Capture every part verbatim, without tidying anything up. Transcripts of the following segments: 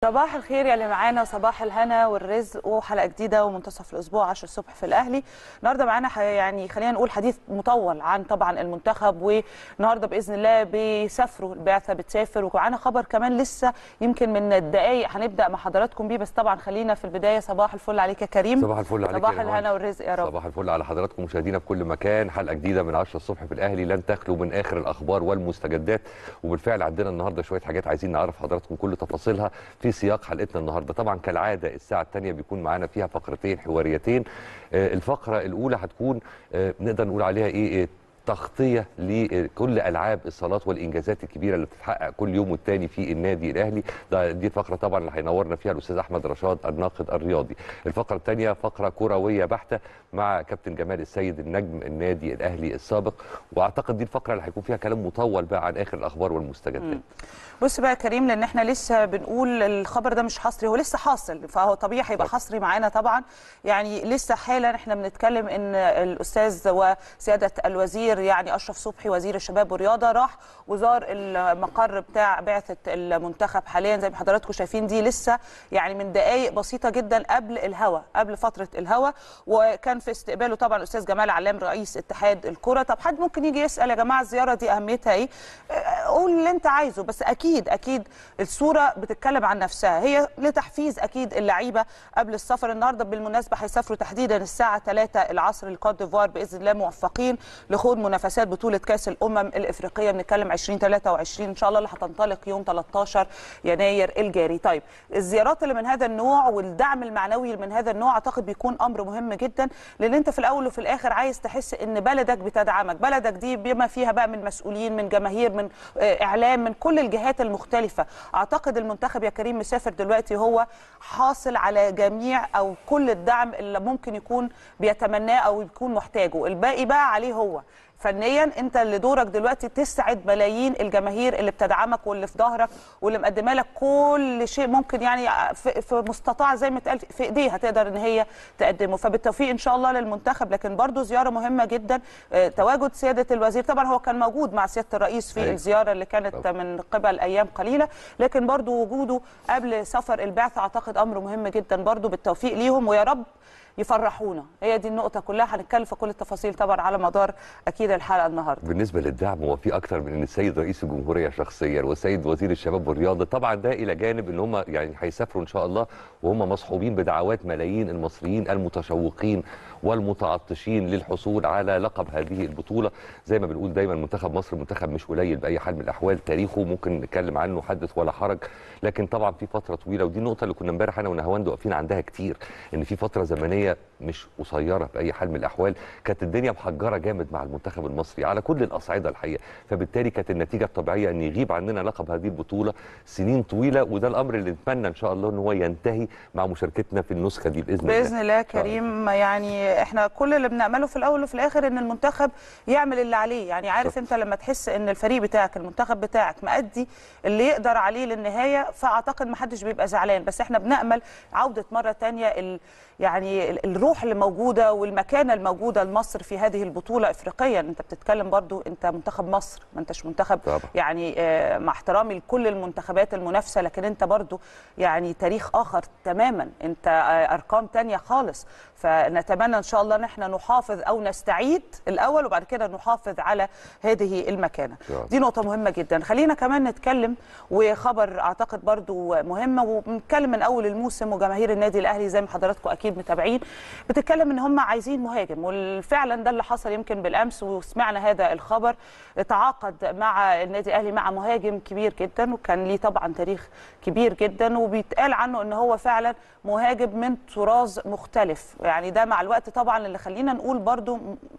صباح الخير يا اللي معانا، صباح الهنا والرزق وحلقه جديده ومنتصف الاسبوع عشرة الصبح في الاهلي. النهارده معانا يعني خلينا نقول حديث مطول عن طبعا المنتخب، والنهارده باذن الله بيسافروا، البعثه بتسافر، ومعانا خبر كمان لسه يمكن من الدقائق هنبدا مع حضراتكم بيه. بس طبعا خلينا في البدايه صباح الفل عليك يا كريم. صباح الفل عليك، صباح الهنا والرزق يا رب. صباح الفل على حضراتكم مشاهدينا في كل مكان. حلقه جديده من عشرة الصبح في الاهلي لن تخلو من اخر الاخبار والمستجدات، وبالفعل عندنا النهارده شويه حاجات عايزين نعرف حضراتكم كل تفاصيلها في سياق حلقتنا النهارده. طبعا كالعاده الساعه الثانيه بيكون معانا فيها فقرتين حواريتين. آه الفقره الاولى هتكون آه نقدر نقول عليها ايه, إيه تغطيه لكل العاب الصالات والانجازات الكبيره اللي بتتحقق كل يوم والتاني في النادي الاهلي. ده دي فقره طبعا اللي هينورنا فيها الاستاذ احمد رشاد الناقد الرياضي. الفقره الثانيه فقره كرويه بحته مع كابتن جمال السيد النجم النادي الاهلي السابق، واعتقد دي الفقره اللي هيكون فيها كلام مطول بقى عن اخر الاخبار والمستجدات. بص بقى يا كريم، لان احنا لسه بنقول الخبر ده مش حصري، هو لسه حاصل، فهو طبيعي هيبقى حصري معانا طبعا. يعني لسه حالا احنا بنتكلم ان الاستاذ وسياده الوزير يعني اشرف صبحي وزير الشباب والرياضه راح وزار المقر بتاع بعثه المنتخب حاليا زي ما حضراتكم شايفين. دي لسه يعني من دقائق بسيطه جدا قبل الهوا، قبل فتره الهوا، وكان في استقباله طبعا الاستاذ جمال علام رئيس اتحاد الكره. طب حد ممكن يجي يسال يا جماعه الزياره دي اهميتها ايه؟ قول اللي انت عايزه، بس اكيد اكيد الصوره بتتكلم عن نفسها. هي لتحفيز اكيد اللعيبه قبل السفر. النهارده بالمناسبه هيسافروا تحديدا الساعه ثلاثة العصر لكوت ديفوار باذن الله، موفقين لخوض منافسات بطوله كاس الامم الافريقيه. بنتكلم ألفين وثلاثة وعشرين ان شاء الله اللي هتنطلق يوم ثلاثة عشر يناير الجاري. طيب الزيارات اللي من هذا النوع والدعم المعنوي اللي من هذا النوع اعتقد بيكون امر مهم جدا، لان انت في الاول وفي الاخر عايز تحس ان بلدك بتدعمك، بلدك دي بما فيها بقى من مسؤولين، من جماهير، من اعلام، من كل الجهات المختلفه. اعتقد المنتخب يا كريم مسافر دلوقتي هو حاصل على جميع او كل الدعم اللي ممكن يكون بيتمناه او يكون محتاجه. الباقي بقى عليه هو. فنيا انت اللي دورك دلوقتي تسعد ملايين الجماهير اللي بتدعمك واللي في ظهرك واللي مقدمه لك كل شيء ممكن يعني في, في مستطاع زي ما اتقال في ايديها تقدر ان هي تقدمه. فبالتوفيق ان شاء الله للمنتخب. لكن برضو زياره مهمه جدا، اه تواجد سياده الوزير. طبعا هو كان موجود مع سياده الرئيس في أيوة. الزياره اللي كانت طبعا من قبل ايام قليله، لكن برضو وجوده قبل سفر البعثه اعتقد امر مهم جدا. برضو بالتوفيق ليهم ويا رب يفرحونا. هي دي النقطه كلها. هنتكلم في كل التفاصيل طبعا على مدار اكيد الحلقه النهارده. بالنسبه للدعم هو في اكتر من ان السيد رئيس الجمهوريه شخصيا والسيد وزير الشباب والرياضه، طبعا ده الى جانب ان هم يعني هيسافروا ان شاء الله وهم مصحوبين بدعوات ملايين المصريين المتشوقين والمتعطشين للحصول على لقب هذه البطوله. زي ما بنقول دايما منتخب مصر منتخب مش قليل باي حال من الاحوال، تاريخه ممكن نتكلم عنه حدث ولا حرج، لكن طبعا في فتره طويله، ودي النقطه اللي كنا امبارح انا ونهاوند واقفين عندها كتير، ان في فتره زمنيه مش قصيره باي حال من الاحوال كانت الدنيا محجره جامد مع المنتخب المصري على كل الاصعده الحقيقه. فبالتالي كانت النتيجه الطبيعيه ان يغيب عننا لقب هذه البطوله سنين طويله، وده الامر اللي نتمنى ان شاء الله ان هو ينتهي مع مشاركتنا في النسخه دي باذن الله. باذن الله كريم. يعني احنا كل اللي بنعمله في الاول وفي الاخر ان المنتخب يعمل اللي عليه. يعني عارف انت لما تحس ان الفريق بتاعك المنتخب بتاعك مأدي اللي يقدر عليه للنهايه، فاعتقد ما حدش بيبقى زعلان. بس احنا بنأمل عوده مره ثانيه ال يعني الروح اللي موجوده والمكانه الموجوده لمصر في هذه البطوله افريقيا. انت بتتكلم برضو انت منتخب مصر، ما انتش منتخب طبعا. يعني مع احترامي لكل المنتخبات المنافسه، لكن انت برضو يعني تاريخ اخر تماما، انت ارقام ثانيه خالص. فنتمنى ان شاء الله ان احنا نحافظ او نستعيد الاول وبعد كده نحافظ على هذه المكانه. دي نقطه مهمه جدا. خلينا كمان نتكلم وخبر اعتقد برضو مهمه، وبنتكلم من اول الموسم وجماهير النادي الاهلي زي ما حضراتكم اكيد متابعين بتتكلم ان هم عايزين مهاجم، وفعلا ده اللي حصل يمكن بالامس وسمعنا هذا الخبر. تعاقد مع النادي الاهلي مع مهاجم كبير جدا وكان ليه طبعا تاريخ كبير جدا، وبيتقال عنه ان هو فعلا مهاجم من طراز مختلف. يعني ده مع الوقت طبعا اللي خلينا نقول برضو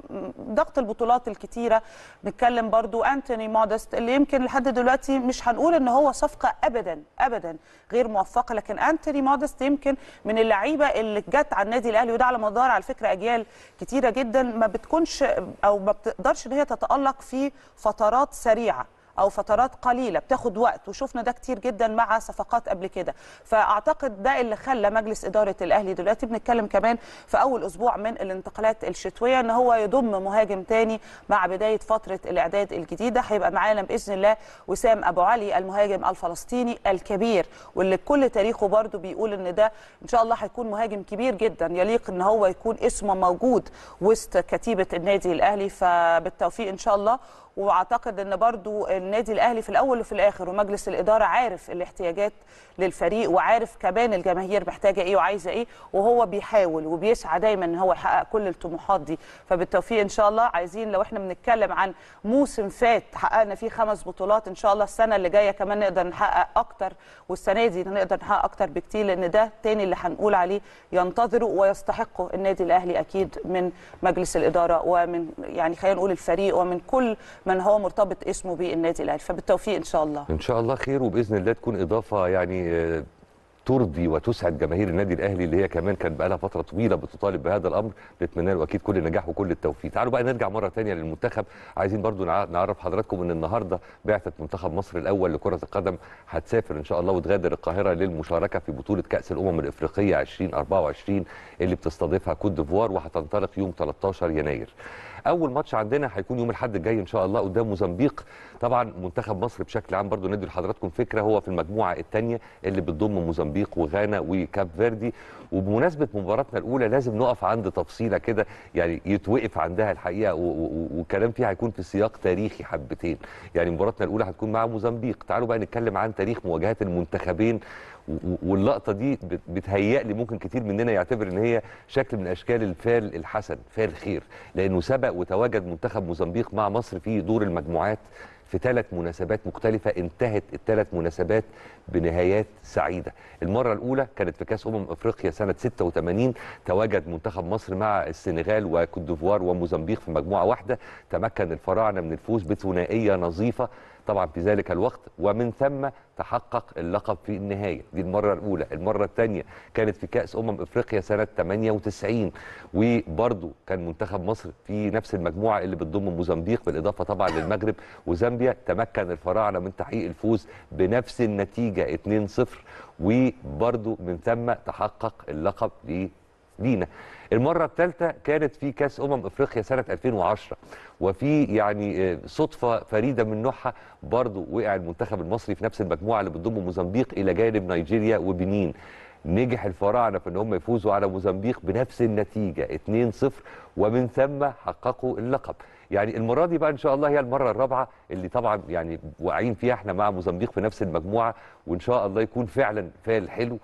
ضغط البطولات الكتيره. نتكلم برضو انتوني مودست اللي يمكن لحد دلوقتي مش هنقول ان هو صفقه ابدا ابدا غير موفقه، لكن انتوني مودست يمكن من اللعيبه اللي جت على النادي الاهلي، وده على مدار على فكره اجيال كتيره جدا ما بتكونش او ما بتقدرش ان هي تتالق في فترات سريعه. او فترات قليله بتاخد وقت، وشفنا ده كتير جدا مع صفقات قبل كده. فاعتقد ده اللي خلى مجلس اداره الاهلي دلوقتي بنتكلم كمان في اول اسبوع من الانتقالات الشتويه ان هو يضم مهاجم تاني مع بدايه فتره الاعداد الجديده. هيبقى معانا باذن الله وسام ابو علي المهاجم الفلسطيني الكبير، واللي كل تاريخه برضو بيقول ان ده ان شاء الله هيكون مهاجم كبير جدا يليق ان هو يكون اسمه موجود وسط كتيبه النادي الاهلي. فبالتوفيق ان شاء الله. واعتقد ان برضو النادي الاهلي في الاول وفي الاخر ومجلس الاداره عارف الاحتياجات للفريق، وعارف كمان الجماهير محتاجه ايه وعايزه ايه، وهو بيحاول وبيسعى دايما ان هو يحقق كل الطموحات دي. فبالتوفيق ان شاء الله. عايزين لو احنا بنتكلم عن موسم فات حققنا فيه خمس بطولات، ان شاء الله السنه اللي جايه كمان نقدر نحقق اكتر، والسنه دي نقدر نحقق اكتر بكتير، لان ده تاني اللي هنقول عليه ينتظره ويستحقه النادي الاهلي اكيد من مجلس الاداره ومن يعني خلينا نقول الفريق ومن كل من هو مرتبط اسمه بالنادي الاهلي. فبالتوفيق ان شاء الله. ان شاء الله خير، وباذن الله تكون اضافه يعني ترضي وتسعد جماهير النادي الاهلي اللي هي كمان كانت بقى لها فتره طويله بتطالب بهذا الامر. نتمنى له اكيد كل النجاح وكل التوفيق. تعالوا بقى نرجع مره ثانيه للمنتخب. عايزين برضو نعرف حضراتكم ان النهارده بعثه منتخب مصر الاول لكره القدم هتسافر ان شاء الله وتغادر القاهره للمشاركه في بطوله كاس الامم الافريقيه ألفين وأربعة وعشرين اللي بتستضيفها كوت ديفوار، وهتنطلق يوم ثلاثة عشر يناير. اول ماتش عندنا هيكون يوم الاحد الجاي ان شاء الله قدام موزمبيق. طبعا منتخب مصر بشكل عام برضو ندي لحضراتكم فكره هو في المجموعه الثانيه اللي بتضم موزمبيق وغانا وكاب فيردي. وبمناسبه مباراتنا الاولى لازم نقف عند تفصيله كده يعني يتوقف عندها الحقيقه، والكلام فيها هيكون في سياق تاريخي حبتين. يعني مباراتنا الاولى هتكون مع موزمبيق. تعالوا بقى نتكلم عن تاريخ مواجهات المنتخبين، واللقطه دي بتهيأ لي ممكن كتير مننا يعتبر ان هي شكل من اشكال الفال الحسن، فال خير، لانه سبق وتواجد منتخب موزمبيق مع مصر في دور المجموعات في ثلاث مناسبات مختلفة، انتهت الثلاث مناسبات بنهايات سعيدة. المرة الأولى كانت في كأس أمم أفريقيا سنة ستة وثمانين، تواجد منتخب مصر مع السنغال وكوت ديفوار وموزمبيق في مجموعة واحدة، تمكن الفراعنة من الفوز بثنائية نظيفة طبعا في ذلك الوقت، ومن ثم تحقق اللقب في النهاية. دي المرة الأولى. المرة الثانية كانت في كأس أمم أفريقيا سنة ثمانية وتسعين، وبرضو كان منتخب مصر في نفس المجموعة اللي بتضم موزمبيق بالإضافة طبعا للمغرب وزامبيا، تمكن الفراعنة من تحقيق الفوز بنفس النتيجة اثنين صفر، وبرضو من ثم تحقق اللقب لينا. المرة الثالثة كانت في كأس أمم أفريقيا سنة ألفين وعشرة، وفي يعني صدفة فريدة من نوعها برضو وقع المنتخب المصري في نفس المجموعة اللي بتضم موزمبيق إلى جانب نيجيريا وبنين. نجح الفراعنة في ان هم يفوزوا على موزمبيق بنفس النتيجة اثنين صفر، ومن ثم حققوا اللقب. يعني المرة دي بقى ان شاء الله هي المرة الرابعة اللي طبعا يعني واقعين فيها احنا مع موزمبيق في نفس المجموعة، وان شاء الله يكون فعلا فال حلو.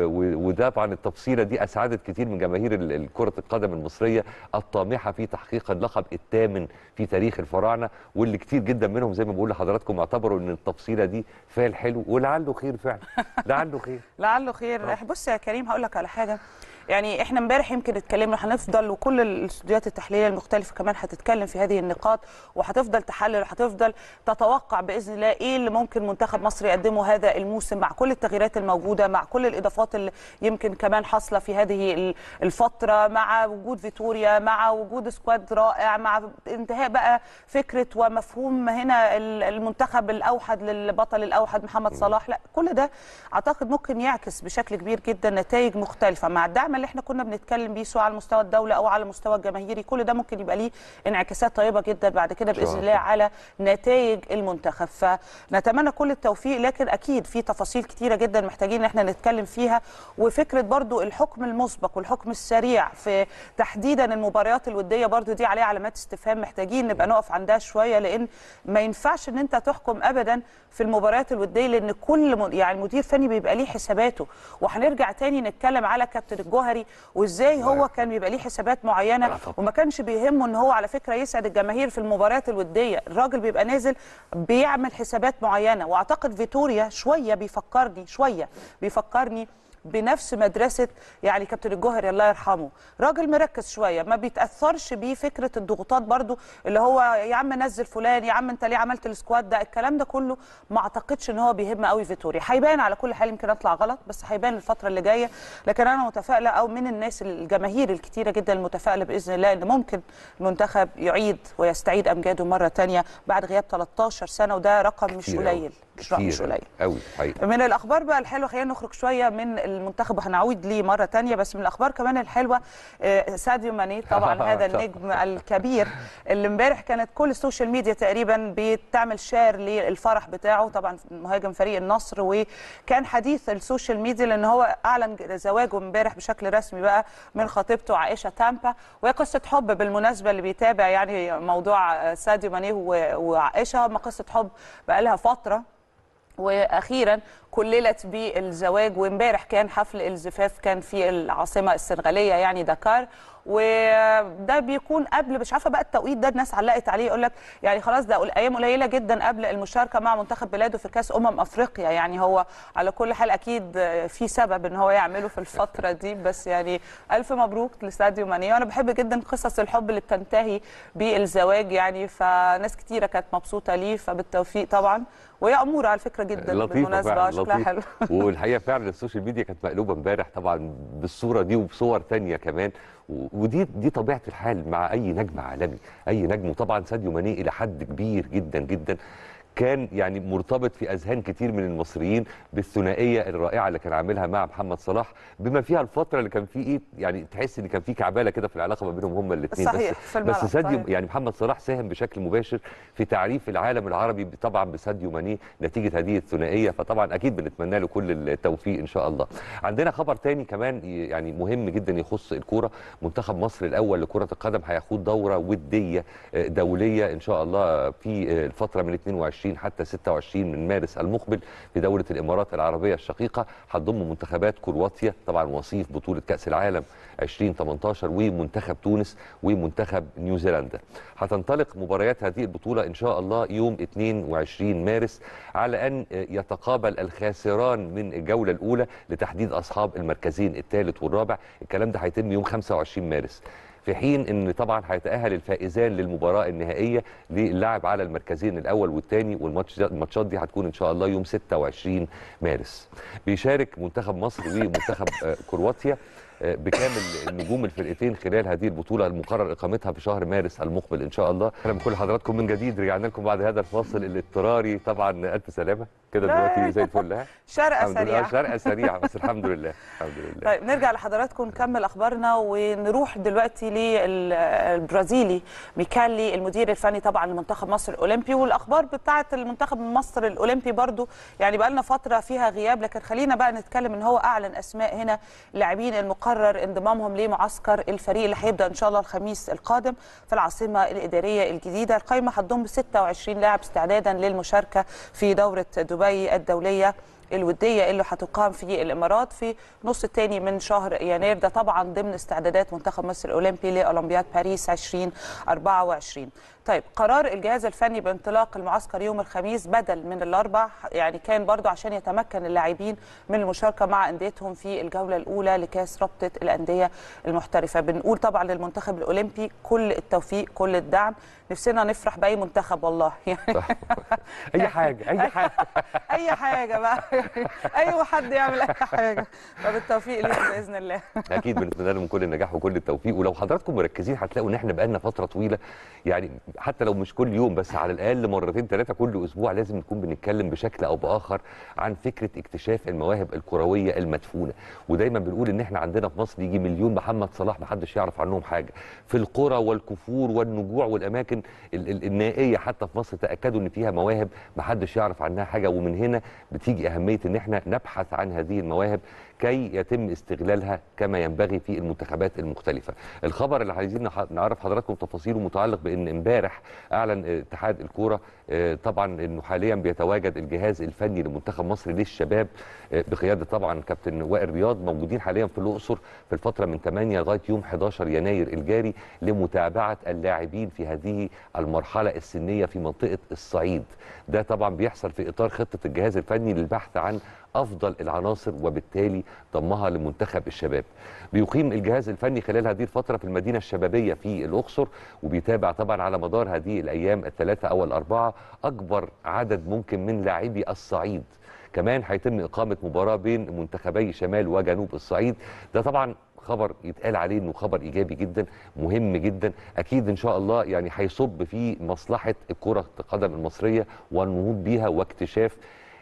وده طبعا التفصيلة دي اسعدت كتير من جماهير كرة القدم المصرية الطامحة في تحقيق اللقب الثامن في تاريخ الفراعنة، واللي كتير جدا منهم زي ما بقول لحضراتكم اعتبروا ان التفصيلة دي فال حلو، ولعله خير فعلا. لعله خير لعله خير. بص يا كريم هقول لك على حاجة، يعني احنا امبارح يمكن اتكلمنا، هنفضل وكل الاستوديوهات التحليليه المختلفه كمان هتتكلم في هذه النقاط، وهتفضل تحلل وهتفضل تتوقع باذن الله ايه اللي ممكن منتخب مصر يقدمه هذا الموسم مع كل التغييرات الموجوده، مع كل الاضافات اللي يمكن كمان حاصله في هذه الفتره، مع وجود فيتوريا، مع وجود سكواد رائع، مع انتهاء بقى فكره ومفهوم هنا المنتخب الاوحد للبطل الاوحد محمد صلاح. لا كل ده اعتقد ممكن يعكس بشكل كبير جدا نتائج مختلفه مع الدعم اللي احنا كنا بنتكلم بيه سواء على مستوى الدوله او على المستوى الجماهيري. كل ده ممكن يبقى ليه انعكاسات طيبه جدا بعد كده باذن الله على نتائج المنتخب. فنتمنى كل التوفيق، لكن اكيد في تفاصيل كتيره جدا محتاجين ان احنا نتكلم فيها، وفكره برضو الحكم المسبق والحكم السريع في تحديدا المباريات الوديه برضو دي عليها علامات استفهام، محتاجين نبقى نقف عندها شويه، لان ما ينفعش ان انت تحكم ابدا في المباريات الوديه، لان كل يعني مدير فني بيبقى ليه حساباته. وهنرجع تاني نتكلم على كابتن الجوهري وازاي هو كان بيبقى ليه حسابات معينه، وما كانش بيهمه ان هو على فكره يسعد الجماهير في المباريات الوديه. الراجل بيبقى نازل بيعمل حسابات معينه، واعتقد فيتوريا شويه بيفكرني شويه بيفكرني بنفس مدرسه يعني كابتن الجوهري الله يرحمه، راجل مركز شويه ما بيتاثرش بفكره الضغوطات برضو اللي هو يا عم نزل فلان، يا عم انت ليه عملت السكواد ده، الكلام ده كله ما اعتقدش ان هو بيهم قوي فيتوريا. هيبان على كل حال، يمكن اطلع غلط بس هيبان الفتره اللي جايه، لكن انا متفائله او من الناس الجماهير الكتيره جدا المتفائله باذن الله ان ممكن المنتخب يعيد ويستعيد امجاده مره ثانيه بعد غياب ثلاثة عشر سنه، وده رقم مش قليل، مش مش قليل قوي حقيقي. من الاخبار بقى الحلوه، خلينا نخرج شويه من المنتخب وهنعود ليه مره ثانيه، بس من الاخبار كمان الحلوه ساديو ماني طبعا هذا النجم الكبير اللي امبارح كانت كل السوشيال ميديا تقريبا بتعمل شير للفرح بتاعه، طبعا مهاجم فريق النصر، وكان حديث السوشيال ميديا لان هو اعلن زواجه امبارح بشكل رسمي بقى من خطيبته عائشه تامبا، وهي قصه حب بالمناسبه اللي بيتابع يعني موضوع ساديو ماني وعائشه، هم قصه حب بقى لها فتره واخيرا كللت بالزواج، وامبارح كان حفل الزفاف كان في العاصمه السنغاليه يعني دكار، وده بيكون قبل مش عارفه بقى التوقيت ده الناس علقت عليه يقول لك يعني خلاص ده ايام قليله جدا قبل المشاركه مع منتخب بلاده في كاس امم افريقيا، يعني هو على كل حال اكيد في سبب ان هو يعمله في الفتره دي، بس يعني الف مبروك لساديو ماني، وانا بحب جدا قصص الحب اللي بتنتهي بالزواج يعني، فناس كتيره كانت مبسوطه ليه، فبالتوفيق طبعا، وهي اموره على فكره جدا بالمناسبه شكلها حلو. والحقيقه فعلا السوشيال ميديا كانت مقلوبه امبارح طبعا بالصوره دي وبصور ثانيه كمان، ودي دي طبيعه الحال مع اي نجم عالمي، اي نجم، وطبعا ساديو ماني الى حد كبير جدا جدا كان يعني مرتبط في اذهان كتير من المصريين بالثنائيه الرائعه اللي كان عاملها مع محمد صلاح، بما فيها الفتره اللي كان فيه ايه يعني تحس ان كان في كعباله كده في العلاقه ما بينهم هما الاثنين. بس بس ساديو يعني محمد صلاح ساهم بشكل مباشر في تعريف العالم العربي طبعا بساديو ماني نتيجه هذه الثنائيه، فطبعا اكيد بنتمنى له كل التوفيق ان شاء الله. عندنا خبر تاني كمان يعني مهم جدا يخص الكوره، منتخب مصر الاول لكره القدم هيخوض دوره وديه دوليه ان شاء الله في الفتره من اثنين وعشرين حتى ستة وعشرين من مارس المقبل في دولة الإمارات العربية الشقيقة، هتضم منتخبات كرواتيا طبعا وصيف بطولة كأس العالم ألفين وثمانية عشر ومنتخب تونس ومنتخب نيوزيلندا. هتنطلق مباريات هذه البطولة إن شاء الله يوم اثنين وعشرين مارس، على أن يتقابل الخاسران من الجولة الأولى لتحديد أصحاب المركزين الثالث والرابع. الكلام ده هيتم يوم خمسة وعشرين مارس، في حين ان طبعا هيتاهل الفائزان للمباراه النهائيه للعب على المركزين الاول والثاني، والماتشات دي هتكون ان شاء الله يوم ستة وعشرين مارس. بيشارك منتخب مصر ومنتخب كرواتيا بكامل النجوم الفرقتين خلال هذه البطوله المقرر اقامتها في شهر مارس المقبل ان شاء الله. اهلا بكل حضراتكم من جديد، رجعنا لكم بعد هذا الفاصل الاضطراري، طبعا الف سلامه كده دلوقتي زي الفل. شرقه سريعه شرقه سريعه بس الحمد لله الحمد لله. طيب نرجع لحضراتكم نكمل اخبارنا ونروح دلوقتي للبرازيلي ميكالي المدير الفني طبعا لمنتخب مصر الاولمبي، والاخبار بتاعه المنتخب مصر الاولمبي برضو يعني بقى لنا فتره فيها غياب، لكن خلينا بقى نتكلم ان هو اعلن اسماء هنا لاعبين المقرر انضمامهم لمعسكر الفريق اللي هيبدا ان شاء الله الخميس القادم في العاصمه الاداريه الجديده. القائمه هتضم ستة وعشرين لاعب استعدادا للمشاركه في دوره دبي الدوليه الوديه اللي هتقام في الامارات في نص الثاني من شهر يناير، ده طبعا ضمن استعدادات منتخب مصر الاولمبي لاولمبياد باريس ألفين وأربعة وعشرين. طيب قرار الجهاز الفني بانطلاق المعسكر يوم الخميس بدل من الاربع يعني كان برضو عشان يتمكن اللاعبين من المشاركه مع انديتهم في الجوله الاولى لكاس رابطه الانديه المحترفه. بنقول طبعا للمنتخب الاولمبي كل التوفيق كل الدعم، نفسنا نفرح باي منتخب والله يعني اي حاجه اي حاجه اي حاجه بقى اي حد يعمل اي حاجه، فبالتوفيق ليكم باذن الله. اكيد بنتمنى لهم كل النجاح وكل التوفيق، ولو حضراتكم مركزين هتلاقوا ان احنا بقالنا فتره طويله يعني حتى لو مش كل يوم بس على الاقل مرتين ثلاثه كل اسبوع لازم نكون بنتكلم بشكل او باخر عن فكره اكتشاف المواهب الكرويه المدفونه، ودايما بنقول ان احنا عندنا في مصر يجي مليون محمد صلاح ما حدش يعرف عنهم حاجه، في القرى والكفور والنجوع والاماكن النائيه حتى في مصر تاكدوا ان فيها مواهب ما حدش يعرف عنها حاجه، ومن هنا بتيجي اهميه ان احنا نبحث عن هذه المواهب كي يتم استغلالها كما ينبغي في المنتخبات المختلفه. الخبر اللي عايزين نعرف حضراتكم تفاصيله متعلق بان امبارح اعلن اتحاد الكوره طبعا انه حاليا بيتواجد الجهاز الفني لمنتخب مصر للشباب بقياده طبعا كابتن وائل رياض موجودين حاليا في الاقصر في الفتره من ثمانية لغايه يوم أحد عشر يناير الجاري لمتابعه اللاعبين في هذه المرحله السنيه في منطقه الصعيد. ده طبعا بيحصل في اطار خطه الجهاز الفني للبحث عن افضل العناصر وبالتالي ضمها لمنتخب الشباب. بيقيم الجهاز الفني خلال هذه الفتره في المدينه الشبابيه في الاقصر، وبيتابع طبعا على مدار هذه الايام الثلاثه او الاربعه اكبر عدد ممكن من لاعبي الصعيد. كمان هيتم اقامه مباراه بين منتخبي شمال وجنوب الصعيد. ده طبعا خبر يتقال عليه انه خبر ايجابي جدا، مهم جدا، اكيد ان شاء الله يعني هيصب في مصلحه كره القدم المصريه والنهوض بيها واكتشاف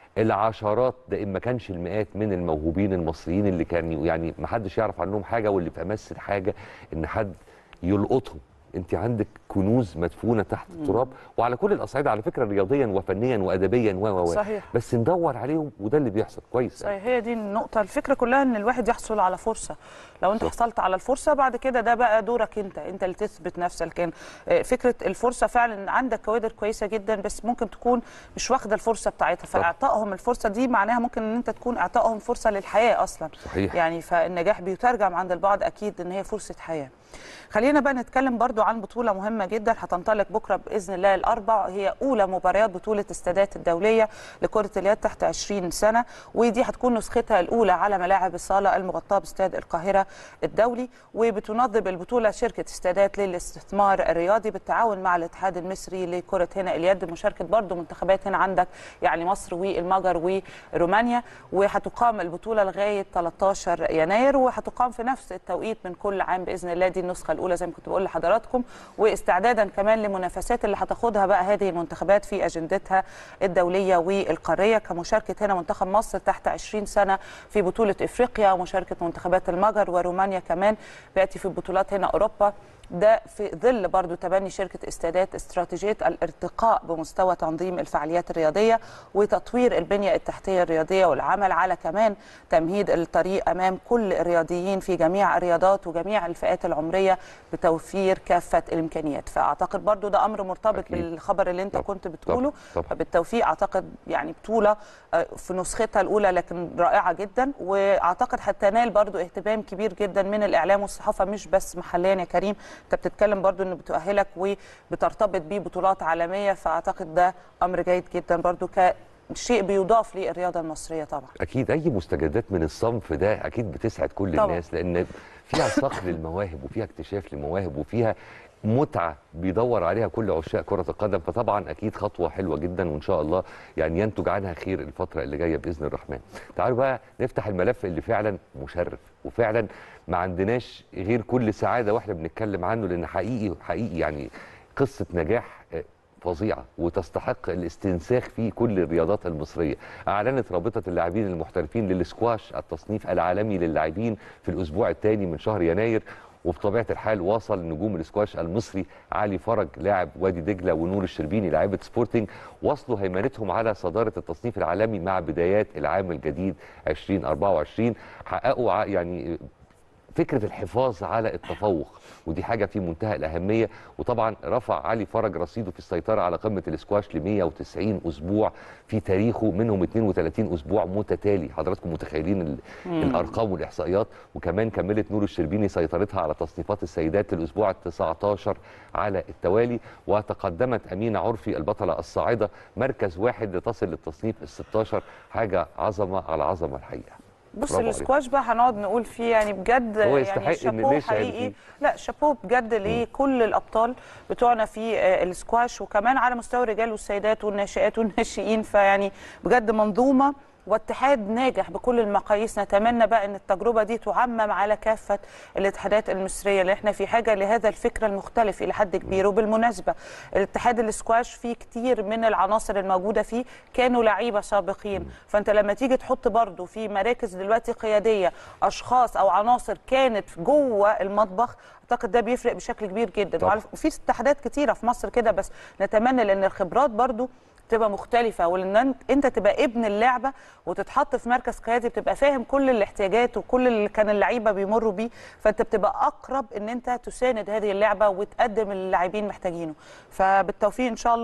العشرات ده ان ما كانش المئات من الموهوبين المصريين اللي كان يعني ما حدش يعرف عنهم حاجه، واللي في امس الحاجه ان حد يلقطهم. انت عندك كنوز مدفونه تحت التراب، وعلى كل الاصعده على فكره، رياضيا وفنيا وادبيا و و صحيح. بس ندور عليهم، وده اللي بيحصل كويس. صحيح، هي دي النقطه. الفكره كلها ان الواحد يحصل على فرصه. لو انت صح. حصلت على الفرصه بعد كده ده بقى دورك انت انت اللي تثبت نفسك. لكن فكره الفرصه فعلا عندك كوادر كويسه جدا بس ممكن تكون مش واخده الفرصه بتاعتها، فاعطائهم الفرصه دي معناها ممكن ان انت تكون اعطائهم فرصه للحياه اصلا. صحيح. يعني فالنجاح بيترجم عند البعض اكيد ان هي فرصه حياه. خلينا بقى نتكلم برضو عن بطولة مهمة جدا هتنطلق بكرة بإذن الله الأربع، هي أولى مباريات بطولة السادات الدولية لكرة اليد تحت عشرين سنة، ودي هتكون نسختها الأولى على ملاعب الصالة المغطاة باستاد القاهرة الدولي. وبتنظم البطولة شركة السادات للاستثمار الرياضي بالتعاون مع الاتحاد المصري لكرة هنا اليد، مشاركة برضو منتخبات هنا عندك يعني مصر والمجر ورومانيا. وهتقام البطولة لغاية ثلاثة عشر يناير، وهتقام في نفس التوقيت من كل عام بإذن الله. دي النسخة الأولى زي ما كنت بقول لحضراتكم، واستعدادا كمان لمنافسات اللي هتاخدها بقى هذه المنتخبات في أجندتها الدولية والقارية، كمشاركة هنا منتخب مصر تحت عشرين سنة في بطولة إفريقيا، ومشاركة منتخبات المجر ورومانيا كمان بيأتي في بطولات هنا أوروبا. ده في ظل برضو تبني شركة استادات استراتيجية الارتقاء بمستوى تنظيم الفعاليات الرياضية وتطوير البنية التحتية الرياضية، والعمل على كمان تمهيد الطريق أمام كل الرياضيين في جميع الرياضات وجميع الفئات العمرية بتوفير كافة الإمكانيات. فأعتقد برضو ده أمر مرتبط أكيد بالخبر اللي أنت طب. كنت بتقوله. طب. فبالتوفيق أعتقد يعني بطولة في نسختها الأولى لكن رائعة جدا، وأعتقد هتنال برضو اهتمام كبير جدا من الإعلام والصحافة مش بس محليا يا كريم، انت بتتكلم برضو انه بتؤهلك وبترتبط بيه بطولات عالميه، فاعتقد ده امر جيد جدا برضو كشيء بيضاف للرياضه المصريه. طبعا اكيد اي مستجدات من الصنف ده اكيد بتسعد كل طبعا. الناس، لان فيها صقل للمواهب وفيها اكتشاف للمواهب وفيها متعه بيدور عليها كل عشاق كره القدم، فطبعا اكيد خطوه حلوه جدا وان شاء الله يعني ينتج عنها خير الفتره اللي جايه باذن الرحمن. تعالوا بقى نفتح الملف اللي فعلا مشرف وفعلا ما عندناش غير كل سعاده واحنا بنتكلم عنه، لان حقيقي حقيقي يعني قصه نجاح فظيعه وتستحق الاستنساخ في كل الرياضات المصريه. اعلنت رابطه اللاعبين المحترفين للسكواش التصنيف العالمي للاعبين في الاسبوع الثاني من شهر يناير، وبطبيعه الحال واصل نجوم الاسكواش المصري علي فرج لاعب وادي دجله ونور الشربيني لاعبه سبورتنج وصلوا هيمنتهم على صداره التصنيف العالمي مع بدايات العام الجديد ألفين وأربعة وعشرين. حققوا يعني فكره الحفاظ على التفوق، ودي حاجه في منتهى الاهميه. وطبعا رفع علي فرج رصيده في السيطره على قمه الاسكواش ل مئة وتسعين اسبوع في تاريخه، منهم اثنين وثلاثين اسبوع متتالي. حضراتكم متخيلين الارقام والاحصائيات. وكمان كملت نور الشربيني سيطرتها على تصنيفات السيدات للاسبوع التاسع عشر على التوالي، وتقدمت امينه عرفي البطله الصاعده مركز واحد لتصل للتصنيف ال ستاشر. حاجه عظمه على عظمه الحقيقه. بص الاسكواش بقى هنقعد نقول فيه يعني بجد هو يستحق يعني شابوه حقيقي. لا شابوه بجد لكل الابطال بتوعنا في الاسكواش، وكمان على مستوى الرجال والسيدات والناشئات والناشئين. فيعني بجد منظومه واتحاد ناجح بكل المقاييس. نتمنى بقى ان التجربه دي تعمم على كافه الاتحادات المصريه، اللي احنا في حاجه لهذا الفكر المختلف الى حد كبير. وبالمناسبه الاتحاد الاسكواش فيه كتير من العناصر الموجوده فيه كانوا لعيبه سابقين، فانت لما تيجي تحط برضو في مراكز دلوقتي قياديه اشخاص او عناصر كانت جوه المطبخ، اعتقد ده بيفرق بشكل كبير جدا. وفي اتحادات كتيره في مصر كده، بس نتمنى لان الخبرات برضو تبقى مختلفه، ولان انت تبقى ابن اللعبه وتتحط في مركز قيادي بتبقى فاهم كل الاحتياجات وكل اللي كان اللعيبه بيمروا بيه، فانت بتبقى اقرب ان انت تساند هذه اللعبه وتقدم اللي اللاعبين محتاجينه. فبالتوفيق ان شاء الله.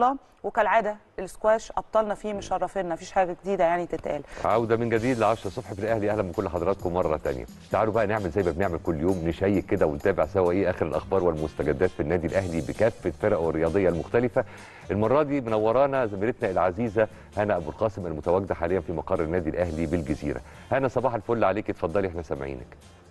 وكالعاده السكواش ابطالنا فيه مشرفينا، مفيش حاجه جديده يعني تتقال. عوده من جديد ل عشرة الصبح في الاهلي، اهلا بكل حضراتكم مره ثانيه. تعالوا بقى نعمل زي ما بنعمل كل يوم، نشيك كده ونتابع سوا ايه اخر الاخبار والمستجدات في النادي الاهلي بكافه فرقه الرياضيه المختلفه. المره دي منورانا زميلتنا العزيزه هنا ابو القاسم المتواجده حاليا في مقر النادي الاهلي بالجزيره. هنا صباح الفل عليك، اتفضلي احنا سامعينك.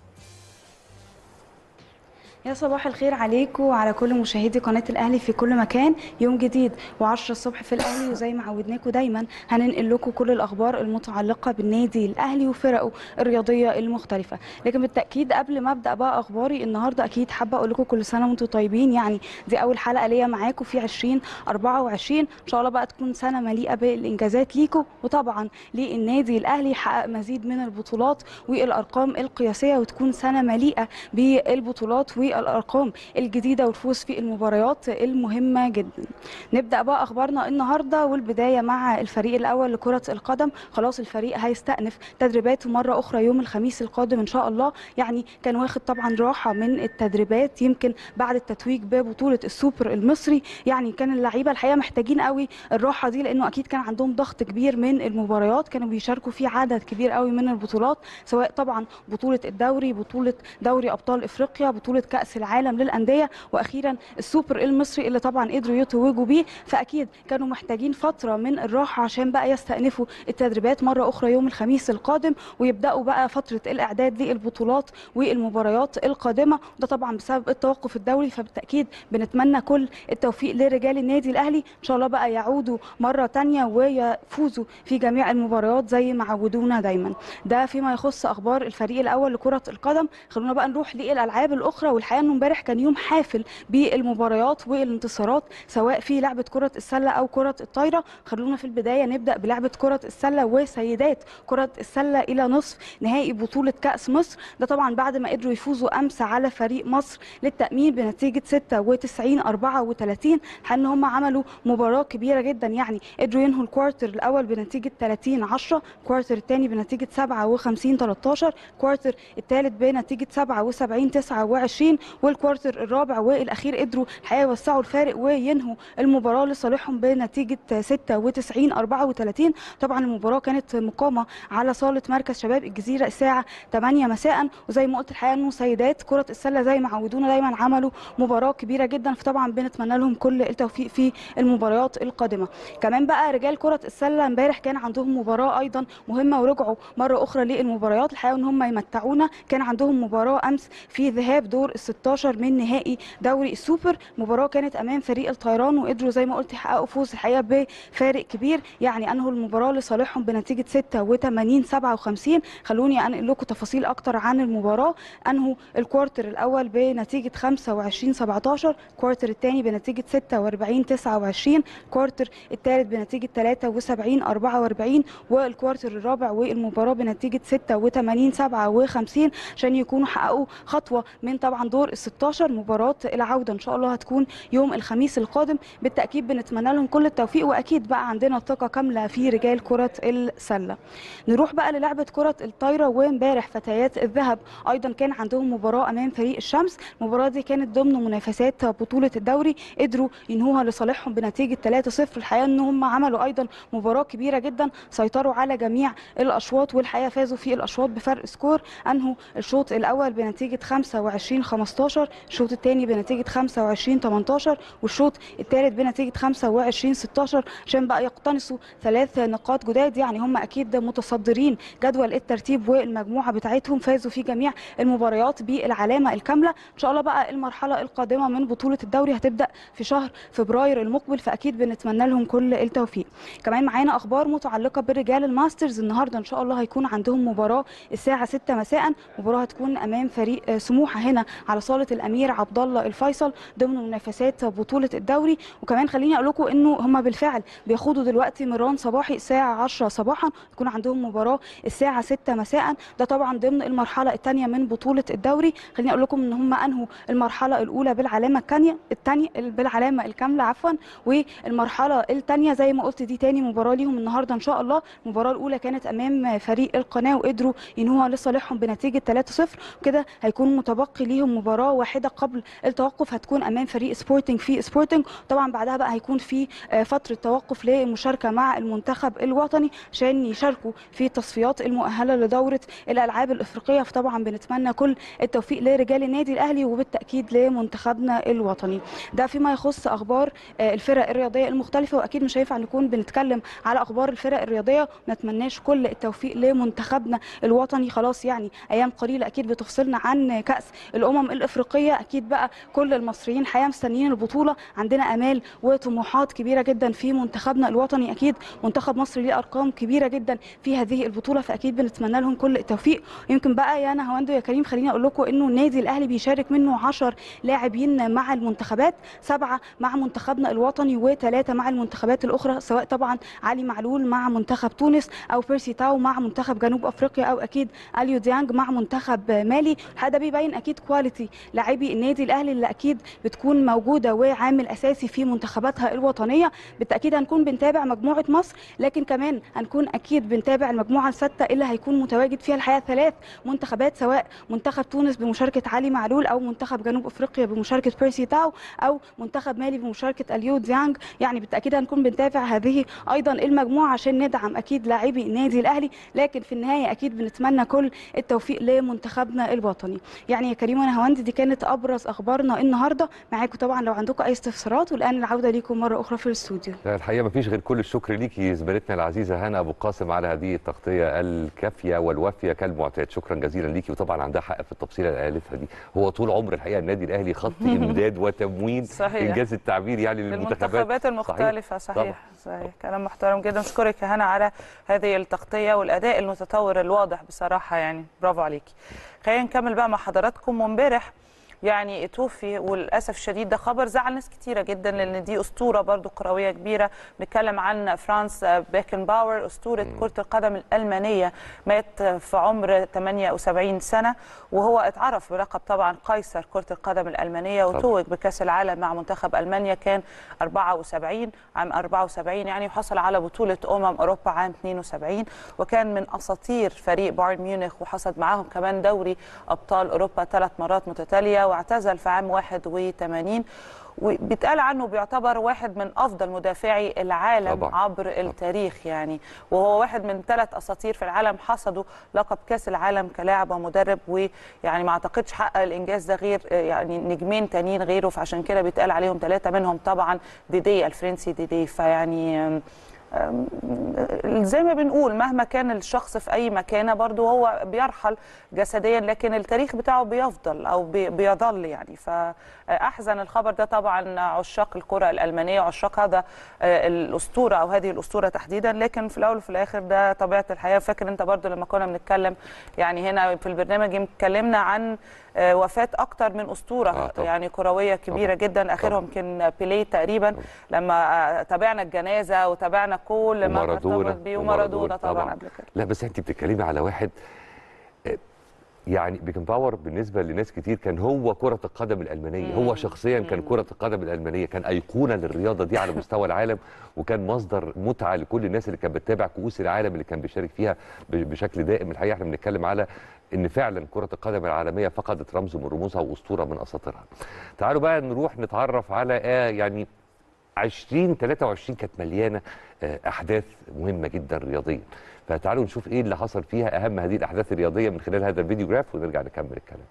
يا صباح الخير عليكم وعلى كل مشاهدي قناه الاهلي في كل مكان. يوم جديد وعشرة الصبح في الاهلي، وزي ما عودناكم دايما هننقل لكم كل الاخبار المتعلقه بالنادي الاهلي وفرقه الرياضيه المختلفه. لكن بالتاكيد قبل ما ابدا بقى اخباري النهارده اكيد حابه اقول لكم كل سنه وانتم طيبين. يعني دي اول حلقه ليا معاكم في ألفين وأربعة وعشرين، ان شاء الله بقى تكون سنه مليئه بالانجازات ليكم، وطبعا للنادي الاهلي يحقق مزيد من البطولات والارقام القياسيه، وتكون سنه مليئه بالبطولات و الارقام الجديده والفوز في المباريات المهمه جدا. نبدا بقى اخبارنا النهارده، والبدايه مع الفريق الاول لكره القدم. خلاص الفريق هيستأنف تدريباته مره اخرى يوم الخميس القادم ان شاء الله. يعني كان واخد طبعا راحه من التدريبات يمكن بعد التتويج ببطوله السوبر المصري. يعني كان اللعيبه الحقيقه محتاجين قوي الراحه دي، لانه اكيد كان عندهم ضغط كبير من المباريات، كانوا بيشاركوا في عدد كبير قوي من البطولات، سواء طبعا بطوله الدوري، بطوله دوري ابطال افريقيا، بطوله كأس العالم للأندية، واخيرا السوبر المصري اللي طبعا قدروا يتوجوا بيه. فاكيد كانوا محتاجين فتره من الراحه عشان بقى يستأنفوا التدريبات مره اخرى يوم الخميس القادم، ويبداوا بقى فتره الاعداد للبطولات والمباريات القادمه. ده طبعا بسبب التوقف الدولي، فبالتاكيد بنتمنى كل التوفيق لرجال النادي الاهلي، ان شاء الله بقى يعودوا مره ثانيه ويفوزوا في جميع المباريات زي ما عودونا دايما. ده فيما يخص اخبار الفريق الاول لكره القدم. خلونا بقى نروح للالعاب الاخرى، والحقيقه انه امبارح كان يوم حافل بالمباريات والانتصارات، سواء في لعبه كره السله او كره الطايره. خلونا في البدايه نبدا بلعبه كره السله وسيدات كره السله الى نصف نهائي بطوله كاس مصر. ده طبعا بعد ما قدروا يفوزوا امس على فريق مصر للتامين بنتيجه ستة وتسعين أربعة وثلاثين. ان هم عملوا مباراه كبيره جدا، يعني قدروا ينهوا الكوارتر الاول بنتيجه ثلاثين عشرة، الكوارتر الثاني بنتيجه سبعة وخمسين ثلاثة عشر، الكوارتر الثالث بنتيجه سبعة وسبعين تسعة وعشرين، والكوارتر الرابع والاخير قدروا الحقيقه يوسعوا الفارق وينهوا المباراه لصالحهم بنتيجه ستة وتسعين أربعة وثلاثين. طبعا المباراه كانت مقامه على صاله مركز شباب الجزيره الساعه ثمانية مساء. وزي ما قلت الحقيقه انه سيدات كره السله زي ما عودونا دايما عملوا مباراه كبيره جدا، فطبعا بنتمنى لهم كل التوفيق في المباريات القادمه. كمان بقى رجال كره السله امبارح كان عندهم مباراه ايضا مهمه، ورجعوا مره اخرى للمباريات. الحقيقه ان هم يمتعونا، كان عندهم مباراه امس في ذهاب دور ال ستاشر من نهائي دوري السوبر. مباراه كانت امام فريق الطيران، وقدروا زي ما قلت يحققوا فوز الحقيقه بفارق كبير، يعني انهوا المباراه لصالحهم بنتيجه ستة وثمانين سبعة وخمسين. خلوني انقل لكم تفاصيل اكتر عن المباراه. انهوا الكوارتر الاول بنتيجه خمسة وعشرين سبعة عشر، الكوارتر الثاني بنتيجه ستة وأربعين تسعة وعشرين، الكوارتر الثالث بنتيجه ثلاثة وسبعين أربعة وأربعين، والكوارتر الرابع والمباراه بنتيجه ستة وثمانين سبعة وخمسين، عشان يكونوا حققوا خطوه من طبعا دور ال ستاشر. مباراه العوده ان شاء الله هتكون يوم الخميس القادم. بالتاكيد بنتمنى لهم كل التوفيق، واكيد بقى عندنا ثقه كامله في رجال كره السله. نروح بقى للعبه كره الطايره، وامبارح فتيات الذهب ايضا كان عندهم مباراه امام فريق الشمس. المباراه دي كانت ضمن منافسات بطوله الدوري، قدروا ينهوها لصالحهم بنتيجه ثلاثة صفر. الحقيقه ان هم عملوا ايضا مباراه كبيره جدا، سيطروا على جميع الاشواط، والحقيقه فازوا في الاشواط بفرق سكور. انهوا الشوط الاول بنتيجه خمسة وعشرين خمستاشر، الشوط الثاني بنتيجه خمسة وعشرين تمنتاشر، والشوط الثالث بنتيجه خمسة وعشرين ستاشر، عشان بقى يقتنصوا ثلاث نقاط جداد. يعني هم اكيد متصدرين جدول الترتيب والمجموعه بتاعتهم، فازوا في جميع المباريات بالعلامه الكامله. ان شاء الله بقى المرحله القادمه من بطوله الدوري هتبدا في شهر فبراير المقبل، فاكيد بنتمنى لهم كل التوفيق. كمان معانا اخبار متعلقه بالرجال الماسترز. النهارده ان شاء الله هيكون عندهم مباراه الساعه ستة مساء، مباراه هتكون امام فريق سموحه هنا على صاله الامير عبد الله الفيصل ضمن منافسات بطوله الدوري. وكمان خليني اقول لكم انه هم بالفعل بيخوضوا دلوقتي مران صباحي الساعه عشرة صباحا، يكون عندهم مباراه الساعه ستة مساء. ده طبعا ضمن المرحله الثانيه من بطوله الدوري. خليني اقول لكم ان هم انهوا المرحله الاولى بالعلامه الثانيه الثانيه بالعلامه الكامله عفوا، والمرحله الثانيه زي ما قلت دي ثاني مباراه ليهم النهارده ان شاء الله. المباراه الاولى كانت امام فريق القناه وقدروا ينهوها لصالحهم بنتيجه ثلاثة صفر، وكده هيكون متبقي ليهم مباراه واحده قبل التوقف هتكون امام فريق سبورتنج في سبورتنج. طبعا بعدها بقى هيكون في فتره توقف للمشاركه مع المنتخب الوطني عشان يشاركوا في التصفيات المؤهله لدوره الالعاب الافريقيه. فطبعا بنتمنى كل التوفيق لرجال النادي الاهلي وبالتاكيد لمنتخبنا الوطني. ده فيما يخص اخبار الفرق الرياضيه المختلفه، واكيد مش هينفع نكون بنتكلم على اخبار الفرق الرياضيه ما نتمناش كل التوفيق لمنتخبنا الوطني. خلاص يعني ايام قليله اكيد بتفصلنا عن كاس الامم الافريقيه. اكيد بقى كل المصريين الحقيقه مستنيين البطوله، عندنا امال وطموحات كبيره جدا في منتخبنا الوطني. اكيد منتخب مصر ليه ارقام كبيره جدا في هذه البطوله، فاكيد بنتمنى لهم كل التوفيق. يمكن بقى يا نهاوندو يا كريم خليني اقول لكم انه النادي الاهلي بيشارك منه عشرة لاعبين مع المنتخبات، سبعه مع منتخبنا الوطني وثلاثه مع المنتخبات الاخرى، سواء طبعا علي معلول مع منتخب تونس او بيرسي تاو مع منتخب جنوب افريقيا او اكيد اليو ديانج مع منتخب مالي. هذا بيبين اكيد كواليتي لاعبي النادي الاهلي اللي اكيد بتكون موجوده وعامل اساسي في منتخباتها الوطنيه. بالتاكيد هنكون بنتابع مجموعه مصر، لكن كمان هنكون اكيد بنتابع المجموعه السادسه اللي هيكون متواجد فيها الحقيقه ثلاث منتخبات، سواء منتخب تونس بمشاركه علي معلول او منتخب جنوب افريقيا بمشاركه بيرسي تاو او منتخب مالي بمشاركه اليو ديانج. يعني بالتاكيد هنكون بنتابع هذه ايضا المجموعه عشان ندعم اكيد لاعبي النادي الاهلي، لكن في النهايه اكيد بنتمنى كل التوفيق لمنتخبنا الوطني. يعني يا كريم ونهاوند دي كانت ابرز اخبارنا النهارده. معاكم طبعا لو عندكم اي استفسارات، والان العوده ليكم مره اخرى في الاستوديو. الحقيقه ما فيش غير كل الشكر ليكي زميلتنا العزيزه هنا ابو قاسم على هذه التغطيه الكافيه والوافيه كالمعتاد. شكرا جزيلا ليكي، وطبعا عندها حق في التفصيله اللي قالتها دي. هو طول عمر الحقيقه النادي الاهلي خط امداد وتموين صحيح. انجاز التعبير يعني للمنتخبات المنتخبات المختلفه. صحيح صحيح, صحيح. كلام محترم جدا. اشكرك يا هنا على هذه التغطيه والاداء المتطور الواضح بصراحه، يعني برافو عليكي. خلينا نكمل بقى مع حضراتكم. وامبارح يعني توفي وللاسف الشديد، ده خبر زعل ناس كتيره جدا لان دي اسطوره برضو كرويه كبيره. بنتكلم عن فرانس بيكن باور، اسطوره كره القدم الالمانيه، مات في عمر ثمانية وسبعين سنه، وهو اتعرف بلقب طبعا قيصر كره القدم الالمانيه، وتوج بكاس العالم مع منتخب المانيا كان أربعة وسبعين عام أربعة وسبعين يعني، وحصل على بطوله امم اوروبا عام اثنين وسبعين، وكان من اساطير فريق بايرن ميونخ، وحصد معاهم كمان دوري ابطال اوروبا ثلاث مرات متتاليه، واعتزل في عام واحد وثمانين. وبيتقال عنه بيعتبر واحد من افضل مدافعي العالم طبعا. عبر التاريخ يعني، وهو واحد من ثلاث اساطير في العالم حصدوا لقب كاس العالم كلاعب ومدرب، ويعني ما اعتقدش حقق الانجاز ده غير يعني نجمين تانيين غيره، فعشان كده بيتقال عليهم ثلاثه، منهم طبعا ديدي الفرنسي ديدي. فيعني زي ما بنقول مهما كان الشخص في اي مكانه برضه هو بيرحل جسديا، لكن التاريخ بتاعه بيفضل او بيظل يعني. فاحزن الخبر ده طبعا عشاق الكره الالمانيه، عشاق هذا الاسطوره او هذه الاسطوره تحديدا، لكن في الاول وفي الاخر ده طبيعه الحياه. فاكر انت برضه لما كنا بنتكلم يعني هنا في البرنامج اتكلمنا عن وفاه اكتر من اسطوره آه يعني كرويه كبيره طبعا. جدا اخرهم كان بيليه تقريبا طبعا. لما تابعنا الجنازه وتابعنا كل ما ارتبط بيه، ومارادونا طبعا, طبعا قبل كده. لا بس انت بتتكلمي على واحد يعني بيكن باور بالنسبه لناس كتير كان هو كره القدم الالمانيه، مم. هو شخصيا كان كره القدم الالمانيه، كان ايقونه للرياضه دي على مستوى العالم، وكان مصدر متعه لكل الناس اللي كانت بتتابع كؤوس العالم اللي كان بيشارك فيها بشكل دائم. الحقيقه احنا بنتكلم على ان فعلا كره القدم العالميه فقدت رمز من رموزها واسطوره من اساطيرها. تعالوا بقى نروح نتعرف على آه يعني عشرين ثلاثة وعشرين كانت مليانه احداث مهمه جدا رياضيا، فتعالوا نشوف ايه اللي حصل فيها اهم هذه الاحداث الرياضيه من خلال هذا الفيديو جراف، ونرجع نكمل الكلام.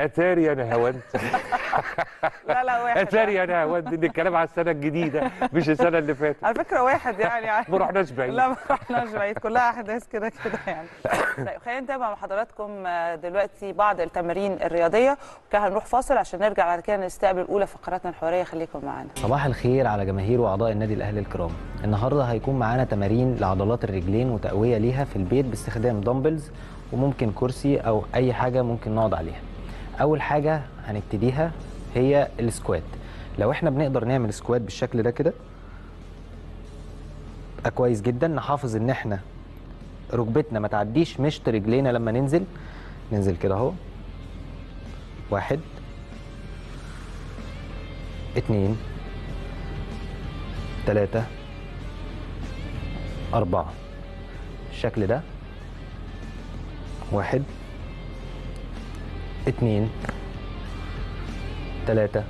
اتاري يا نهاوند. لا لا واحد اتاري يا نهاوند ان الكلام على السنه الجديده مش السنه اللي فاتت. على فكره واحد يعني ما رحناش بعيد. لا ما رحناش بعيد، كلها احداث كده كده يعني. طيب خلينا نتابع مع حضراتكم دلوقتي بعض التمارين الرياضيه، وكده هنروح فاصل عشان نرجع بعد كده نستقبل اولى فقراتنا الحواريه. خليكم معانا. صباح الخير على جماهير واعضاء النادي الاهلي الكرام. النهارده هيكون معانا تمارين لعضلات الرجلين وتقويه ليها في البيت باستخدام دمبلز وممكن كرسي او اي حاجه ممكن نقعد عليها. اول حاجه هنبتديها هي السكوات. لو احنا بنقدر نعمل سكوات بالشكل ده كده يبقى كويس جدا. نحافظ ان احنا ركبتنا ما تعديش مشط رجلينا لما ننزل. ننزل كده اهو، واحد اتنين تلاتة أربعة، الشكل ده، واحد اتنين تلاتة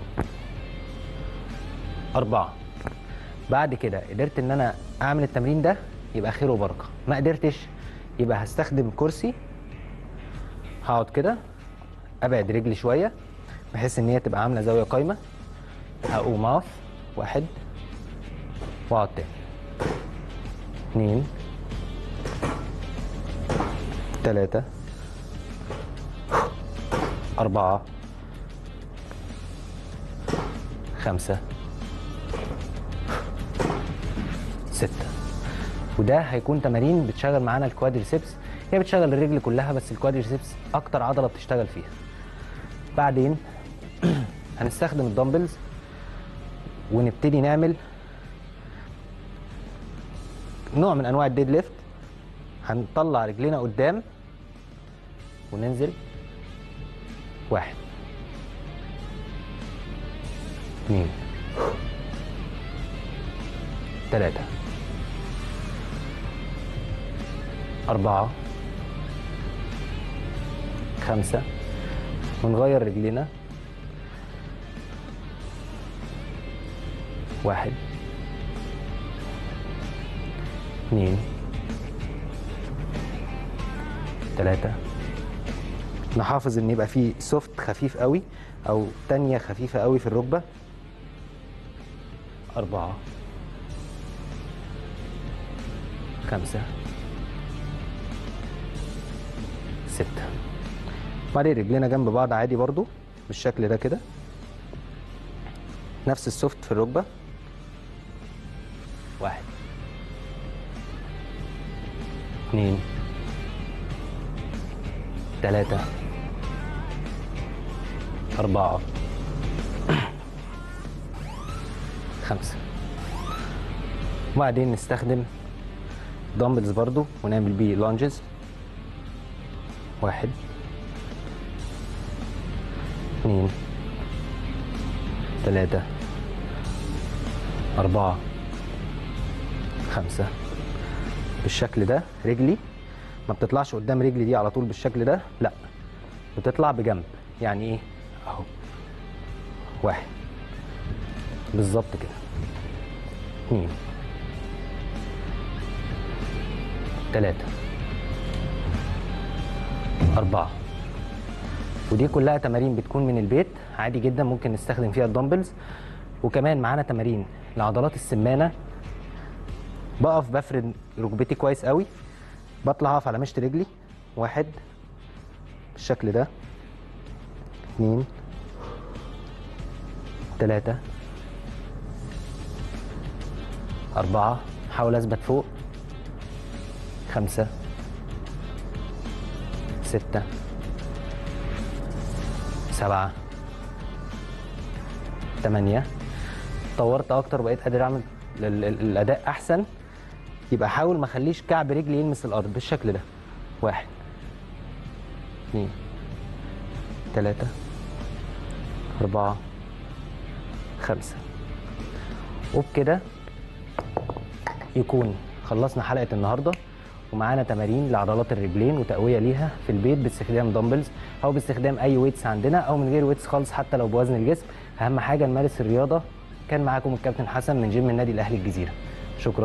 أربعة. بعد كده قدرت إن أنا أعمل التمرين ده يبقى خير وبركة. ما قدرتش يبقى هستخدم كرسي، هقعد كده أبعد رجلي شوية بحيث إن هي تبقى عاملة زاوية قايمة. هقوم أقف، واحد، وأقعد تاني، اتنين تلاتة أربعة خمسة ستة. وده هيكون تمارين بتشغل معانا الكوادريسبس. هي بتشغل الرجل كلها بس الكوادريسبس أكتر عضلة بتشتغل فيها. بعدين هنستخدم الدمبلز ونبتدي نعمل نوع من أنواع الديد ليفت. هنطلع رجلينا قدام وننزل، واحد اثنين ثلاثة أربعة خمسة، ونغير رجلينا، واحد اثنين ثلاثة. نحافظ ان يبقى فيه سوفت خفيف قوي او تانية خفيفة قوي في الركبة، أربعة خمسة ستة. بعدين رجلينا جنب بعض عادي برضو بالشكل ده كده، نفس السوفت في الركبة، واحد اثنين ثلاثة أربعة خمسة. وبعدين نستخدم دمبلز برضو ونعمل بيه لانجز، واحد اثنين ثلاثة أربعة خمسة بالشكل ده. رجلي ما بتطلعش قدام رجلي دي على طول بالشكل ده، لا بتطلع بجنب. يعني ايه؟ اهو، واحد بالظبط كده، اثنين ثلاثة أربعة. ودي كلها تمارين بتكون من البيت عادي جدا، ممكن نستخدم فيها الدمبلز. وكمان معانا تمارين لعضلات السمانة. بقف بفرد ركبتي كويس قوي، بطلع اقف على مشط رجلي، واحد بالشكل ده، اثنين ثلاثة أربعة، حاول أثبت فوق، خمسة ستة سبعة ثمانية. طورت أكتر وبقيت قادر أعمل الأداء أحسن. يبقى حاول ما اخليش كعب رجلي يلمس الأرض بالشكل ده، واحد اثنين ثلاثة أربعة خمسة. وبكده يكون خلصنا حلقة النهاردة، ومعانا تمارين لعضلات الرجلين وتقوية ليها في البيت باستخدام دمبلز أو باستخدام أي ويتس عندنا أو من غير ويتس خالص حتى لو بوزن الجسم. أهم حاجة نمارس الرياضة. كان معاكم الكابتن حسن من جيم النادي الأهلي الجزيرة. شكرا.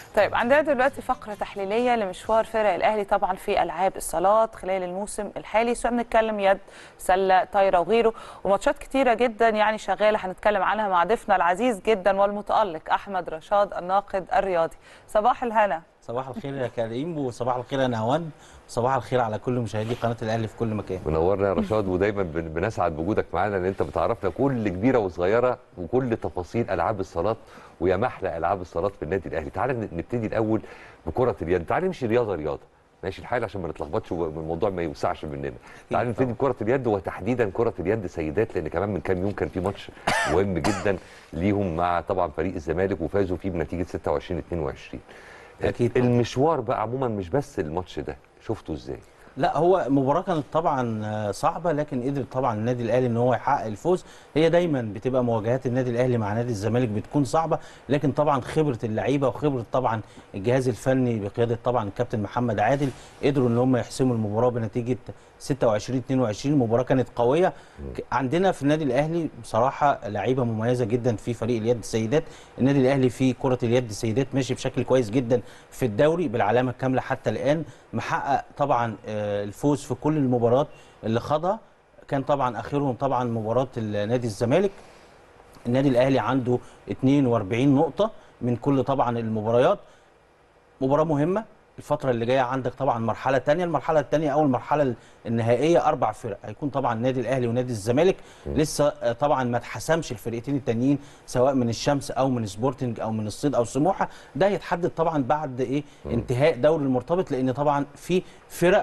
طيب عندنا دلوقتي فقره تحليليه لمشوار فرق الاهلي طبعا في العاب الصالات خلال الموسم الحالي، سواء بنتكلم يد، سله، طايره وغيره، وماتشات كتيره جدا يعني شغاله هنتكلم عنها مع ضيفنا العزيز جدا والمتالق احمد رشاد الناقد الرياضي. صباح الهنا. صباح الخير يا كريم، وصباح الخير يا نهاوند، وصباح الخير على كل مشاهدي قناه الاهلي في كل مكان. منورنا يا رشاد، ودايما بنسعد بوجودك معانا لان انت بتعرفنا كل كبيره وصغيره وكل تفاصيل العاب الصالات، ويا محلى العاب الصالات في النادي الاهلي. تعالى نبتدي الاول بكره اليد، تعالى نمشي رياضه رياضه ماشي الحال عشان ما نتلخبطش والموضوع ما يوسعش مننا. تعالى نبتدي بكره اليد، وتحديدا كره اليد سيدات، لان كمان من كام يوم كان في ماتش مهم جدا ليهم مع طبعا فريق الزمالك وفازوا فيه بنتيجه ستة وعشرين اتنين وعشرين. اكيد المشوار بقى عموما مش بس الماتش ده، شفته ازاي؟ لا، هو مباراه كانت طبعا صعبه، لكن قدر طبعا النادي الاهلي ان هو يحقق الفوز. هي دايما بتبقى مواجهات النادي الاهلي مع نادي الزمالك بتكون صعبه، لكن طبعا خبره اللعيبه وخبره طبعا الجهاز الفني بقياده طبعا الكابتن محمد عادل قدروا ان هم يحسموا المباراه بنتيجه ستة وعشرين اتنين وعشرين. المباراه كانت قويه. عندنا في النادي الاهلي بصراحه لعيبه مميزه جدا في فريق اليد السيدات. النادي الاهلي في كره اليد السيدات ماشي بشكل كويس جدا في الدوري بالعلامه الكامله حتى الان، محقق طبعا الفوز في كل المباريات اللي خاضها. كان طبعا اخرهم طبعا مباراه نادي الزمالك. النادي الاهلي عنده اتنين واربعين نقطه من كل طبعا المباريات. مباراه مهمه. الفترة اللي جاية عندك طبعا مرحلة تانية، المرحلة التانية أو المرحلة النهائية أربع فرق، هيكون طبعا النادي الأهلي ونادي الزمالك. م. لسه طبعا ما اتحسمش الفرقتين التانيين سواء من الشمس أو من سبورتنج أو من الصيد أو سموحة، ده هيتحدد طبعا بعد إيه م. انتهاء دوري المرتبط، لأن طبعا في فرق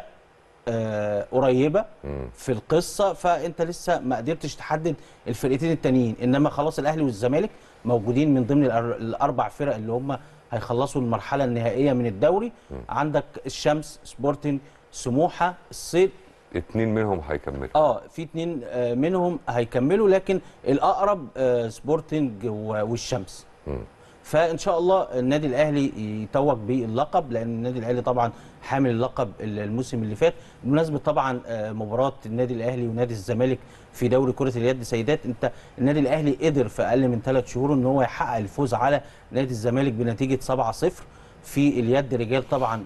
آه قريبة م. في القصة، فأنت لسه ما قدرتش تحدد الفرقتين التانيين، إنما خلاص الأهلي والزمالك موجودين من ضمن الأربع فرق اللي هم هيخلصوا المرحله النهائيه من الدوري. م. عندك الشمس، سبورتنج، سموحه، الصيد، اتنين منهم هيكملوا. اه في اتنين آه منهم هيكملوا، لكن الاقرب آه سبورتنج والشمس. م. فان شاء الله النادي الاهلي يتوج باللقب، لان النادي الاهلي طبعا حامل اللقب الموسم اللي فات. بمناسبه طبعا مباراه النادي الاهلي ونادي الزمالك في دوري كره اليد سيدات، انت النادي الاهلي قدر في اقل من ثلاث شهور ان هو يحقق الفوز على نادي الزمالك بنتيجه سبعة صفر. في اليد رجال طبعا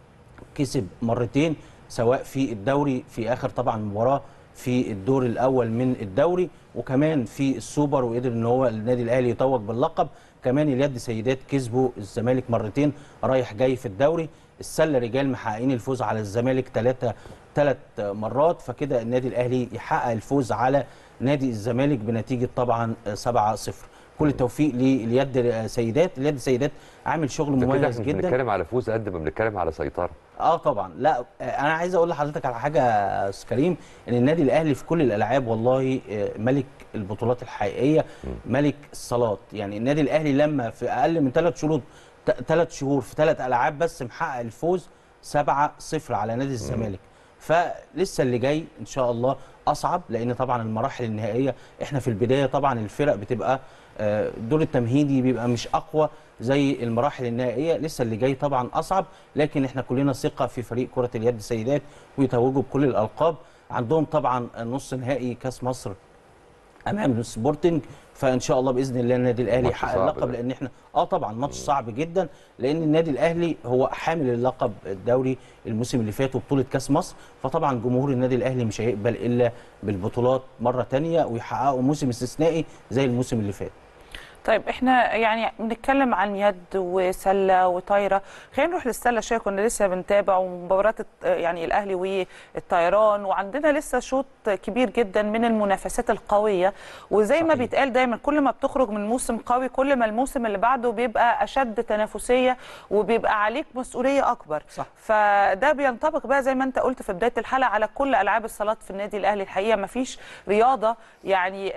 كسب مرتين، سواء في الدوري في اخر طبعا مباراه في الدور الاول من الدوري، وكمان في السوبر، وقدر ان هو النادي الاهلي يتوج باللقب. كمان اليد سيدات كسبوا الزمالك مرتين رايح جاي في الدوري. السله رجال محققين الفوز على الزمالك ثلاثه ثلاث مرات، فكده النادي الاهلي يحقق الفوز على نادي الزمالك بنتيجه طبعا سبعة صفر. كل التوفيق لليد سيدات. اليد سيدات عامل شغل مميز جدا. بنتكلم على فوز قد ما بنتكلم على سيطره. اه طبعا. لا انا عايز اقول لحضرتك على حاجه يا استاذ كريم، ان النادي الاهلي في كل الالعاب والله ملك البطولات الحقيقيه، ملك الصالات. يعني النادي الاهلي لما في اقل من ثلاث شهور ثلاث شهور في ثلاث العاب بس محقق الفوز سبعة صفر على نادي الزمالك. فلسه اللي جاي ان شاء الله اصعب، لان طبعا المراحل النهائيه احنا في البدايه طبعا الفرق بتبقى الدور التمهيدي بيبقى مش اقوى زي المراحل النهائيه. لسه اللي جاي طبعا اصعب، لكن احنا كلنا ثقه في فريق كره اليد السيدات ويتوجوا بكل الالقاب. عندهم طبعا نص نهائي كاس مصر امام سبورتنج، فان شاء الله باذن الله النادي الاهلي يحقق اللقب، لان احنا اه طبعا ماتش صعب جدا، لان النادي الاهلي هو حامل اللقب الدوري الموسم اللي فات وبطوله كاس مصر، فطبعا جمهور النادي الاهلي مش هيقبل الا بالبطولات مره ثانيه ويحققوا موسم استثنائي زي الموسم اللي فات. طيب احنا يعني بنتكلم عن يد وسله وطايره، خلينا نروح للسله شويه. كنا لسه بنتابع مباراه يعني الاهلي والطيران، وعندنا لسه شوط كبير جدا من المنافسات القويه، وزي صحيح. ما بيتقال دايما كل ما بتخرج من موسم قوي كل ما الموسم اللي بعده بيبقى اشد تنافسيه وبيبقى عليك مسؤوليه اكبر. صح. فده بينطبق بقى زي ما انت قلت في بدايه الحلقه على كل العاب الصالات في النادي الاهلي. الحقيقه ما فيش رياضه يعني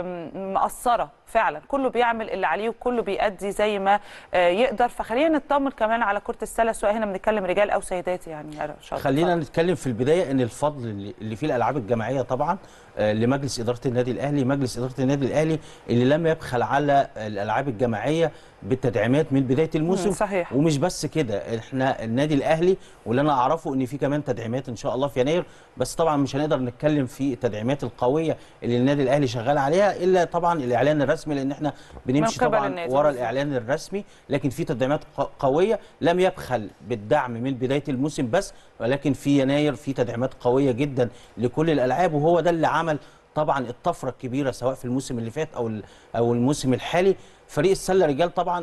مقصره فعلا، كله بيعمل اللي عليه وكله بيأدي زي ما يقدر. فخلينا نطمن كمان على كرة السلة، سواء هنا بنتكلم رجال او سيدات. يعني يا رشاد خلينا نتكلم في البدايه ان الفضل اللي فيه الالعاب الجماعيه طبعا لمجلس اداره النادي الاهلي. مجلس اداره النادي الاهلي اللي لم يبخل على الالعاب الجماعيه بالتدعيمات من بدايه الموسم. صحيح. ومش بس كده، احنا النادي الاهلي واللي انا اعرفه ان في كمان تدعيمات ان شاء الله في يناير، بس طبعا مش هنقدر نتكلم في التدعيمات القويه اللي النادي الاهلي شغال عليها الا طبعا الاعلان الرسمي، لان احنا بنمشي طبعا ورا الاعلان الرسمي. لكن في تدعيمات قويه لم يبخل بالدعم من بدايه الموسم بس، ولكن في يناير في تدعيمات قويه جدا لكل الالعاب، وهو ده اللي عمل طبعا الطفره الكبيره سواء في الموسم اللي فات او او الموسم الحالي. فريق السله رجال طبعا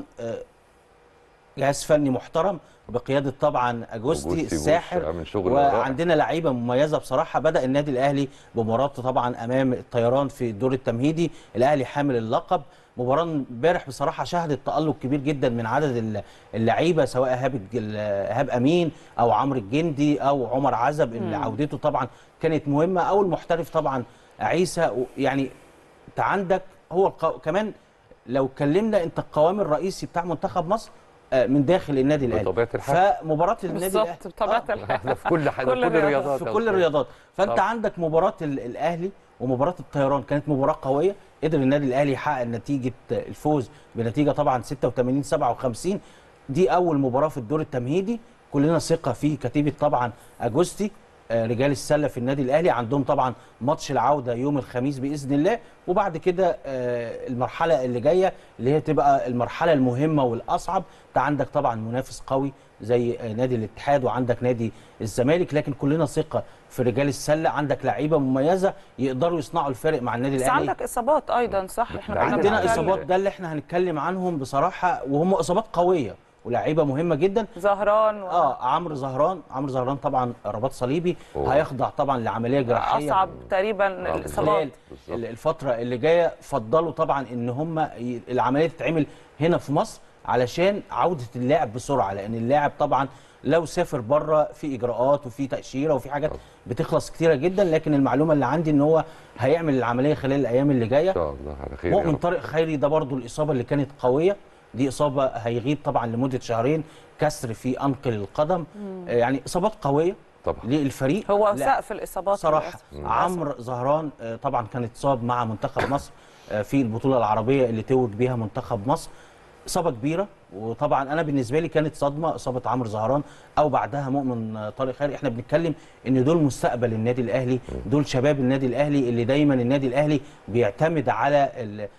جهاز فني محترم بقياده طبعا اجوستي الساحر، وعندنا لعيبه مميزه بصراحه. بدا النادي الاهلي بمباراته طبعا امام الطيران في الدور التمهيدي، الاهلي حامل اللقب. مباراه امبارح بصراحه شهدت تالق كبير جدا من عدد اللعيبه، سواء ايهاب ايهاب امين او عمرو الجندي او عمر عزب اللي عودته طبعا كانت مهمه، او المحترف طبعا عيسى. يعني انت عندك هو القو... كمان لو اتكلمنا انت القوام الرئيسي بتاع منتخب مصر من داخل النادي الاهلي بطبيعه الحال، فمباراه النادي الاهلي بطبيعه الحال في كل حاجه، كل الرياضات في كل الرياضات. فانت طبعا عندك مباراه الاهلي ومباراه الطيران كانت مباراه قويه، قدر النادي الاهلي يحقق نتيجه الفوز بنتيجه طبعا ستة وثمانين سبعة وخمسين. دي اول مباراه في الدور التمهيدي، كلنا ثقه في كتيبه طبعا اجوستي رجال السله في النادي الاهلي. عندهم طبعا ماتش العوده يوم الخميس باذن الله، وبعد كده المرحله اللي جايه اللي هي تبقى المرحله المهمه والاصعب. انت عندك طبعا منافس قوي زي نادي الاتحاد وعندك نادي الزمالك، لكن كلنا ثقه في رجال السله. عندك لعيبه مميزه يقدروا يصنعوا الفارق مع النادي الاهلي. بس عندك اصابات ايضا صح؟ احنا عندنا اصابات، ده اللي احنا هنتكلم عنهم بصراحه، وهم اصابات قويه ولاعيبه مهمه جدا. زهران و... اه عمرو زهران عمرو زهران طبعا رباط صليبي، أوه. هيخضع طبعا لعمليه جراحيه، اصعب تقريبا الاصابات الفتره اللي جايه. فضلوا طبعا ان هم العمليه تتعمل هنا في مصر علشان عوده اللاعب بسرعه، لان اللاعب طبعا لو سافر بره في اجراءات وفي تاشيره وفي حاجات بتخلص كتيره جدا. لكن المعلومه اللي عندي ان هو هيعمل العمليه خلال الايام اللي جايه ان شاء الله على خير. مؤمن طارق خيري ده برضو الاصابه اللي كانت قويه، دي اصابه هيغيب طبعا لمده شهرين، كسر في انقل القدم. مم. يعني اصابات قويه طبعا للفريق، هو سقف الاصابات صراحه. عمرو زهران طبعا كان اتصاب مع منتخب مصر في البطوله العربيه اللي توج بيها منتخب مصر، اصابه كبيره. وطبعا انا بالنسبه لي كانت صدمه اصابه عمرو زهران او بعدها مؤمن طارق خيري. احنا بنتكلم ان دول مستقبل النادي الاهلي، دول شباب النادي الاهلي اللي دايما النادي الاهلي بيعتمد على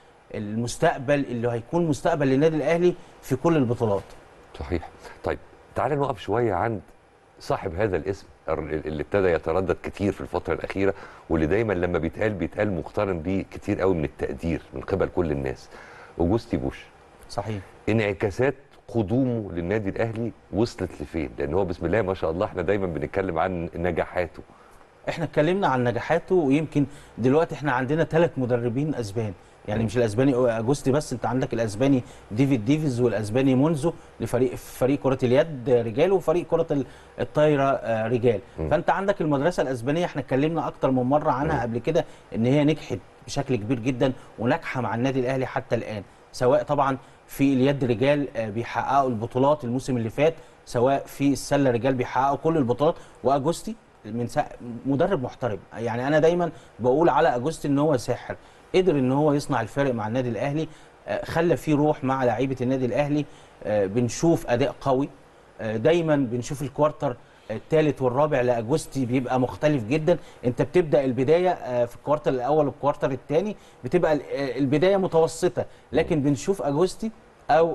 المستقبل اللي هيكون مستقبل للنادي الاهلي في كل البطولات. صحيح. طيب تعالى نقف شويه عند صاحب هذا الاسم اللي ابتدى يتردد كتير في الفتره الاخيره، واللي دايما لما بيتقال بيتقال مقترن بيه كتير قوي من التقدير من قبل كل الناس، اوجوستي بوش. صحيح. انعكاسات قدومه للنادي الاهلي وصلت لفين؟ لان هو بسم الله ما شاء الله احنا دايما بنتكلم عن نجاحاته. احنا اتكلمنا عن نجاحاته، ويمكن دلوقتي احنا عندنا ثلاث مدربين اسبان، يعني مش الاسباني اجوستي بس، انت عندك الاسباني ديفيد ديفيز والاسباني مونزو لفريق فريق كره اليد رجال وفريق كره الطايره رجال. م. فانت عندك المدرسه الاسبانيه احنا اتكلمنا اكتر من مره عنها م. قبل كده ان هي نجحت بشكل كبير جدا وناجحه مع النادي الاهلي حتى الان، سواء طبعا في اليد رجال بيحققوا البطولات الموسم اللي فات، سواء في السله رجال بيحققوا كل البطولات. واجوستي من سا... مدرب محترم، يعني انا دايما بقول على اجوستي ان هو ساحر، قدر ان هو يصنع الفارق مع النادي الاهلي، خلى فيه روح مع لعيبه النادي الاهلي. بنشوف اداء قوي، دايما بنشوف الكوارتر الثالث والرابع لاجوستي بيبقى مختلف جدا. انت بتبدا البدايه في الكوارتر الاول والكوارتر الثاني بتبقى البدايه متوسطه، لكن بنشوف اجوستي او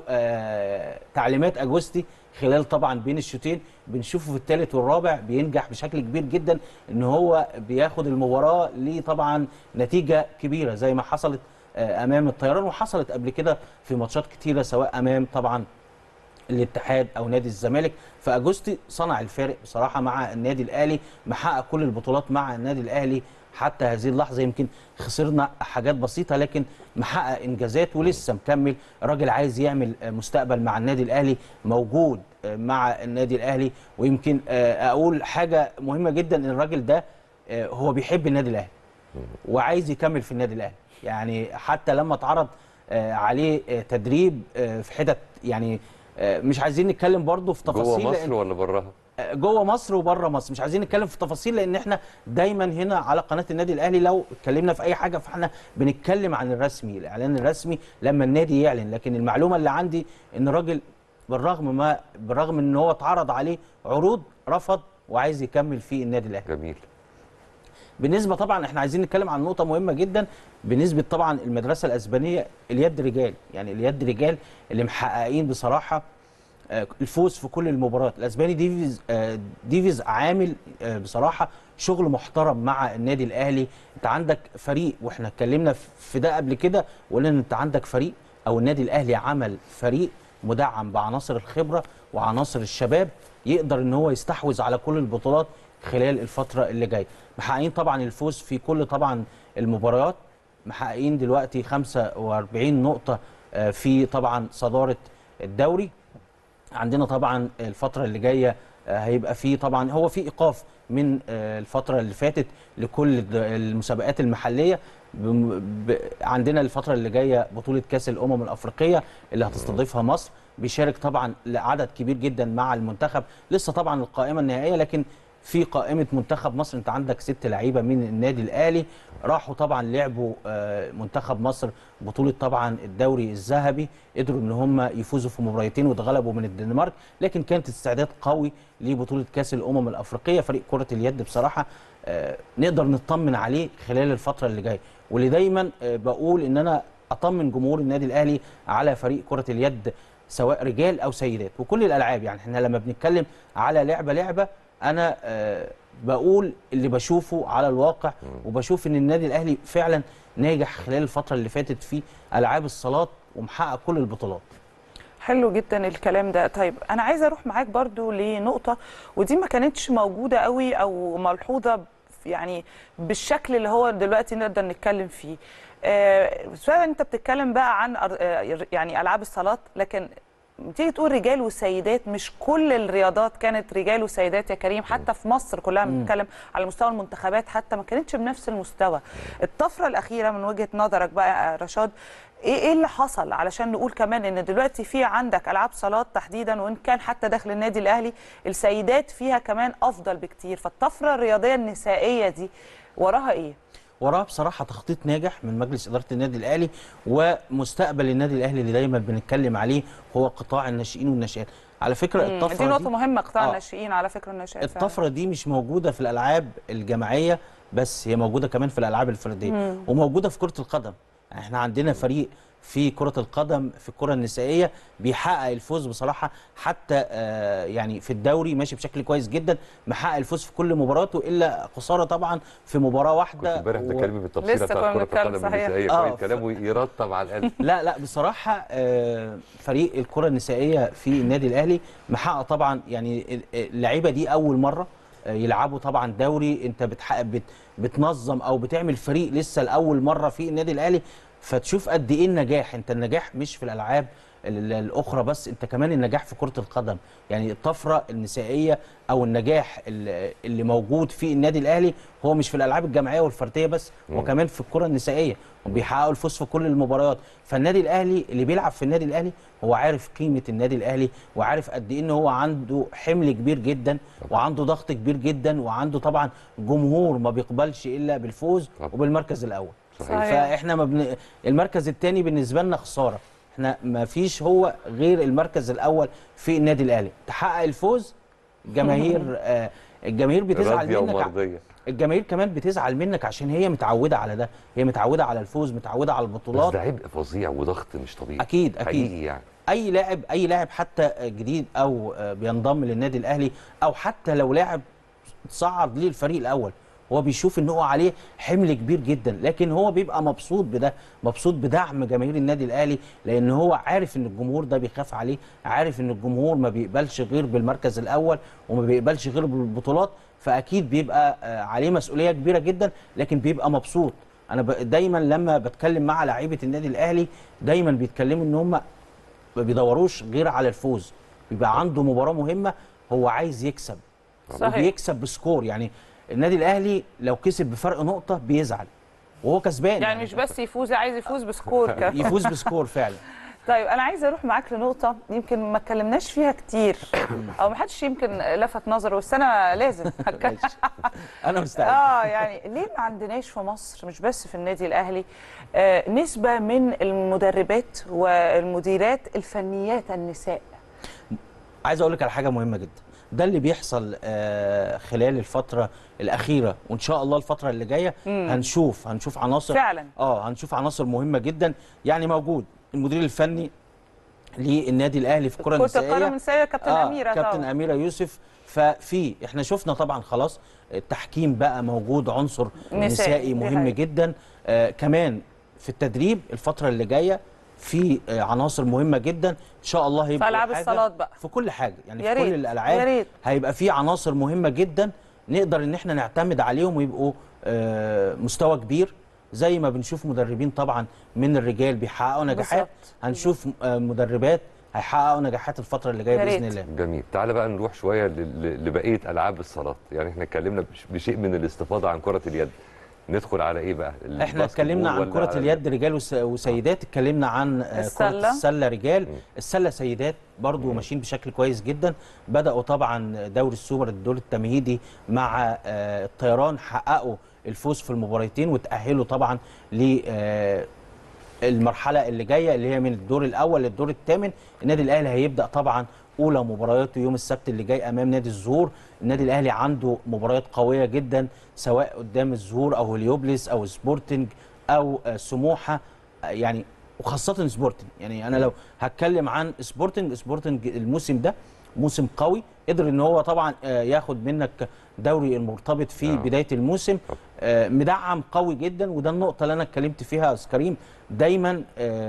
تعليمات اجوستي خلال طبعا بين الشوطين بنشوفه في الثالث والرابع بينجح بشكل كبير جدا ان هو بياخد المباراه ليه طبعا نتيجه كبيره زي ما حصلت امام الطيران، وحصلت قبل كده في ماتشات كتيره سواء امام طبعا الاتحاد او نادي الزمالك. فاجوستي صنع الفارق بصراحه مع النادي الاهلي، محقق كل البطولات مع النادي الاهلي حتى هذه اللحظه. يمكن خسرنا حاجات بسيطه لكن محقق انجازات ولسه مكمل. راجل عايز يعمل مستقبل مع النادي الاهلي، موجود مع النادي الاهلي. ويمكن اقول حاجه مهمه جدا ان الراجل ده هو بيحب النادي الاهلي وعايز يكمل في النادي الاهلي. يعني حتى لما اتعرض عليه تدريب في حتت يعني مش عايزين نتكلم برضو في تفاصيل جوه مصر ولا براها؟ جوه مصر وبره مصر، مش عايزين نتكلم في تفاصيل لان احنا دايما هنا على قناه النادي الاهلي لو اتكلمنا في اي حاجه فاحنا بنتكلم عن الرسمي، الاعلان الرسمي لما النادي يعلن. لكن المعلومه اللي عندي ان الراجل بالرغم ما بالرغم ان هو اتعرض عليه عروض رفض وعايز يكمل في النادي الاهلي. جميل. بالنسبه طبعا احنا عايزين نتكلم عن نقطه مهمه جدا بالنسبه طبعا المدرسه الاسبانيه، اليد رجال، يعني اليد رجال اللي محققين بصراحه الفوز في كل المباريات. الاسباني ديفيز ديفيز عامل بصراحه شغل محترم مع النادي الاهلي. انت عندك فريق، واحنا اتكلمنا في ده قبل كده وقلنا ان انت عندك فريق، او النادي الاهلي عمل فريق مدعم بعناصر الخبره وعناصر الشباب يقدر ان هو يستحوذ على كل البطولات خلال الفتره اللي جايه. محققين طبعا الفوز في كل طبعا المباريات، محققين دلوقتي خمسة وأربعين نقطه في طبعا صداره الدوري. عندنا طبعا الفتره اللي جايه هيبقى في طبعا هو في ايقاف من الفتره اللي فاتت لكل المسابقات المحليه. عندنا الفتره اللي جايه بطوله كاس الامم الافريقيه اللي هتستضيفها مصر، بيشارك طبعا عدد كبير جدا مع المنتخب. لسه طبعا القائمه النهائيه، لكن في قائمه منتخب مصر انت عندك ست لعيبه من النادي الاهلي راحوا طبعا لعبوا منتخب مصر بطوله طبعا الدوري الذهبي، قدروا ان هم يفوزوا في مباراتين واتغلبوا من الدنمارك، لكن كانت استعداد قوي لبطوله كاس الامم الافريقيه. فريق كره اليد بصراحه نقدر نطمن عليه خلال الفتره اللي جايه، واللي دايما بقول ان انا اطمن جمهور النادي الاهلي على فريق كره اليد سواء رجال او سيدات وكل الالعاب. يعني احنا لما بنتكلم على لعبه لعبه انا أه بقول اللي بشوفه على الواقع، وبشوف ان النادي الاهلي فعلا ناجح خلال الفتره اللي فاتت في العاب الصالات ومحقق كل البطولات. حلو جدا الكلام ده. طيب انا عايزه اروح معاك برضو لنقطه ودي ما كانتش موجوده قوي او ملحوظه يعني بالشكل اللي هو دلوقتي نقدر نتكلم فيه. آه فعلا انت بتتكلم بقى عن يعني العاب الصالات، لكن تيجي تقول رجال وسيدات، مش كل الرياضات كانت رجال وسيدات يا كريم. حتى في مصر كلها بنتكلم على مستوى المنتخبات حتى ما كانتش بنفس المستوى. الطفره الاخيره من وجهه نظرك بقى رشاد ايه ايه اللي حصل علشان نقول كمان ان دلوقتي في عندك العاب صالات تحديدا، وان كان حتى داخل النادي الاهلي السيدات فيها كمان افضل بكتير، فالطفره الرياضيه النسائيه دي وراها ايه؟ وراها بصراحه تخطيط ناجح من مجلس اداره النادي الاهلي، ومستقبل النادي الاهلي اللي دايما بنتكلم عليه هو قطاع الناشئين والناشئات. على فكره الطفره دي نقطه مهمه، قطاع آه الناشئين على فكره الناشئات الطفره دي مش موجوده في الالعاب الجماعيه بس، هي موجوده كمان في الالعاب الفرديه مم. وموجوده في كره القدم. احنا عندنا فريق في كرة القدم في الكرة النسائية بيحقق الفوز بصراحة، حتى آه يعني في الدوري ماشي بشكل كويس جدا، محقق الفوز في كل مباراته الا خسارة طبعا في مباراة واحدة. امبارح و... بتكلمي بالتفصيل بتاع كرة القدم النسائية، آه كلامه يرطب على القلب. لا لا بصراحة آه فريق الكرة النسائية في النادي الأهلي محقق طبعا، يعني اللعيبة دي أول مرة يلعبوا طبعا دوري، انت بتحقق بت بتنظم او بتعمل فريق لسه لاول مره في النادي الاهلي، فتشوف قد ايه النجاح. انت النجاح مش في الالعاب الاخرى بس، انت كمان النجاح في كره القدم. يعني الطفره النسائيه او النجاح اللي موجود في النادي الاهلي هو مش في الالعاب الجماعيه والفرديه بس، هو كمان في الكره النسائيه، وبيحققوا الفوز في كل المباريات. فالنادي الاهلي اللي بيلعب في النادي الاهلي هو عارف قيمه النادي الاهلي، وعارف قد ايه ان هو عنده حمل كبير جدا وعنده ضغط كبير جدا، وعنده طبعا جمهور ما بيقبلش الا بالفوز وبالمركز الاول. صحيح. فاحنا ما بن... المركز الثاني بالنسبه لنا خساره، احنا ما فيش هو غير المركز الاول في النادي الاهلي. تحقق الفوز جماهير آه الجماهير بتزعل منك، الجماهير كمان بتزعل منك عشان هي متعوده على ده، هي متعوده على الفوز، متعوده على البطولات. بس ده عبء فظيع وضغط مش طبيعي. اكيد اكيد يعني اي لاعب اي لاعب حتى جديد او بينضم للنادي الاهلي، او حتى لو لاعب صعد ليه الفريق الاول، هو بيشوف ان هو عليه حمل كبير جدا، لكن هو بيبقى مبسوط بده، مبسوط بدعم جماهير النادي الاهلي، لان هو عارف ان الجمهور ده بيخاف عليه، عارف ان الجمهور ما بيقبلش غير بالمركز الاول وما بيقبلش غير بالبطولات، فاكيد بيبقى عليه مسؤوليه كبيره جدا، لكن بيبقى مبسوط. انا دايما لما بتكلم مع لاعيبه النادي الاهلي دايما بيتكلموا ان هم ما بيدوروش غير على الفوز، بيبقى عنده مباراه مهمه هو عايز يكسب. صحيح. وبيكسب بسكور، يعني النادي الاهلي لو كسب بفرق نقطه بيزعل وهو كسبان، يعني, يعني مش بس يفوز، عايز يفوز بسكور كمان. يفوز بسكور فعلا. طيب انا عايزه اروح معاك لنقطه يمكن ما اتكلمناش فيها كتير او ما حدش يمكن لفت نظره، بس انا لازم هتكلم. انا مستعد. اه يعني ليه ما عندناش في مصر مش بس في النادي الاهلي آه نسبه من المدربات والمديرات الفنيات النساء؟ عايز اقول لك على حاجه مهمه جدا، ده اللي بيحصل آه خلال الفتره الاخيره، وان شاء الله الفتره اللي جايه هنشوف هنشوف عناصر فعلا اه هنشوف عناصر مهمه جدا. يعني موجود المدير الفني للنادي الاهلي في الكره النسائيه، كره القدم النسائيه كابتن آه اميره كابتن طبعا. اميره يوسف. ففي احنا شفنا طبعا خلاص التحكيم بقى موجود عنصر نسائي مهم جدا. آه كمان في التدريب الفتره اللي جايه في آه عناصر مهمه جدا ان شاء الله. هيبقى في العاب الصالات بقى، في كل حاجه يعني في كل الالعاب هيبقى في عناصر مهمه جدا نقدر ان احنا نعتمد عليهم ويبقوا آه مستوى كبير، زي ما بنشوف مدربين طبعا من الرجال بيحققوا نجاحات، هنشوف آه مدربات هيحققوا نجاحات الفتره اللي جايه باذن الله. جميل. تعالى بقى نروح شويه لبقيه العاب الصالات. يعني احنا اتكلمنا بشيء من الاستفاضه عن كره اليد، ندخل على ايه بقى؟ احنا اتكلمنا عن كره اليد رجال وسيدات، اتكلمنا عن السلة. كره السله رجال، السله سيدات برضو ماشيين بشكل كويس جدا. بداوا طبعا دوري السوبر الدور التمهيدي مع الطيران، حققوا الفوز في المباراتين وتاهلوا طبعا ل المرحله اللي جايه اللي هي من الدور الاول للدور الثامن. النادي الاهلي هيبدا طبعا اولى مبارياته يوم السبت اللي جاي امام نادي الزهور. النادي الاهلي عنده مباريات قويه جدا سواء قدام الزهور او هليوبلس او سبورتنج او سموحه، يعني وخاصه سبورتنج. يعني انا لو هتكلم عن سبورتنج، سبورتنج الموسم ده موسم قوي، قدر ان هو طبعا ياخد منك دوري المرتبط في آه. بدايه الموسم، مدعم قوي جدا. وده النقطه اللي انا اتكلمت فيها يا استاذ كريم دايما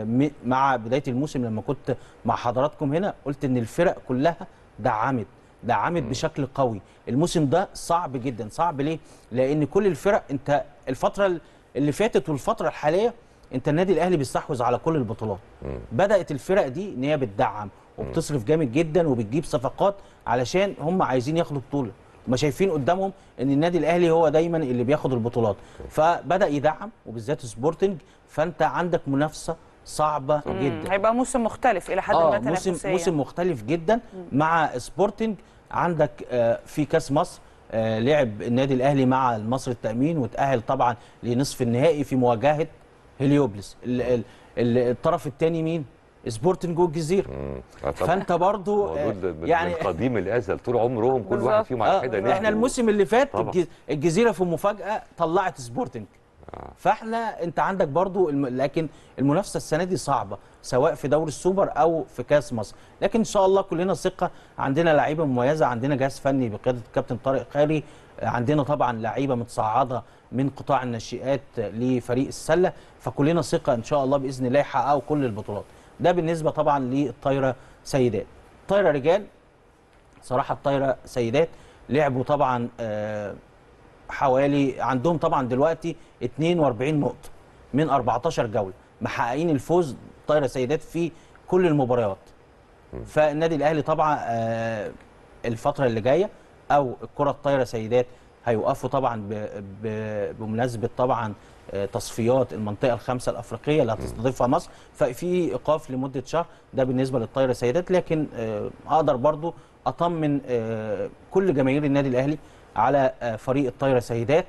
مع بدايه الموسم لما كنت مع حضراتكم هنا، قلت ان الفرق كلها دعمت دعمت بشكل قوي. الموسم ده صعب جدا. صعب ليه؟ لان كل الفرق، انت الفتره اللي فاتت والفتره الحاليه انت النادي الاهلي بيستحوذ على كل البطولات. بدات الفرق دي ان هي بتدعم وبتصرف جامد جدا وبتجيب صفقات علشان هم عايزين ياخدوا بطوله، هم شايفين قدامهم ان النادي الاهلي هو دايما اللي بياخد البطولات، فبدا يدعم وبالذات سبورتنج. فانت عندك منافسه صعبه جدا. هيبقى موسم مختلف الى حد آه ما تنافسيا. موسم موسم مختلف جدا مع سبورتنج. عندك آه في كاس مصر آه لعب النادي الاهلي مع المصري التامين وتاهل طبعا لنصف النهائي في مواجهه هليوبلس. الطرف الثاني مين؟ سبورتنج والجزيره. فانت برضو يعني من قديم الازل طول عمرهم كل واحد فيهم على حده. احنا الموسم اللي فات طبعا. الجزيره في مفاجاه طلعت سبورتنج. آه. فاحنا انت عندك برضو الم... لكن المنافسه السنه دي صعبه سواء في دوري السوبر او في كاس مصر، لكن ان شاء الله كلنا ثقه. عندنا لعيبه مميزه، عندنا جهاز فني بقياده الكابتن طارق خيري، عندنا طبعا لعيبه متصاعده من قطاع الناشئات لفريق السله، فكلنا ثقه ان شاء الله باذن الله يحققوا كل البطولات. ده بالنسبه طبعا للطايره سيدات. طايره رجال صراحه الطايره سيدات لعبوا طبعا آه حوالي عندهم طبعا دلوقتي اتنين واربعين نقطه من اربعتاشر جوله، محققين الفوز طايره سيدات في كل المباريات. فالنادي الاهلي طبعا آه الفتره اللي جايه او الكره الطايره سيدات هيوقفوا طبعا بمناسبه طبعا تصفيات المنطقه الخامسه الافريقيه اللي هتستضيفها مصر، ففي ايقاف لمده شهر. ده بالنسبه للطايره سيدات. لكن اقدر برضو اطمن كل جماهير النادي الاهلي على فريق الطايره سيدات.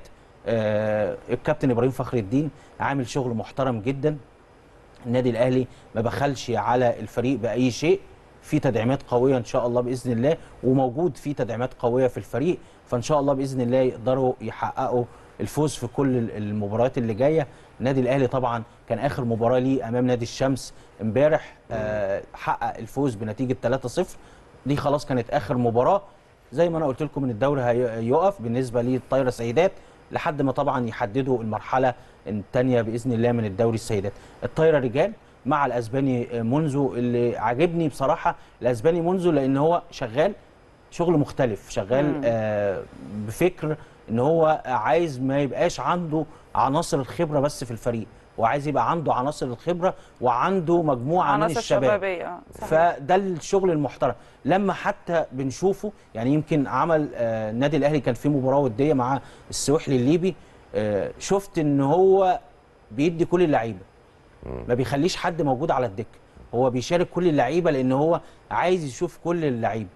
الكابتن ابراهيم فخر الدين عامل شغل محترم جدا. النادي الاهلي ما بخلش على الفريق باي شيء، في تدعيمات قويه ان شاء الله باذن الله، وموجود في تدعيمات قويه في الفريق، فان شاء الله باذن الله يقدروا يحققوا الفوز في كل المباريات اللي جايه. النادي الاهلي طبعا كان اخر مباراه ليه امام نادي الشمس امبارح، آه حقق الفوز بنتيجه ثلاثة صفر. دي خلاص كانت اخر مباراه، زي ما انا قلت لكم ان الدوري هيقف بالنسبه للطايره سيدات لحد ما طبعا يحددوا المرحله الثانيه باذن الله من الدوري السيدات. الطايره رجال مع الاسباني منذ، اللي عاجبني بصراحه الاسباني منذ لان هو شغال شغل مختلف، شغال آه بفكر ان هو عايز ما يبقاش عنده عناصر الخبره بس في الفريق، وعايز يبقى عنده عناصر الخبره وعنده مجموعه من الشباب. فده الشغل المحترم. لما حتى بنشوفه يعني يمكن عمل آه النادي الاهلي كان في مباراه وديه مع السويحلي الليبي، آه شفت ان هو بيدي كل اللعيبه، ما بيخليش حد موجود على الدكه، هو بيشارك كل اللعيبه لان هو عايز يشوف كل اللعيبه.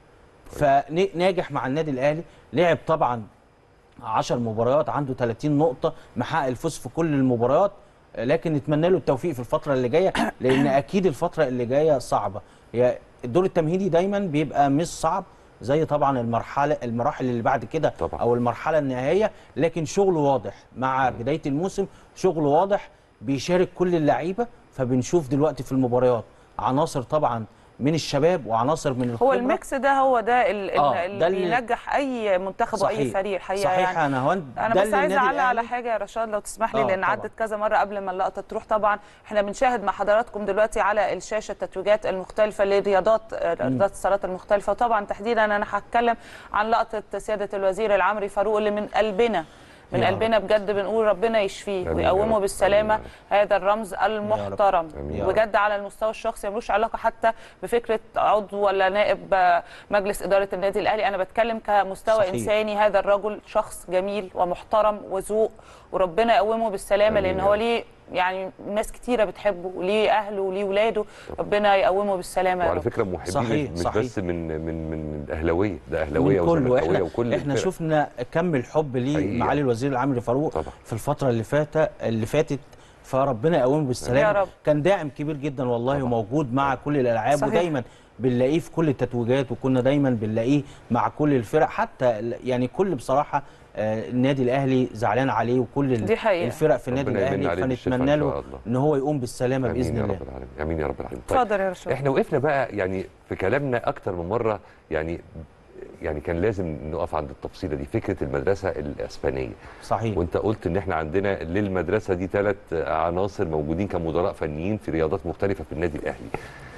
فناجح مع النادي الاهلي، لعب طبعا عشر مباريات، عنده ثلاثين نقطه، محقق الفوز في كل المباريات، لكن نتمنى له التوفيق في الفتره اللي جايه لان اكيد الفتره اللي جايه صعبه. هي الدور التمهيدي دايما بيبقى مش صعب زي طبعا المرحله المراحل اللي بعد كده طبعا. او المرحله النهائيه، لكن شغل واضح مع بدايه الموسم، شغل واضح بيشارك كل اللعيبه. فبنشوف دلوقتي في المباريات عناصر طبعا من الشباب وعناصر من الخبره. هو الميكس ده هو ده ال- آه، اللي ده اللي- بينجح اي منتخب واي صحيح. فريق الحقيقه. صحيح يعني انا هون انا ده بس اللي عايزه النادي اعلق على الأهلي- حاجه يا رشاد لو تسمح لي، آه، لان طبعاً. عدت كذا مره قبل ما اللقطه تروح. طبعا احنا بنشاهد مع حضراتكم دلوقتي على الشاشه التتويجات المختلفه للرياضات رياضات الصالات المختلفه. وطبعا تحديدا انا هتكلم عن لقطه سياده الوزير العمري فاروق اللي من قلبنا من يا قلبنا بجد بنقول ربنا يشفيه آمين يا ويقومه رب. بالسلامه. آمين يا هذا الرمز المحترم آمين يا رب. بجد على المستوى الشخصي ملوش علاقه حتى بفكره عضو ولا نائب مجلس اداره النادي الاهلي. انا بتكلم كمستوى صحيح. انساني. هذا الرجل شخص جميل ومحترم وذوق، وربنا يقومه بالسلامه، آمين لان يا هو رب. ليه يعني ناس كتيره بتحبه وليه اهله وليه ولاده. ربنا يقومه بالسلامه يا وعلى رب. فكره محبين صحيح، مش صحيح. بس من من من الاهلاويه، ده اهلاويه من كله. وزملكاويه احنا وكل احنا الفرق. شفنا كم الحب ليه حقيقي. معالي الوزير العمري فاروق طبعا. في الفتره اللي فاتت اللي فاتت فربنا يقومه بالسلامه. يا رب. كان داعم كبير جدا والله طبعا. وموجود مع كل الالعاب، صحيح. ودايما بنلاقيه في كل التتويجات، وكنا دايما بنلاقيه مع كل الفرق، حتى ال- يعني كل بصراحه آه، النادي الاهلي زعلان عليه وكل ال- دي حقيقة. الفرق في النادي ربنا يمن الاهلي، عليه بالشفاء فنتمنى إن شاء له الله. ان هو يقوم بالسلامه امين باذن يا الله. رب العالمين، امين يا رب العالمين. اتفضل يا رشاد. احنا وقفنا بقى يعني في كلامنا اكتر من مره، يعني يعني كان لازم نقف عند التفصيله دي، فكره المدرسه الاسبانيه. صحيح. وانت قلت ان احنا عندنا للمدرسه دي ثلاث عناصر موجودين كمدراء فنيين في رياضات مختلفه في النادي الاهلي.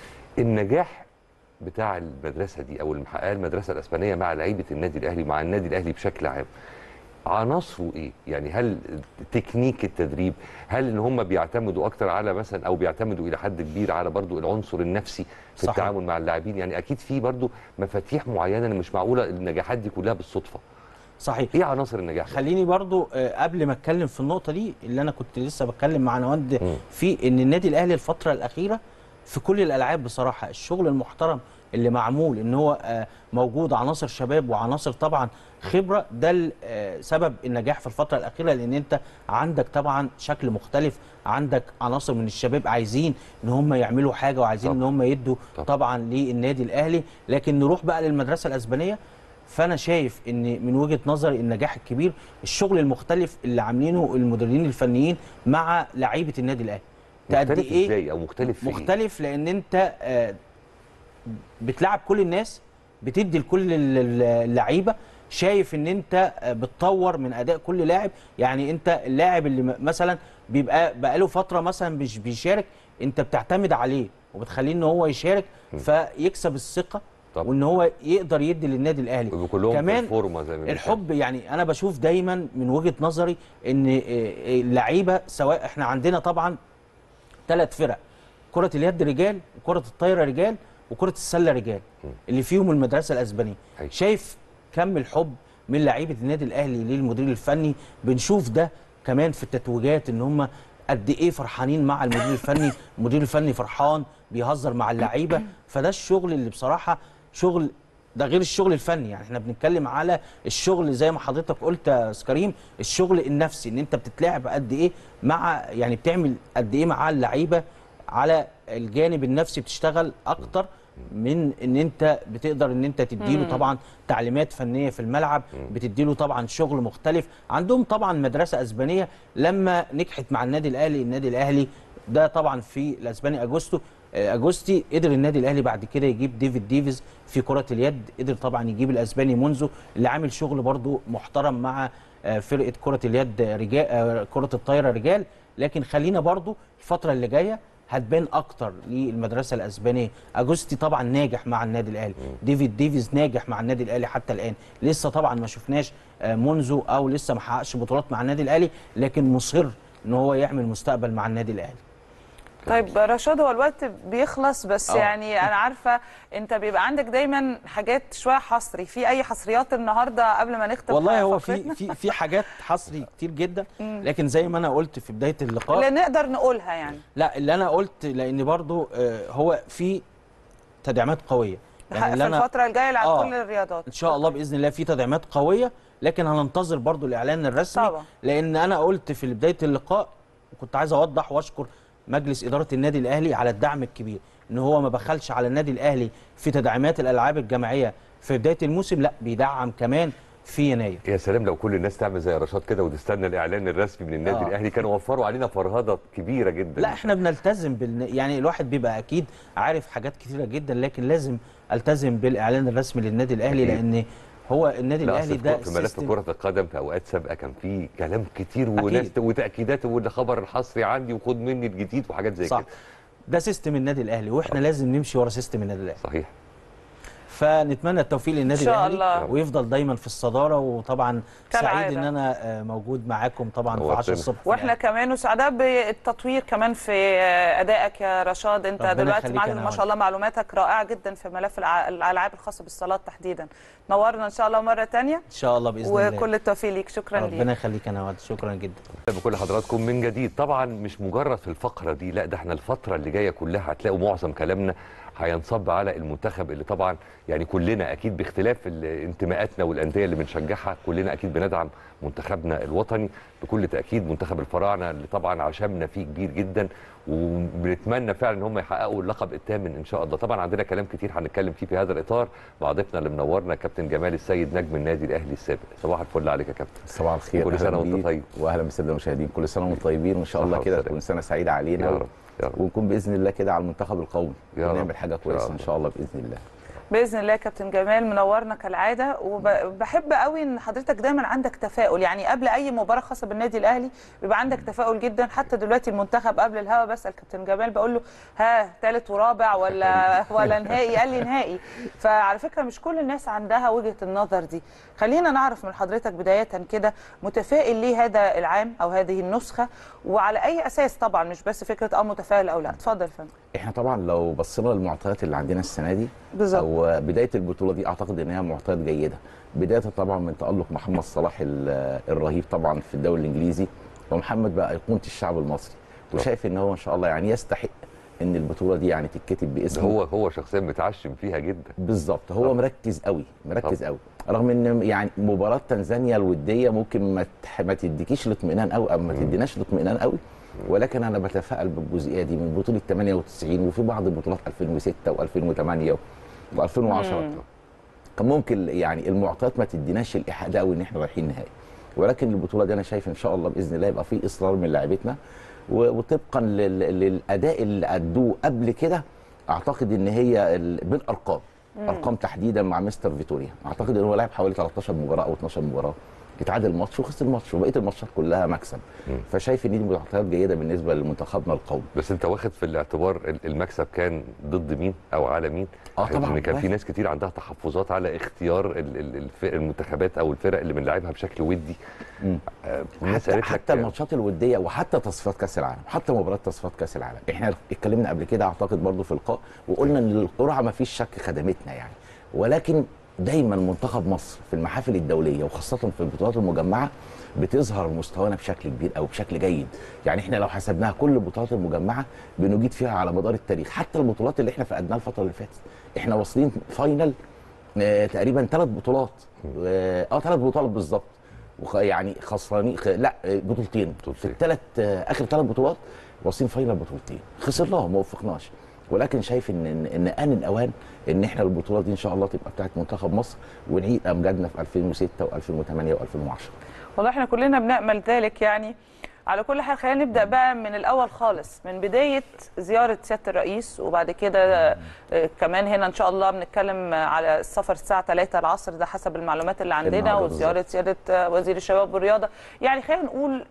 النجاح بتاع المدرسه دي او المحققه المدرسه الاسبانيه مع لعيبه النادي الاهلي مع النادي الاهلي بشكل عام، عناصره ايه؟ يعني هل تكنيك التدريب، هل ان هم بيعتمدوا اكتر على مثلا او بيعتمدوا الى حد كبير على برضو العنصر النفسي في صحيح. التعامل مع اللاعبين؟ يعني اكيد في برضو مفاتيح معينه، اللي مش معقوله النجاحات دي كلها بالصدفه. صحيح. ايه عناصر النجاح؟ خليني برضو آه، قبل ما اتكلم في النقطه دي اللي انا كنت لسه بتكلم مع نواند مم. في ان النادي الاهلي الفتره الاخيره في كل الالعاب بصراحه الشغل المحترم اللي معمول ان هو آه، موجود عناصر شباب وعناصر طبعا خبره، ده ال- آه، سبب النجاح في الفتره الاخيره، لان انت عندك طبعا شكل مختلف، عندك عناصر من الشباب عايزين ان هم يعملوا حاجه وعايزين ان طبعا. هم يدوا طبعا. طبعا للنادي الاهلي. لكن نروح بقى للمدرسه الاسبانيه، فانا شايف ان من وجهه نظري النجاح الكبير الشغل المختلف اللي عاملينه المدربين الفنيين مع لعيبه النادي الاهلي. تأدي مختلف ايه؟ ازاي او مختلف في إيه؟ مختلف لان انت آه، بتلعب كل الناس، بتدي لكل ال- ال- اللعيبه، شايف ان انت آه، بتطور من اداء كل لاعب. يعني انت اللاعب اللي م- مثلا بيبقى بقاله فتره مثلا مش بيشارك، انت بتعتمد عليه وبتخليه ان هو يشارك فيكسب الثقه، طبعا. وان هو يقدر يدي للنادي الاهلي. وكلهم كمان في الفورمه زي ما بيتقال. الحب، يعني انا بشوف دايما من وجهه نظري ان آه، آه، اللعيبه، سواء احنا عندنا طبعا ثلاث فرق، كره اليد رجال وكره الطايره رجال وكره السله رجال، اللي فيهم المدرسه الاسبانيه. أيوة. شايف كم الحب من لعيبه النادي الاهلي للمدير الفني، بنشوف ده كمان في التتويجات ان هم قد ايه فرحانين مع المدير الفني، المدير الفني فرحان بيهزر مع اللعيبه. فده الشغل اللي بصراحه شغل، ده غير الشغل الفني، يعني احنا بنتكلم على الشغل زي ما حضرتك قلت يا كريم، الشغل النفسي، ان انت بتتلاعب قد ايه مع، يعني بتعمل قد ايه مع اللعيبه على الجانب النفسي، بتشتغل اكتر من ان انت بتقدر ان انت تديله طبعا تعليمات فنيه في الملعب، بتديله طبعا شغل مختلف. عندهم طبعا مدرسه اسبانيه لما نجحت مع النادي الاهلي، النادي الاهلي ده طبعا في الاسباني اجوستو آه، اجوستي، قدر النادي الاهلي بعد كده يجيب ديفيد ديفيز في كره اليد، قدر طبعا يجيب الاسباني منذ اللي عامل شغل برضو محترم مع آه، فرقه كره اليد رجال، آه، كره الطايره رجال. لكن خلينا برضو الفتره اللي جايه هتبان اكتر للمدرسه الاسبانيه. اجوستي طبعا ناجح مع النادي الاهلي، ديفيد ديفيز ناجح مع النادي الاهلي حتى الان، لسه طبعا ما شفناش آه، منذ او لسه ما حققش بطولات مع النادي الاهلي، لكن مصر ان هو يعمل مستقبل مع النادي الاهلي. طيب رشاد، هو الوقت بيخلص بس أوه. يعني انا عارفه انت بيبقى عندك دايما حاجات شويه حصري، في اي حصريات النهارده قبل ما نختم؟ والله هو في في في حاجات حصري كتير جدا، لكن زي ما انا قلت في بدايه اللقاء اللي نقدر نقولها يعني. لا اللي انا قلت لان برضو هو في تدعيمات قويه يعني في الفتره الجايه على آه كل الرياضات ان شاء الله باذن الله في تدعيمات قويه، لكن هننتظر برضو الاعلان الرسمي طبعا. لان انا قلت في بدايه اللقاء وكنت عايز اوضح واشكر مجلس اداره النادي الاهلي على الدعم الكبير، ان هو ما بخلش على النادي الاهلي في تدعيمات الالعاب الجماعيه في بدايه الموسم، لا بيدعم كمان في يناير. يا سلام لو كل الناس تعمل زي رشاد كده وتستنى الاعلان الرسمي من النادي آه. الاهلي، كانوا وفروا علينا فرهضه كبيره جدا. لا احنا بنلتزم بال... يعني الواحد بيبقى اكيد عارف حاجات كثيره جدا، لكن لازم التزم بالاعلان الرسمي للنادي الاهلي أكيد. لان هو النادي الاهلي ده في ملف كره القدم في اوقات سابقه كان في كلام كتير وناس وتاكيدات، واللي خبر الحصري عندي وخد مني الجديد وحاجات زي كده. ده سيستم النادي الاهلي واحنا صح. لازم نمشي ورا سيستم النادي الاهلي. صحيح. فنتمنى التوفيق للنادي الاهلي ويفضل دايما في الصداره، وطبعا سعيد ان انا موجود معاكم طبعا في عشرة الصبح. واحنا كمان وسعداء بالتطوير كمان في ادائك يا رشاد. انت دلوقتي ما شاء الله معلوماتك رائعه جدا في ملف الالعاب الخاصه بالصالات تحديدا. نورنا ان شاء الله مره ثانيه ان شاء الله باذن الله، وكل التوفيق ليك. شكرا ليك. ربنا يخليك يا نواد، شكرا جدا بكل حضراتكم من جديد. طبعا مش مجرد في الفقره دي، لا ده احنا الفتره اللي جايه كلها هتلاقوا معظم كلامنا هينصب على المنتخب، اللي طبعا يعني كلنا اكيد باختلاف انتماءاتنا والانديه اللي بنشجعها كلنا اكيد بندعم منتخبنا الوطني بكل تاكيد. منتخب الفراعنه اللي طبعا عشمنا فيه كبير جدا، وبنتمنى فعلا ان هم يحققوا اللقب الثامن ان شاء الله. طبعا عندنا كلام كتير هنتكلم فيه في هذا الاطار مع ضيفنا اللي منورنا كابتن جمال السيد نجم النادي الاهلي السابق. صباح الفل عليك يا كابتن. صباح الخير، كل سنه وانت طيب. واهلا بالساده المشاهدين، كل سنه وانتم طيبين وان شاء الله كده تكون سنه سعيده علينا يا رب. ونكون باذن الله كده على المنتخب القومي ونعمل حاجه كويسه ان شاء الله باذن الله. باذن الله. كابتن جمال منورنا كالعاده، وبحب قوي ان حضرتك دايما عندك تفاؤل، يعني قبل اي مباراه خاصه بالنادي الاهلي بيبقى عندك تفاؤل جدا. حتى دلوقتي المنتخب قبل الهوا بسال كابتن جمال بقول له ها ثالث ورابع ولا ولا نهائي؟ قال لي نهائي. فعلى فكره مش كل الناس عندها وجهه النظر دي. خلينا نعرف من حضرتك بدايه كده متفائل ليه هذا العام او هذه النسخه، وعلى اي اساس؟ طبعا مش بس فكره اه متفائل او لا. اتفضل يا فندم. احنا طبعا لو بصينا للمعطيات اللي عندنا السنه دي بالظبط، او بدايه البطوله دي اعتقد ان هي معطيات جيده، بدايه طبعا من تالق محمد صلاح الرهيب طبعا في الدوري الانجليزي، ومحمد بقى ايقونه الشعب المصري، وشايف ان هو ان شاء الله يعني يستحق ان البطوله دي يعني تتكتب باسمه. هو هو شخصيا متعشم فيها جدا. بالظبط، هو طب. مركز قوي مركز طب. قوي، رغم ان يعني مباراه تنزانيا الوديه ممكن ما ما تديكيش الاطمئنان قوي او ما تديناش الاطمئنان قوي، ولكن انا بتفائل بالجزئيه دي من بطوله ثمانية وتسعين وفي بعض البطولات ألفين وستة وألفين وثمانية وألفين وعشرة كان ممكن يعني المعطيات ما تديناش الايحاء ده قوي ان احنا رايحين نهائي، ولكن البطوله دي انا شايف ان شاء الله باذن الله يبقى في اصرار من لاعيبتنا، وطبقا للاداء اللي ادوه قبل كده اعتقد ان هي بالارقام ارقام تحديدا مع مستر فيتوريا، اعتقد ان هو لعب حوالي ثلاثة عشر مباراه او اثناشر مباراه، اتعادل ماتش وخسر الماتش وبقيه الماتشات كلها مكسب. مم. فشايف ان دي معطيات جيده بالنسبه لمنتخبنا القومي. بس انت واخد في الاعتبار المكسب كان ضد مين او على مين؟ اه طبعا كان في ناس كتير عندها تحفظات على اختيار المنتخبات او الفرق اللي بنلعبها بشكل ودي. آه حتى, حتى الماتشات الوديه وحتى تصفيات كاس العالم، حتى مباراه تصفيات كاس العالم، احنا اتكلمنا قبل كده اعتقد برضو في لقاء وقلنا ان القرعه ما فيش شك خدمتنا يعني، ولكن دايما منتخب مصر في المحافل الدوليه وخاصه في البطولات المجمعه بتظهر مستوانا بشكل كبير او بشكل جيد، يعني احنا لو حسبناها كل البطولات المجمعه بنجيد فيها على مدار التاريخ، حتى البطولات اللي احنا فقدناها الفتره اللي فاتت احنا واصلين فاينل آه تقريبا ثلاث بطولات اه ثلاث بطولات بالظبط، يعني خسرانين خ... لا بطولتين في الثلاث آه اخر ثلاث بطولات واصلين فاينل بطولتين خسرناهم ما وفقناش، ولكن شايف ان ان ان الاوان ان احنا البطوله دي ان شاء الله تبقى بتاعت منتخب مصر ونعيد امجادنا في ألفين وستة وألفين وثمانية وألفين وعشرة. والله احنا كلنا بنأمل ذلك يعني. على كل حال خلينا نبدا بقى من الاول خالص، من بدايه زياره سياده الرئيس، وبعد كده كمان هنا ان شاء الله بنتكلم على السفر الساعه ثلاثة العصر ده حسب المعلومات اللي عندنا، وزياره سياده وزير الشباب والرياضه. يعني خلينا نقول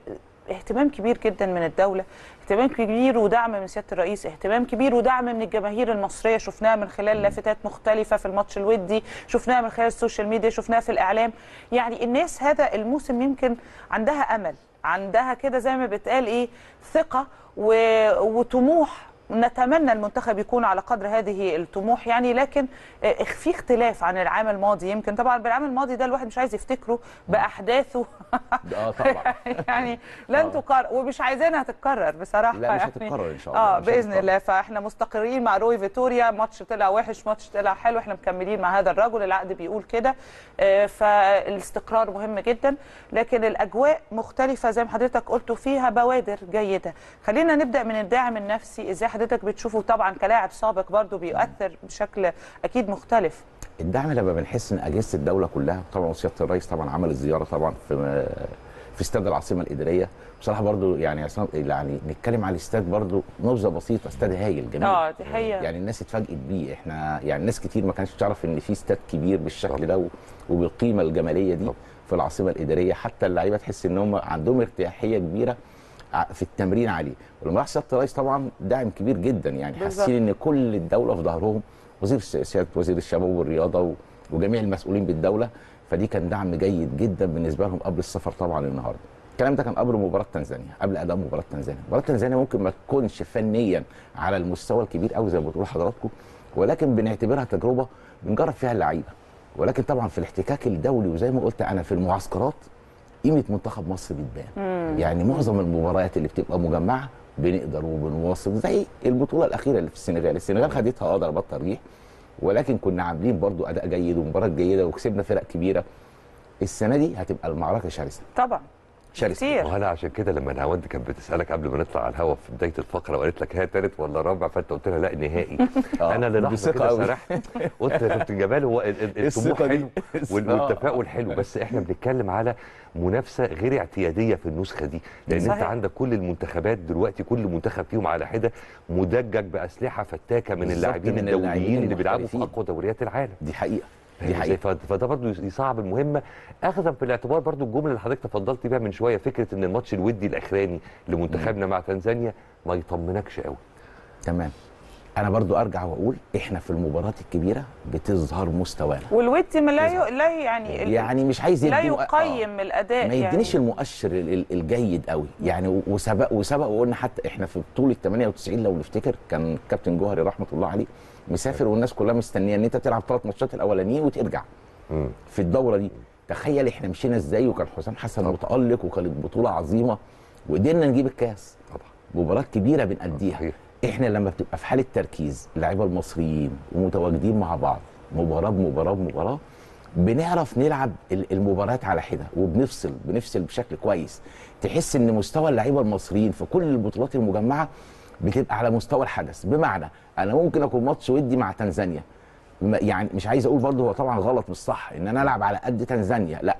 اهتمام كبير جدا من الدوله، اهتمام كبير ودعم من سياده الرئيس، اهتمام كبير ودعم من الجماهير المصريه، شفناها من خلال لافتات مختلفه في الماتش الودي، شفناها من خلال السوشيال ميديا، شفناها في الاعلام. يعني الناس هذا الموسم يمكن عندها امل، عندها كده زي ما بتقال ايه ثقه وطموح. نتمنى المنتخب يكون على قدر هذه الطموح يعني، لكن في اختلاف عن العام الماضي. يمكن طبعا بالعام الماضي ده الواحد مش عايز يفتكره باحداثه اه طبعا يعني لن تكرر ومش عايزينها تتكرر بصراحه. لا مش يعني هتتكرر ان شاء الله. اه باذن الله. فاحنا مستقرين مع روي فيتوريا، ماتش طلع وحش ماتش طلع حلو، احنا مكملين مع هذا الرجل، العقد بيقول كده. آه فالاستقرار مهم جدا، لكن الاجواء مختلفه زي ما حضرتك قلت، فيها بوادر جيده. خلينا نبدا من الداعم النفسي، ازاي حضرتك بتشوفه طبعا كلاعب سابق برضو بيؤثر بشكل اكيد مختلف؟ الدعم لما بنحس ان اجهزه الدوله كلها طبعا، وسياده الرئيس طبعا عمل الزياره طبعا في في استاد العاصمه الاداريه. بصراحه برضو يعني يعني نتكلم على الاستاد برضو نبذه بسيطه، استاد هايل جميل. اه دي حقيقه. يعني الناس اتفاجئت بيه. احنا يعني ناس كتير ما كانتش تعرف ان في استاد كبير بالشكل ده وبالقيمه الجماليه دي في العاصمه الاداريه. حتى اللعيبه تحس ان هم عندهم ارتياحيه كبيره في التمرين عليه. ولما راح سياده الرئيس طبعا داعم كبير جدا، يعني حاسين ان كل الدوله في ظهرهم، وزير سياده وزير الشباب والرياضه وجميع المسؤولين بالدوله. فدي كان دعم جيد جدا بالنسبه لهم قبل السفر طبعا النهارده. الكلام ده كان قبل مباراه تنزانيا، قبل اداء مباراه تنزانيا. مباراه تنزانيا ممكن ما تكونش فنيا على المستوى الكبير قوي زي ما بتقولوا حضراتكم، ولكن بنعتبرها تجربه بنجرب فيها اللعيبه. ولكن طبعا في الاحتكاك الدولي وزي ما قلت انا في المعسكرات قيمه منتخب مصر بتبان. يعني معظم المباريات اللي بتبقى مجمعه بنقدر وبنواصل، زي البطوله الاخيره اللي في السنغال. السنغال خدتها اه ضربات ترجيح، ولكن كنا عاملين برضو اداء جيد ومباراه جيده وكسبنا فرق كبيره. السنه دي هتبقى المعركه شرسه طبعا شرسه. وانا عشان كده لما نهاوند كانت بتسالك قبل ما نطلع على الهوا في بدايه الفقره وقالت لك ها ثالث ولا رابع، فانت قلت لها لا نهائي. انا للحظه كده سرحت قلت يا كابتن جمال هو الطموح حلو والتفاؤل حلو، بس احنا بنتكلم على منافسه غير اعتياديه في النسخه دي، لان صحيح. انت عندك كل المنتخبات دلوقتي كل منتخب فيهم على حده مدجج باسلحه فتاكه من اللاعبين الدوليين اللي بيلعبوا في اقوى دوريات العالم. دي حقيقه دي حقيقة. فده برضه يصعب المهمه، اخذا في الاعتبار برضه الجمله اللي حضرتك تفضلت بيها من شويه، فكره ان الماتش الودي الاخراني لمنتخبنا مع تنزانيا ما يطمنكش قوي. تمام. انا برضو ارجع واقول احنا في المباريات الكبيره بتظهر مستوانا، والودي ما لا لا يعني يعني مش عايز لا يقيم آه الاداء، ما يدينيش يعني المؤشر الجيد قوي يعني. وسبق وسبق وقلنا حتى احنا في بطوله ثمانية وتسعين لو نفتكر كان كابتن جوهري رحمه الله عليه مسافر والناس كلها مستنيه ان انت تلعب ثلاث ماتشات الاولانيين وترجع م. في الدوره دي. تخيل احنا مشينا ازاي، وكان حسام حسن طبعا متالق وكانت بطوله عظيمه وقدرنا نجيب الكاس. طبعا مباراه كبيره بنأديها. طبعا. احنا لما بتبقى في حاله تركيز اللعيبه المصريين ومتواجدين مع بعض مباراه بمباراه بمباراه بنعرف نلعب المباريات على حده وبنفصل بنفصل بشكل كويس. تحس ان مستوى اللعيبه المصريين في كل البطولات المجمعه بتبقى على مستوى الحدث. بمعنى انا ممكن اكون ماتش ودي مع تنزانيا، يعني مش عايز اقول برضه هو طبعا غلط مش صح ان انا العب على قد تنزانيا، لا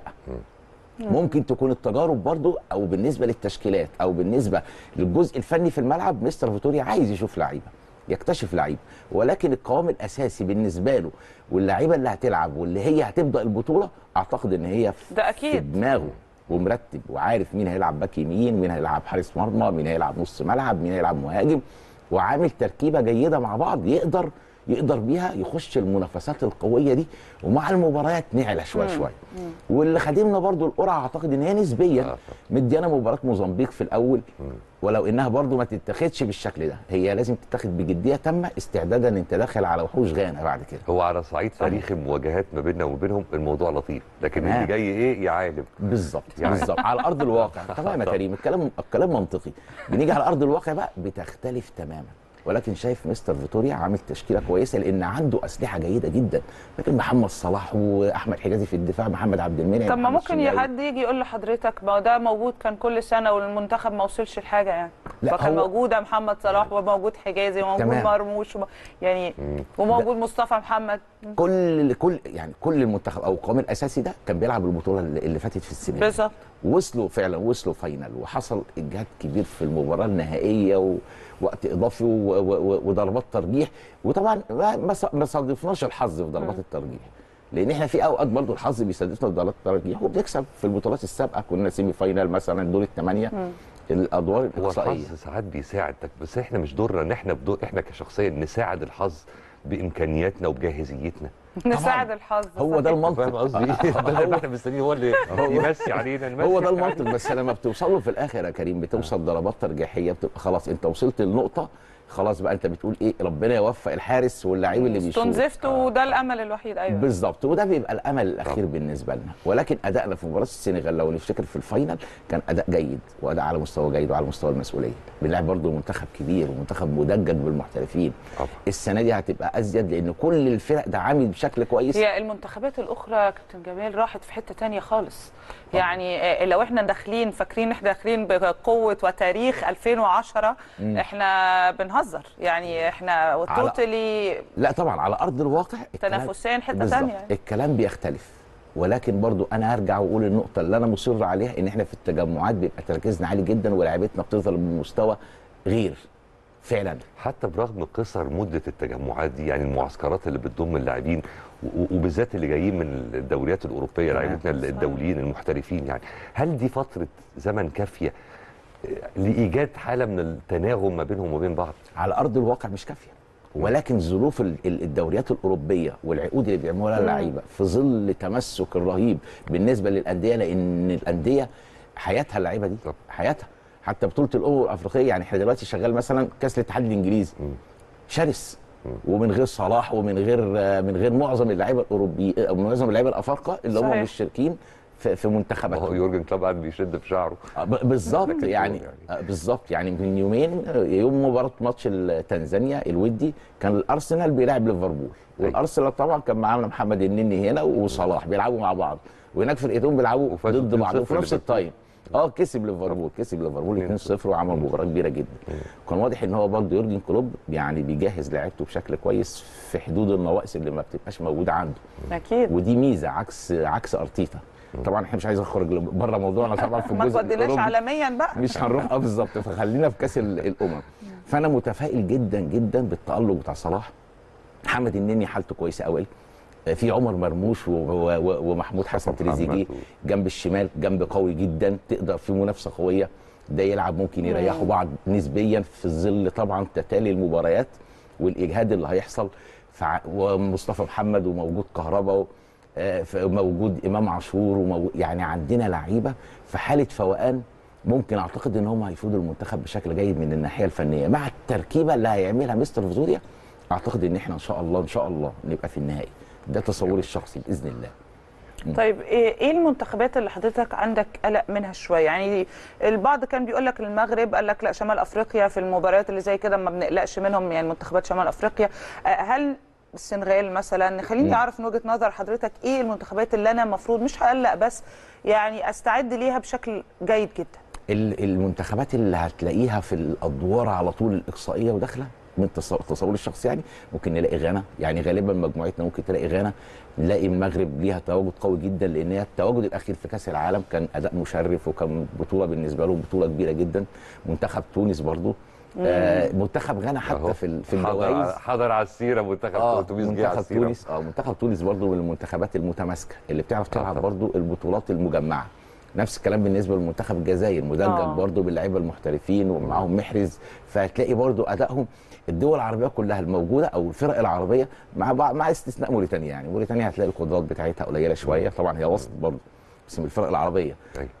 ممكن تكون التجارب برضو او بالنسبه للتشكيلات او بالنسبه للجزء الفني في الملعب مستر فيتوريا عايز يشوف لعيبه يكتشف لعيبه، ولكن القوام الاساسي بالنسبه له واللعيبه اللي هتلعب واللي هي هتبدا البطوله اعتقد ان هي في, ده أكيد. في دماغه ومرتب وعارف مين هيلعب باك يمين، مين هيلعب حارس مرمى، مين هيلعب نص ملعب، مين هيلعب مهاجم، وعامل تركيبه جيده مع بعض يقدر يقدر بيها يخش المنافسات القويه دي، ومع المباريات نعلى شويه شويه. واللي خدمنا برضو القرعه اعتقد ان هي نسبيا مديانا مباراه موزمبيق في الاول، ولو انها برضو ما تتاخدش بالشكل ده، هي لازم تتاخد بجديه تامه استعدادا ان انت داخل على وحوش غانا بعد كده. هو على صعيد تاريخ المواجهات ما بيننا وما بينهم الموضوع لطيف، لكن اللي جاي ايه يعالم بالظبط بالظبط على ارض الواقع. طبعا يا كريم الكلام الكلام منطقي، بنيجي على ارض الواقع بقى بتختلف تماما. ولكن شايف مستر فيتوريا عامل تشكيله كويسه لان عنده اسلحه جيده جدا، لكن محمد صلاح واحمد حجازي في الدفاع، محمد عبد المنعم. طب ما ممكن حد يجي يقول لحضرتك ما ده موجود كان كل سنه والمنتخب ما وصلش لحاجه يعني، فكان موجود محمد صلاح وموجود حجازي وموجود مرموش وم... يعني وموجود مصطفى محمد. كل كل يعني كل المنتخب او القوام الاساسي ده كان بيلعب البطوله اللي فاتت في السنه بالظبط، وصلوا فعلا وصلوا فاينل وحصل اجهاد كبير في المباراه النهائيه و... وقت اضافي وضربات ترجيح، وطبعا ما صادفناش الحظ في ضربات الترجيح، لان احنا في اوقات برضو الحظ بيصادفنا في ضربات الترجيح وبنكسب في البطولات السابقه. كنا سيمي فاينال مثلا دور الثمانيه الادوار الاقصائيه. هو الحظ ساعات بيساعدك، بس احنا مش دورنا ان احنا بدور احنا كشخصيا نساعد الحظ بامكانياتنا وبجاهزيتنا. نساعد الحظ. هو ده المنطق. فاهم قصدي ايه؟ ده اللي احنا مستنيين، هو اللي يمسي علينا نمسي. هو ده المنطق. بس لما بتوصل له في الاخر يا كريم بتوصل ضربات ترجيحيه، بتبقى خلاص انت وصلت للنقطه، خلاص بقى انت بتقول ايه، ربنا يوفق الحارس واللاعب اللي بيشوط. استنزفت وده الامل الوحيد. ايوه بالظبط، وده بيبقى الامل الاخير بالنسبه لنا. ولكن ادائنا في مباراه السنغال لو نفتكر في الفاينل كان اداء جيد واداء على مستوى جيد وعلى مستوى المسؤوليه. بنلعب برضه منتخب كبير ومنتخب مدجج بالمحترفين. طبعا السنه دي هتبقى ازيد لان كل الفرق دعمت بشكل كويس. هي المنتخبات الاخرى كابتن جمال راحت في حته ثانيه خالص. طبعا. يعني لو احنا داخلين فاكرين احنا داخلين بقوه وتاريخ ألفين وعشرة م. احنا بنهزر يعني احنا توتالي. لا طبعا على ارض الواقع تنافسيا حته ثانيه يعني. الكلام بيختلف. ولكن برضو انا هرجع واقول النقطه اللي انا مصر عليها ان احنا في التجمعات بيبقى تركيزنا عالي جدا ولاعيبتنا بتظهر بمستوى غير فعلا. حتى برغم قصر مده التجمعات دي، يعني المعسكرات اللي بتضم اللاعبين وبالذات اللي جايين من الدوريات الاوروبيه، لاعيبتنا الدوليين المحترفين، يعني هل دي فتره زمن كافيه لايجاد حاله من التناغم ما بينهم وبين بعض؟ على ارض الواقع مش كافيه، ولكن ظروف الدوريات الاوروبيه والعقود اللي بيعملوها اللعيبه في ظل تمسك الرهيب بالنسبه للانديه، لان الانديه حياتها اللعيبه دي حياتها. حتى بطوله الامم الافريقيه يعني احنا دلوقتي شغال مثلا كاس الاتحاد الانجليزي شرس ومن غير صلاح ومن غير من غير معظم اللعيبه الاوروبيين، معظم اللعيبه الافارقه اللي هم مشتركين في في منتخبات. هو يورجن كلوب قاعد بيشد في شعره بالظبط يعني, يعني. بالظبط يعني من يومين يوم مباراه ماتش تنزانيا الودي كان الارسنال بيلعب ليفربول، والارسنال طبعا كان معانا محمد النني هنا وصلاح بيلعبوا مع بعض، وهناك فرقتين بيلعبوا ضد بعض وفي نفس التايم. اه كسب ليفربول كسب ليفربول اتنين صفر وعمل مباراه كبيره جدا. كان واضح ان هو برضه يورجن كلوب يعني بيجهز لعيبته بشكل كويس في حدود النواقص اللي ما بتبقاش موجوده عنده. اكيد. ودي ميزه عكس عكس ارتيتا. طبعا احنا مش عايز اخرج بره موضوعنا طبعا في الجزء ما توديناش عالميا بقى، مش هنروح اه بالظبط، فخلينا في كاس الامم. فانا متفائل جدا جدا بالتالق بتاع صلاح. محمد النني حالته كويسه قوي، في عمر مرموش ومحمود حسن تريزيجيه جنب الشمال، جنب قوي جدا تقدر في منافسه قويه، ده يلعب ممكن يريحوا بعض نسبيا في ظل طبعا تتالي المباريات والاجهاد اللي هيحصل. ومصطفى محمد وموجود كهربا موجود امام عاشور وموجود، يعني عندنا لعيبه في حاله فوقان ممكن اعتقد ان هم هيفوضوا المنتخب بشكل جيد من الناحيه الفنيه مع التركيبه اللي هيعملها مستر فيزوريا. اعتقد ان احنا ان شاء الله ان شاء الله نبقى في النهائي، ده تصوري الشخصي باذن الله. طيب ايه المنتخبات اللي حضرتك عندك قلق منها شويه؟ يعني البعض كان بيقول لك المغرب، قال لك لا شمال افريقيا في المباريات اللي زي كده ما بنقلقش منهم، يعني منتخبات شمال افريقيا. هل السنغال مثلا؟ خليني اعرف من وجهه نظر حضرتك ايه المنتخبات اللي انا المفروض مش هقلق بس يعني استعد ليها بشكل جيد جدا؟ المنتخبات اللي هتلاقيها في الادوار على طول الاقصائيه وداخله من تصور الشخص، يعني ممكن نلاقي غانا، يعني غالبا مجموعتنا ممكن تلاقي غانا، نلاقي المغرب ليها تواجد قوي جدا لان هي التواجد الاخير في كاس العالم كان اداء مشرف وكان بطوله بالنسبه له بطوله كبيره جدا. منتخب تونس برضو، آه منتخب غانا حتى في في الجوائز حضر على السيره منتخب آه تونس. منتخب تونس اه منتخب تونس برضو من المنتخبات المتماسكه اللي بتعرف تلعب آه برضو البطولات المجمعه. نفس الكلام بالنسبه لمنتخب الجزائر، مدجج آه. برضو باللعيبه المحترفين ومعاهم محرز، فهتلاقي برضو ادائهم. الدول العربيه كلها الموجوده او الفرق العربيه مع بعض مع استثناء موريتانيا، يعني موريتانيا هتلاقي القدرات بتاعتها قليله شويه، طبعا هي وسط برضو بس من الفرق العربيه.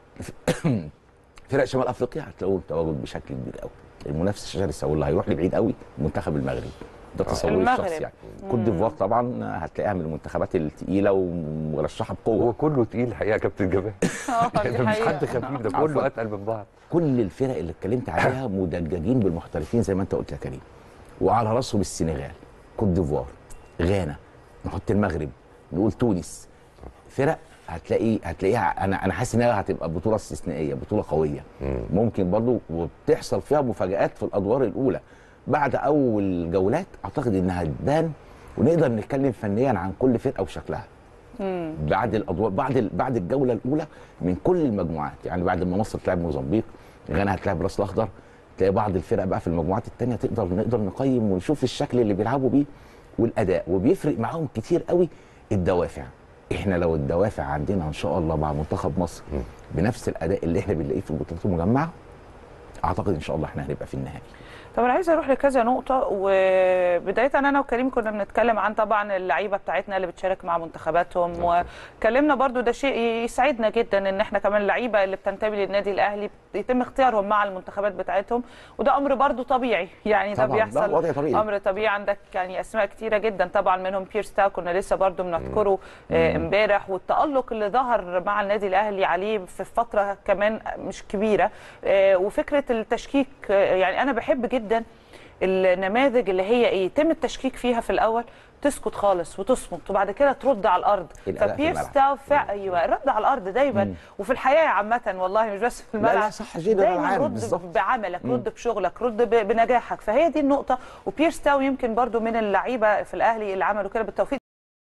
فرق شمال افريقيا هتلاقوهم تواجد بشكل كبير قوي، المنافسه شرسه واللي هيروح لبعيد قوي المنتخب المغربي، ده تصوري الشخصي يعني. كوت ديفوار طبعا هتلاقيها من المنتخبات الثقيله ومرشحه بقوه. هو كله تقيل الحقيقه يا كابتن جمال. اه مش حد خفيف، ده كله اتقل من بعض. كل الفرق اللي اتكلمت عليها مدججين بالمحترفين زي ما انت قلت يا كريم، وعلى راسهم السنغال، كوت ديفوار، غانا، نحط المغرب، نقول تونس. فرق هتلاقي هتلاقيها انا انا حاسس انها هتبقى بطوله استثنائيه، بطوله قويه. مم. ممكن برضو وبتحصل فيها مفاجآت في الادوار الاولى. بعد اول جولات اعتقد انها تبان ونقدر نتكلم فنيا عن كل فرقه وشكلها. مم. بعد الادوار بعد بعد الجوله الاولى من كل المجموعات، يعني بعد ما مصر تلعب موزمبيق، غانا هتلعب راس الاخضر، تلاقي بعض الفرق بقى في المجموعات الثانيه تقدر نقدر نقيم ونشوف الشكل اللي بيلعبوا بيه والاداء، وبيفرق معاهم كتير قوي الدوافع. احنا لو الدوافع عندنا ان شاء الله مع منتخب مصر م. بنفس الاداء اللي احنا بنلاقيه في البطولات المجمعه، اعتقد ان شاء الله احنا هنبقى في النهائي. طب انا عايزه اروح لكذا نقطه، وبدايه انا وكريم كنا بنتكلم عن طبعا اللعيبه بتاعتنا اللي بتشارك مع منتخباتهم، وكلمنا برضو ده شيء يسعدنا جدا ان احنا كمان اللعيبه اللي بتنتمي للنادي الاهلي يتم اختيارهم مع المنتخبات بتاعتهم، وده امر برضو طبيعي يعني ده بيحصل طبيعي. امر طبيعي. عندك يعني اسماء كتيره جدا طبعا منهم بيرس تاو كنا لسه برضو بنذكره امبارح، والتالق اللي ظهر مع النادي الاهلي عليه في فتره كمان مش كبيره، وفكره التشكيك يعني انا بحب جدا النماذج اللي هي ايه يتم التشكيك فيها في الاول تسكت خالص وتصمت وبعد كده ترد على الارض. فبيرس تاو ايوه الرد على الارض دايما مم. وفي الحياه عامه والله مش بس في الملعب. لا لا صح جدا دايما رد بالزبط. بعملك مم. رد بشغلك رد بنجاحك، فهي دي النقطه. وبيرس تاو يمكن برضو من اللعيبه في الاهلي اللي عملوا كده بالتوفيق،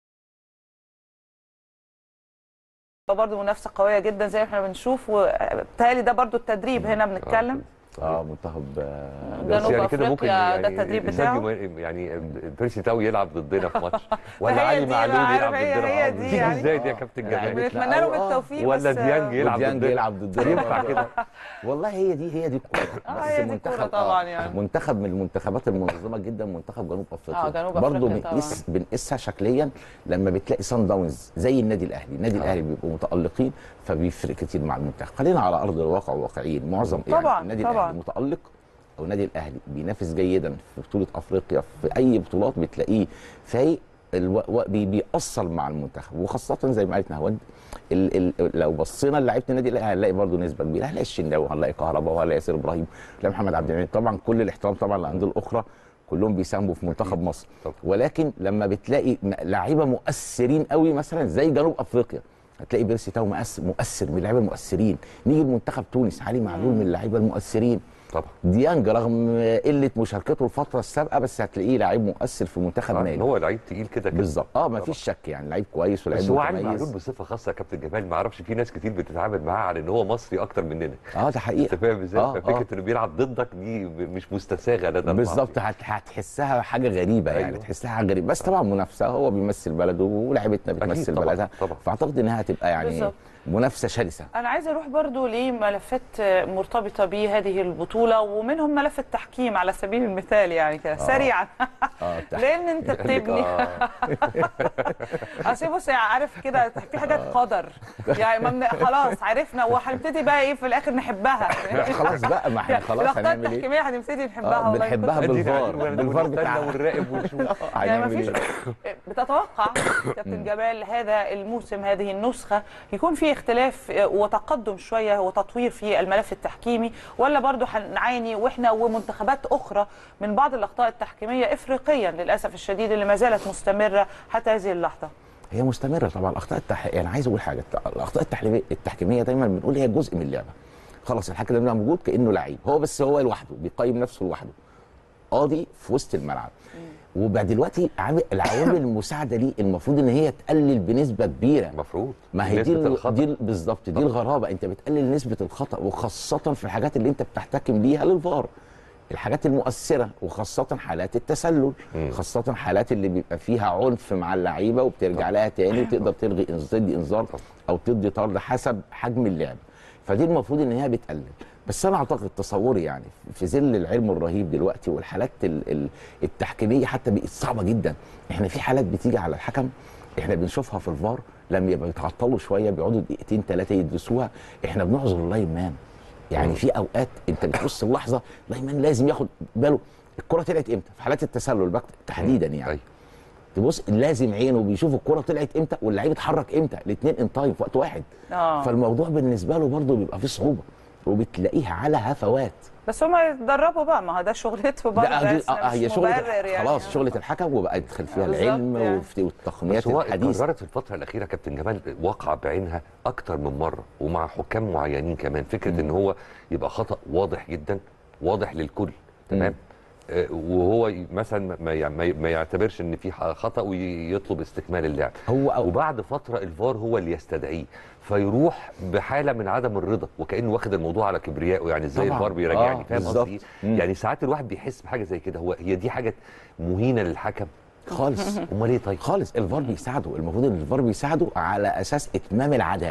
برضو منافسه قويه جدا زي ما احنا بنشوف، وبالتالي ده برضو التدريب هنا بنتكلم اه منتخب جنوب يعني كده ممكن يعني ده التدريب بتاعه يعني بيرسي تاو يلعب ضدنا في ماتش ولا علي معلول يلعب ضدنا. هي دي يعني ازاي دي يا كابتن جمال؟ بنتمنى له بالتوفيق. ولا ديانج يلعب ضدنا يلعب ضدنا ينفع كده؟ والله هي دي هي دي الكوره. بس منتخب طبعا يعني منتخب من المنتخبات المنظمه جدا منتخب جنوب افريقيا. اه جنوب افريقيا برضه بنقيس بنقيسها شكليا لما بتلاقي سان داونز زي النادي الاهلي، النادي الاهلي بيبقوا متالقين فبيفرق كتير مع المنتخب. خلينا على ارض الواقع واقعيين، معظم يعني النادي الاهلي متالق او النادي الاهلي بينافس جيدا في بطوله افريقيا في اي بطولات بتلاقيه فايق الو... بيأثر مع المنتخب، وخاصه زي ما قالت نهاوند ال... ال... لو بصينا لعيبه النادي الاهلي هنلاقي برضه نسبه كبيره، هنلاقي الشناوي وهنلاقي كهرباء وهنلاقي ياسر ابراهيم وهنلاقي محمد عبد المنعم، طبعا كل الاحترام طبعا للانديه الاخرى كلهم بيساهموا في منتخب مصر، ولكن لما بتلاقي لعيبه مؤثرين قوي مثلا زي جنوب افريقيا هتلاقي بيرسي تاو مؤثر مؤثر من اللعيبه المؤثرين. نيجي لمنتخب تونس علي معلول من اللعيبه المؤثرين طبعا. ديانج رغم قله مشاركته الفتره السابقه بس هتلاقيه لعيب مؤثر في منتخب آه مالي. هو لعيب تقيل كده بالظبط. اه ما فيش شك يعني لعيب كويس ولعيب متميز. بس هو علي معلول بصفه خاصه يا كابتن جمال ما اعرفش في ناس كتير بتتعامل معاه على ان هو مصري اكتر مننا. اه ده حقيقه. انت فاهم ازاي؟ آه ففكره آه. انه بيلعب ضدك دي مش مستساغه لدى بالظبط. هتحسها حاجه غريبه يعني أيوه. تحسها حاجه غريبه بس طبعا منافسه، هو بيمثل بلده ولاعيبتنا بتمثل طبعًا. بلدها، طبعًا. فاعتقد انها هتبقى يعني بالزبط. منافسه شرسه. انا عايزه اروح برضو لملفات مرتبطه بهذه البطوله ومنهم ملف التحكيم على سبيل المثال يعني كده سريعا آه. لان انت بتبني اصل بص عارف كده في حاجات قدر يعني من... خلاص عرفنا وهنبتدي بقى ايه في الاخر نحبها خلاص بقى ما احنا خلاص هنعمل ايه التحكيميه هنبتدي نحبها والله بنحبها بالفار بالفار بتاعنا والراقب ونشوف يعني ما فيش بتتوقع كابتن جمال هذا الموسم هذه النسخه يكون في اختلاف وتقدم شويه وتطوير في الملف التحكيمي ولا برضو هنعاني واحنا ومنتخبات اخرى من بعض الاخطاء التحكيميه افريقيا للاسف الشديد اللي ما زالت مستمره حتى هذه اللحظه؟ هي مستمره طبعا الاخطاء التح... يعني عايز اقول حاجه الاخطاء التحكيميه التحكيميه دايما بنقول هي جزء من اللعبه. خلاص الحكم ده موجود كانه لعيب هو بس هو لوحده بيقيم نفسه لوحده قاضي في وسط الملعب. وبقى دلوقتي العوامل المساعده ليه المفروض ان هي تقلل بنسبه كبيره. المفروض ما هي دي دي بالظبط دي الغرابه، انت بتقلل نسبه الخطا وخاصه في الحاجات اللي انت بتحتكم ليها للفار، الحاجات المؤثره وخاصه حالات التسلل، م. خاصه حالات اللي بيبقى فيها عنف مع اللعيبه وبترجع لها تاني وتقدر تلغي تدي انذار او تدي طرد حسب حجم اللعب، فدي المفروض ان هي بتقلل. بس انا اعتقد تصوري يعني في ظل العلم الرهيب دلوقتي والحالات التحكيميه حتى بقت صعبه جدا. احنا في حالات بتيجي على الحكم احنا بنشوفها في الفار لما يبقى يتعطلوا شويه بيقعدوا دقيقتين ثلاثه يدرسوها، احنا بنعذر اللاين مان. يعني في اوقات انت بتبص اللحظه اللاين مان لازم ياخد باله الكره طلعت امتى في حالات التسلل تحديدا يعني. تبص لازم عينه بيشوف الكره طلعت امتى واللعيب اتحرك امتى، الاثنين ان تايم في وقت واحد. آه. فالموضوع بالنسبه له برضه بيبقى فيه صعوبه وبتلاقيها على هفوات. بس هم يتدربوا بقى ما هو ده شغلته برضه اه هي شغله يعني خلاص شغله الحكم وبقى يدخل فيها العلم يعني. والتقنيات الحديثه. اتكررت في الفتره الاخيره كابتن جمال واقعه بعينها اكتر من مره ومع حكام معينين كمان فكره م. ان هو يبقى خطا واضح جدا واضح للكل تمام آه وهو مثلا ما ما يعتبرش ان في خطا ويطلب استكمال اللعب هو أو. وبعد فتره الفار هو اللي يستدعيه فيروح بحاله من عدم الرضا وكانه واخد الموضوع على كبريائه يعني ازاي الفار بيراجعني. آه فاهم قصدي؟ يعني ساعات الواحد بيحس بحاجه زي كده هو هي دي حاجه مهينه للحكم خالص. امال ايه طيب؟ خالص الفار بيساعده، المفروض ان الفار بيساعده على اساس اتمام العداله.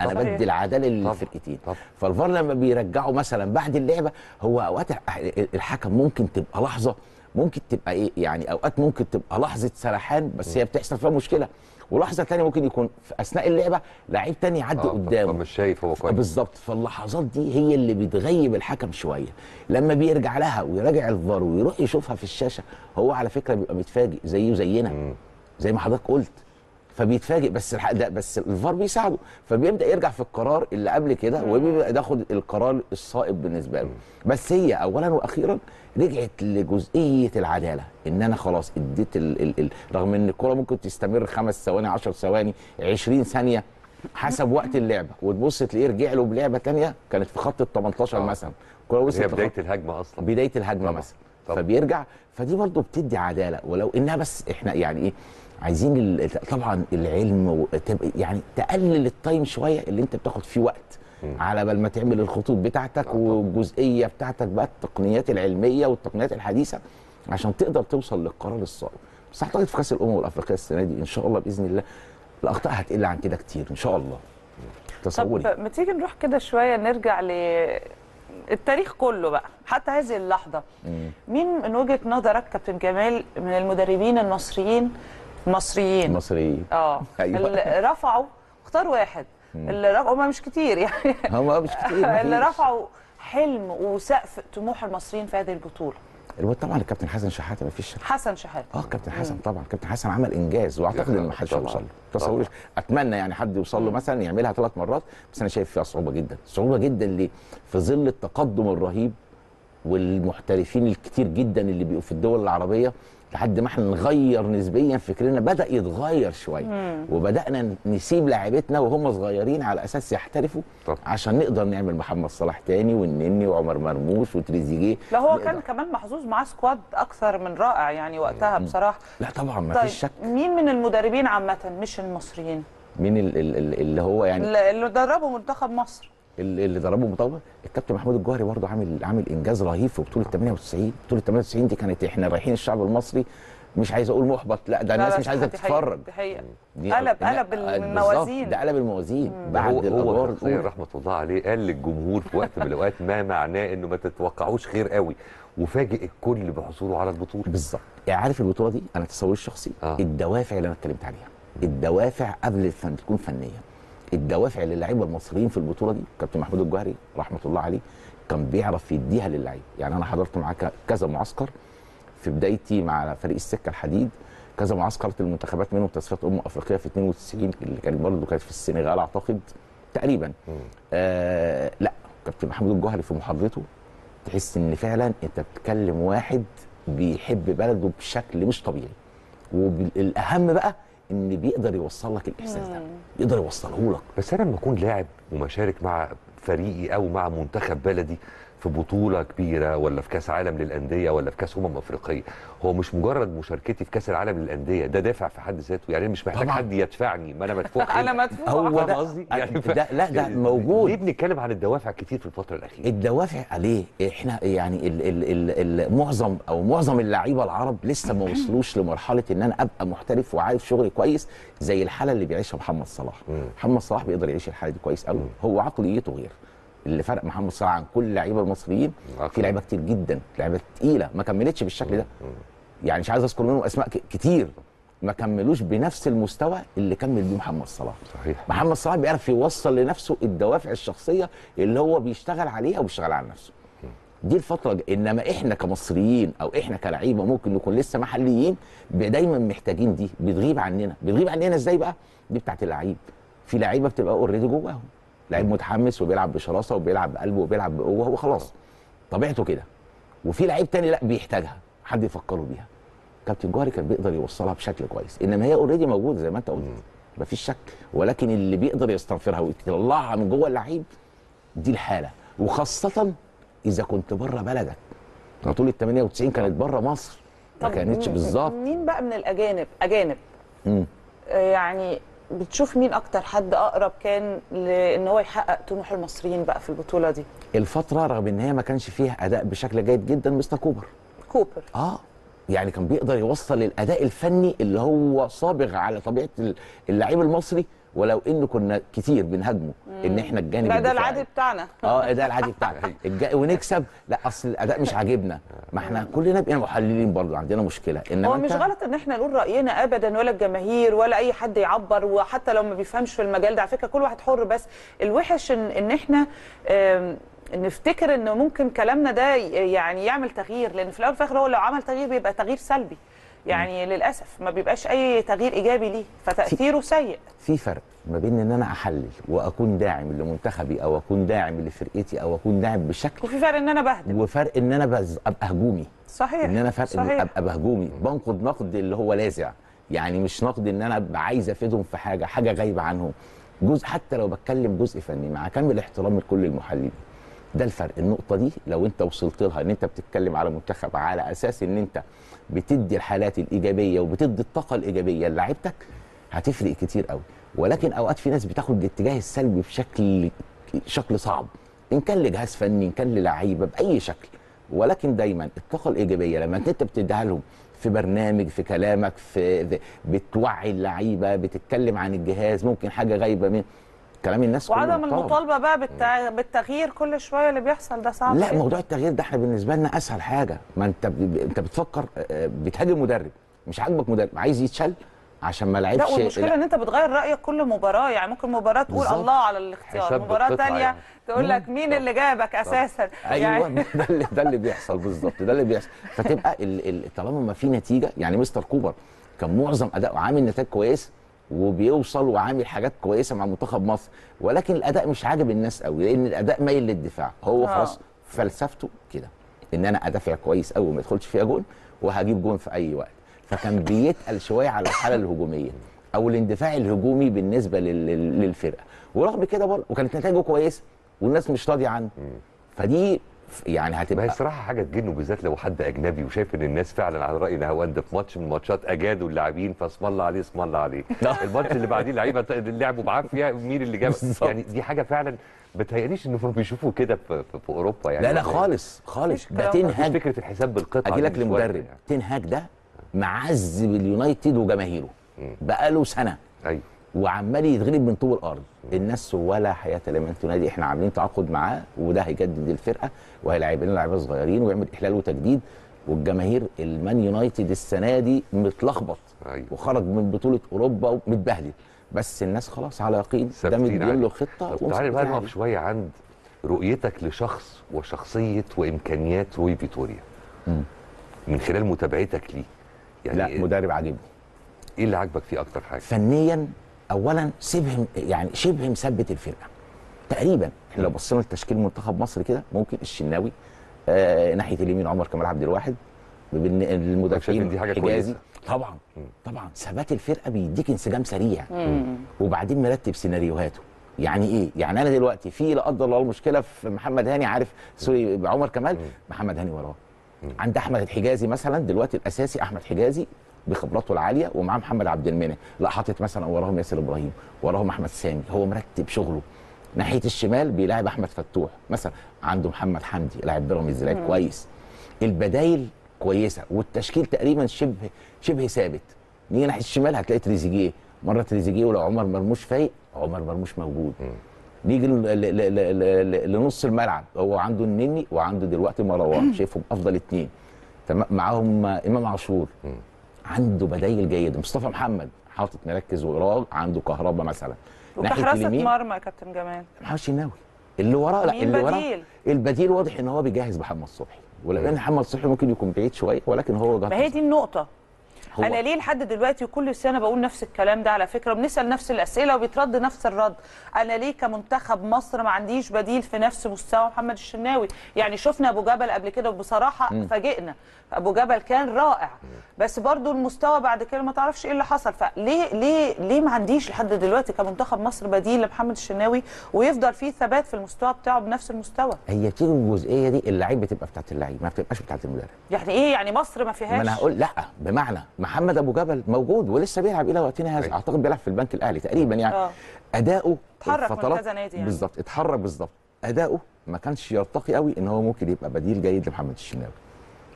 انا بدي العداله للفرقتين. فالفار لما بيرجعوا مثلا بعد اللعبه، هو اوقات الحكم ممكن تبقى لحظه، ممكن تبقى ايه يعني، اوقات ممكن تبقى لحظه سرحان بس هي بتحصل فيها مشكله، ولحظه ثانيه ممكن يكون في اثناء اللعبه لعيب ثاني يعدي آه قدامه مش شايف هو كويس بالظبط. فاللحظات دي هي اللي بتغيب الحكم شويه. لما بيرجع لها ويراجع الفار ويروح يشوفها في الشاشه، هو على فكره بيبقى متفاجئ زيه زينا م. زي ما حضرتك قلت، فبيتفاجئ بس الحق ده بس الفار بيساعده، فبيبدا يرجع في القرار اللي قبل كده وبيبدا ياخد القرار الصائب بالنسبه له. بس هي اولا واخيرا رجعت لجزئيه العداله، ان انا خلاص اديت ال ال ال رغم ان الكره ممكن تستمر خمس ثواني عشر ثواني عشرين ثانيه حسب وقت اللعبه، وتبص تلاقيه رجع له بلعبه ثانيه كانت في خط ال تمنتاشر آه. مثلا، الكره وصلت هي بدايه الهجمه اصلا، بدايه الهجمه طبعا. مثلا طبعا. فبيرجع، فدي برضو بتدي عداله، ولو انها بس احنا يعني ايه عايزين طبعا العلم يعني تقلل التايم شويه اللي انت بتاخد فيه وقت م. على بال ما تعمل الخطوط بتاعتك آه والجزئيه بتاعتك بقى التقنيات العلميه والتقنيات الحديثه عشان تقدر توصل للقرار الصائب. بس اعتقد في كاس الامم الافريقيه السنه دي ان شاء الله باذن الله الاخطاء هتقل عن كده كتير ان شاء الله. تصوري. طب ما تيجي نروح كده شويه نرجع للتاريخ كله بقى حتى هذه اللحظه. مم. مين من وجهه نظرك كابتن جمال من المدربين المصريين المصريين المصريين اه أيوة. اللي رفعوا، اختار واحد مم. اللي رفعوا، هم مش كتير يعني هم مش كتير اللي رفعوا حلم وسقف طموح المصريين في هذه البطوله؟ هو طبعا الكابتن حسن شحاته ما فيش شك. حسن شحاته اه كابتن حسن طبعا، كابتن حسن عمل انجاز واعتقد ان ما حدش هيوصل له. تصورش اتمنى يعني حد يوصل له مثلا يعملها ثلاث مرات، بس انا شايف فيها صعوبه جدا، صعوبه جدا ليه؟ في ظل التقدم الرهيب والمحترفين الكتير جدا اللي بيبقوا في الدول العربيه، لحد ما احنا نغير نسبيا فكرنا بدا يتغير شويه مم. وبدانا نسيب لاعبتنا وهم صغيرين على اساس يحترفوا طب. عشان نقدر نعمل محمد صلاح تاني والنني وعمر مرموش وتريزيجيه. لا هو نقدر. كان كمان محظوظ معاه سكواد اكثر من رائع يعني وقتها مم. بصراحه. لا طبعا ما طيب. فيش شك. مين من المدربين عامه مش المصريين؟ مين اللي هو يعني اللي دربوا منتخب مصر؟ اللي ضربه مطور الكابتن محمود الجوهري برضه عامل عامل انجاز رهيب في بطوله ثمانية وتسعين. بطوله ثمانية وتسعين دي كانت احنا رايحين الشعب المصري مش عايز اقول محبط، لا ده الناس مش عايزه تتفرج. دي حقيقه قلب قلب الموازين، ده قلب الموازين بعد الادوار الاولى. رحمه الله عليه قال للجمهور في وقت من الاوقات ما معناه انه ما تتوقعوش خير قوي، وفاجئ الكل بحصوله على البطوله. بالظبط. يعني عارف البطوله دي انا تصوري الشخصي آه. الدوافع اللي انا اتكلمت عليها، الدوافع قبل الفن تكون فنيه، الدوافع للاعيبه المصريين في البطوله دي كابتن محمود الجوهري رحمه الله عليه كان بيعرف يديها للعيبه. يعني انا حضرت معاه كذا معسكر في بدايتي مع فريق السكه الحديد، كذا معسكر المنتخبات منهم تصفيات امم افريقيا في اتنين وتسعين اللي كانت برضه كانت في السنغال اعتقد تقريبا. آه لا كابتن محمود الجوهري في محاضرته تحس ان فعلا انت بتتكلم واحد بيحب بلده بشكل مش طبيعي، والاهم بقى ان بيقدر يوصل لك الاحساس ده، يقدر يوصله لك. بس انا لما اكون لاعب ومشارك مع فريقي او مع منتخب بلدي في بطوله كبيره ولا في كاس عالم للانديه ولا في كاس امم افريقيه، هو مش مجرد مشاركتي في كاس العالم للانديه ده دافع في حد ذاته، يعني مش محتاج طبعا. حد يدفعني، ما انا مدفوع انا مدفوع. هو ده قصدي يعني ده لا ده موجود. ليه بنتكلم عن الدوافع كتير في الفتره الاخيره؟ الدوافع عليه احنا يعني ال ال ال ال معظم او معظم اللعيبه العرب لسه ما وصلوش لمرحله ان انا ابقى محترف وعارف شغلي كويس زي الحاله اللي بيعيشها محمد صلاح. مم. محمد صلاح بيقدر يعيش الحاله دي كويس قوي، هو عقليته غير. اللي فرق محمد صلاح عن كل اللعيبه المصريين في لعيبه كتير جدا، لعيبه تقيله ما كملتش بالشكل ده، يعني مش عايز اذكر منهم اسماء كتير ما كملوش بنفس المستوى اللي كمل بيه محمد صلاح. صحيح. محمد صلاح بيعرف يوصل لنفسه الدوافع الشخصيه اللي هو بيشتغل عليها وبيشتغل على نفسه. دي الفتره دي. انما احنا كمصريين او احنا كلعيبه ممكن نكون لسه محليين دايما محتاجين دي، بتغيب عننا. بتغيب عننا ازاي بقى؟ دي بتاعت اللعيب. في لعيبه بتبقى اوريدي جواهم، لعيب متحمس وبيلعب بشراسه وبيلعب بقلبه وبيلعب بقوه وخلاص طبيعته كده. وفي لعيب تاني لا بيحتاجها حد يفكره بيها. كابتن جوهري كان بيقدر يوصلها بشكل كويس، انما هي اوريدي موجوده زي ما انت قلت مفيش شك، ولكن اللي بيقدر يستنفرها ويطلعها من جوه اللعيب دي الحاله، وخاصه اذا كنت بره بلدك. بطوله ثمانية وتسعين كانت بره مصر ما كانتش بالظبط. مين بقى من الاجانب اجانب امم يعني بتشوف مين اكتر حد اقرب كان لان هو يحقق طموح المصريين بقى في البطوله دي؟ الفتره رغم ان هي ما كانش فيها اداء بشكل جيد جدا مستر كوبر. كوبر اه يعني كان بيقدر يوصل الاداء الفني اللي هو صابغ على طبيعه اللعيب المصري، ولو انه كنا كتير بنهاجمه ان احنا الجانب لا ده العادي بتاعنا. اه ده العادي بتاعنا الج... ونكسب. لا اصل الاداء مش عاجبنا، ما احنا كلنا بقينا محللين برضه عندنا مشكله. انما هو مش غلط ان احنا نقول راينا ابدا، ولا الجماهير ولا اي حد يعبر، وحتى لو ما بيفهمش في المجال ده على فكره كل واحد حر، بس الوحش ان, إن احنا نفتكر ان ممكن كلامنا ده يعني يعمل تغيير، لان في الاول وفي الاخر هو لو عمل تغيير بيبقى تغيير سلبي يعني. م. للاسف ما بيبقاش اي تغيير ايجابي ليه، فتاثيره في سيء. في فرق ما بين ان انا احلل واكون داعم لمنتخبي او اكون داعم لفرقتي او اكون داعم بشكل، وفي فرق ان انا بهدم، وفرق ان انا بز... ابقى هجومي. صحيح. ان انا فرق صحيح. إن ابقى بهجومي بنقد نقد اللي هو لاذع، يعني مش نقد ان انا ابقى عايز افيدهم في حاجه حاجه غايبه عنهم، جزء حتى لو بتكلم جزء فني مع كامل احترام لكل المحللين. ده الفرق. النقطه دي لو انت وصلت لها ان انت بتتكلم على منتخب على اساس ان انت بتدي الحالات الايجابيه وبتدي الطاقه الايجابيه للاعيبتك، هتفرق كتير قوي. ولكن اوقات في ناس بتاخد الاتجاه السلبي بشكل شكل صعب، ان كان لجهاز فني ان كان للعيبه باي شكل. ولكن دايما الطاقه الايجابيه لما انت بتديها لهم في برنامج، في كلامك، في بتوعي اللعيبه، بتتكلم عن الجهاز، ممكن حاجه غايبه من كلام الناس، وعدم المطالبه بقى بالتغيير كل شويه اللي بيحصل ده صعب. لا موضوع التغيير ده احنا بالنسبه لنا اسهل حاجه. ما انت ب... انت بتفكر بتهاجم مدرب، مش عاجبك مدرب عايز يتشل عشان ما لعبش. لا والمشكله لا. ان انت بتغير رايك كل مباراه، يعني ممكن مباراه تقول بالزبط. الله على الاختيار، مباراه ثانيه يعني. تقول لك مين اللي جابك اساسا. ايوه يعني. ده اللي ده اللي بيحصل بالظبط، ده اللي بيحصل. فتبقى ال... ال... طالما ما في نتيجه، يعني مستر كوبر كان معظم اداؤه عامل نتائج كويسه وبيوصل وعامل حاجات كويسه مع منتخب مصر، ولكن الاداء مش عاجب الناس قوي لان الاداء مايل للدفاع. هو خلاص فلسفته كده ان انا ادافع كويس قوي وما يدخلش فيها جون وهجيب جون في اي وقت، فكان بيتقل شويه على الحاله الهجوميه او الاندفاع الهجومي بالنسبه للفرقه. ورغم كده برضه وكانت نتائجه كويسه والناس مش راضيه عنه، فدي يعني هتبقى ما هي الصراحه حاجه تجنه، بالذات لو حد اجنبي وشايف ان الناس فعلا على راي نهاوند في ماتش من الماتشات اجادوا اللاعبين فاسم الله عليه اسم الله عليه. الماتش اللي بعديه اللعيبه لعبوا بعافيه، مين اللي جاب يعني؟ دي حاجه فعلا بتهيأليش انهم بيشوفوا كده في, في اوروبا يعني. لا لا خالص خالص. ده تنهاج فكره الحساب بالقطعه. اجي لك لمدرب يعني. تنهاج ده معذب اليونايتد وجماهيره بقاله سنه. ايوه. وعمال يتغلب من طوب الارض. الناس ولا حياه لمن تنادي، احنا عاملين تعاقد معاه وده هيجدد الفرقه وهيلاعب لنا لعيبه صغيرين ويعمل احلال وتجديد. والجماهير المان يونايتد السنه دي متلخبط. أيوة. وخرج من بطوله اوروبا ومتبهدل، بس الناس خلاص على يقين ده مدين له خطه. تعالى بقى نقف شويه عند رؤيتك لشخص وشخصيه وامكانيات روي فيتوريا م. من خلال متابعتك ليه. يعني لا مدرب عاجبني. ايه اللي عاجبك فيه اكتر حاجه؟ فنيا اولا شبه يعني شبه مثبت الفرقه تقريبا. احنا لو بصينا لتشكيل منتخب مصر كده ممكن الشناوي آه ناحيه اليمين عمر كمال عبد الواحد، المدافعين حجازي. طبعا طبعا ثبات الفرقه بيديك انسجام سريع. مم. وبعدين مرتب سيناريوهاته. يعني ايه؟ يعني انا دلوقتي في لا قدر الله المشكله في محمد هاني، عارف سوري عمر كمال، مم. محمد هاني وراه. عند احمد الحجازي مثلا دلوقتي الاساسي احمد حجازي بخبراته العاليه ومعاه محمد عبد المنعم، لا حاطط مثلا وراهم ياسر ابراهيم، وراهم احمد سامي، هو مرتب شغله. ناحيه الشمال بيلاعب احمد فتوح مثلا، عنده محمد حمدي لاعب بيراميدز لاعب كويس. البدايل كويسه والتشكيل تقريبا شبه شبه ثابت. نيجي ناحيه الشمال هتلاقي تريزيجيه، مره تريزيجيه ولو عمر مرموش فايق عمر مرموش موجود. م. نيجي لنص الملعب هو عنده النني وعنده دلوقتي مروان، شايفهم افضل اثنين. تمام معاهم امام عاشور. م. عنده بدايل جيده. مصطفى محمد حاطط مركز وراه، عنده كهربا مثلا. وكحراسه مرمى يا كابتن جمال محمد شناوي. اللي وراه لا اللي وراه البديل واضح ان هو بيجهز محمد صبحي، ولان محمد صبحي ممكن يكون بعيد شويه ولكن هو ما هي دي النقطه. انا ليه لحد دلوقتي كل سنه بقول نفس الكلام ده على فكره، وبنسال نفس الاسئله وبيترد نفس الرد. انا ليه كمنتخب مصر ما عنديش بديل في نفس مستوى محمد الشناوي؟ يعني شفنا ابو جبل قبل كده وبصراحه فاجئنا. ابو جبل كان رائع بس برضو المستوى بعد كده ما تعرفش ايه اللي حصل. فليه ليه ليه ما عنديش لحد دلوقتي كمنتخب مصر بديل لمحمد الشناوي ويفضل فيه ثبات في المستوى بتاعه بنفس المستوى؟ هي بتيجي الجزئيه دي اللعيب بتبقى بتاعت اللعيب ما بتبقاش بتاعت المدرب. يعني ايه يعني مصر ما فيهاش؟ ما انا هقول لا بمعنى محمد ابو جبل موجود ولسه بيلعب الى وقتنا هذا، اعتقد بيلعب في البنك الاهلي تقريبا يعني. أوه. اداؤه اتحرك من كذا نادي يعني. بالظبط اتحرك بالظبط. اداؤه ما كانش يرتقي قوي ان هو ممكن يبقى بديل جيد لمحمد الشناوي.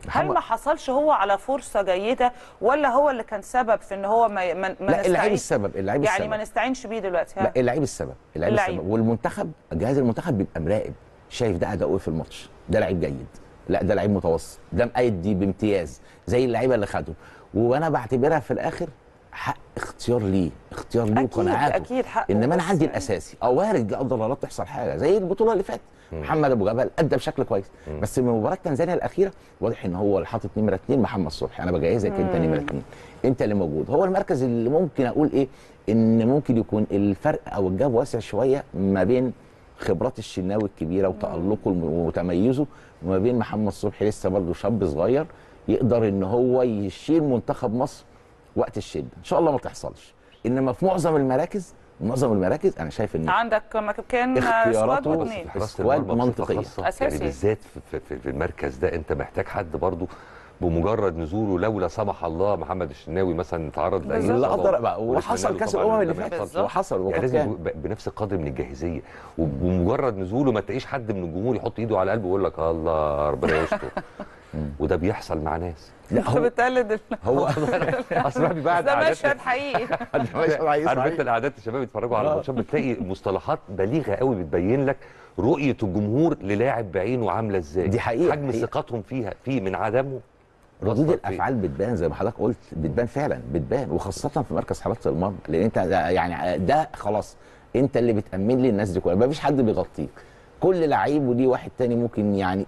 هل ما حصلش هو على فرصه جيده ولا هو اللي كان سبب في ان هو ما ما لا اللعيب السبب اللعيب يعني السبب. ما نستعينش بيه دلوقتي؟ لا اللعيب السبب اللعيب السبب والمنتخب جهاز المنتخب بيبقى مراقب، شايف ده اداؤه في الماتش، ده لعيب جيد، لا ده لعيب متوسط، ده مأدي بامتياز زي اللعيبه اللي خدوا. وانا بعتبرها في الاخر حق اختيار ليه، اختيار ليه وقناعاته. اكيد حق. انما انا عندي الاساسي او وارد لا قدر الله تحصل حاجه زي البطوله اللي فاتت. محمد ابو جبل ادى بشكل كويس، مم. بس من مباراه تنزانيا الاخيره واضح ان هو اللي حاطط نمره اثنين محمد صبحي، انا بجهزك انت نمره اثنين، انت اللي موجود. هو المركز اللي ممكن اقول ايه ان ممكن يكون الفرق او الجاب واسع شويه ما بين خبرات الشناوي الكبيره وتالقه وتميزه وما بين محمد صبحي لسه برضه شاب صغير يقدر ان هو يشيل منتخب مصر وقت الشده. ان شاء الله ما تحصلش، انما في معظم المراكز معظم المراكز انا شايف ان عندك كان اختياراته سكواد منطقيه يعني بالذات في, في, في المركز ده انت محتاج حد برضه بمجرد نزوله لولا سمح الله محمد الشناوي مثلا تعرض لاي لا قدر بقى وحصل كاس الامم اللي فاتت وحصل يعني لازم بنفس القدر من الجاهزيه، وبمجرد نزوله ما تلاقيش حد من الجمهور يحط ايده على قلبه ويقول لك الله ربنا يستر. وده بيحصل مع ناس. لا هو بتقلد هو اصل بيبقى ده مشهد حقيقي. عارف انت القعدات الشباب يتفرجوا على الماتشات بتلاقي مصطلحات بليغه قوي بتبين لك رؤيه الجمهور للاعب بعينه عامله ازاي، دي حقيقه حجم ثقتهم فيها فيه من عدمه. ردود الافعال بتبان زي ما حضرتك قلت، بتبان فعلا بتبان، وخاصه في مركز حراسه المرمى لان انت يعني ده خلاص انت اللي بتامن لي الناس دي كلها، ما فيش حد بيغطيك، كل لعيب وليه واحد تاني ممكن يعني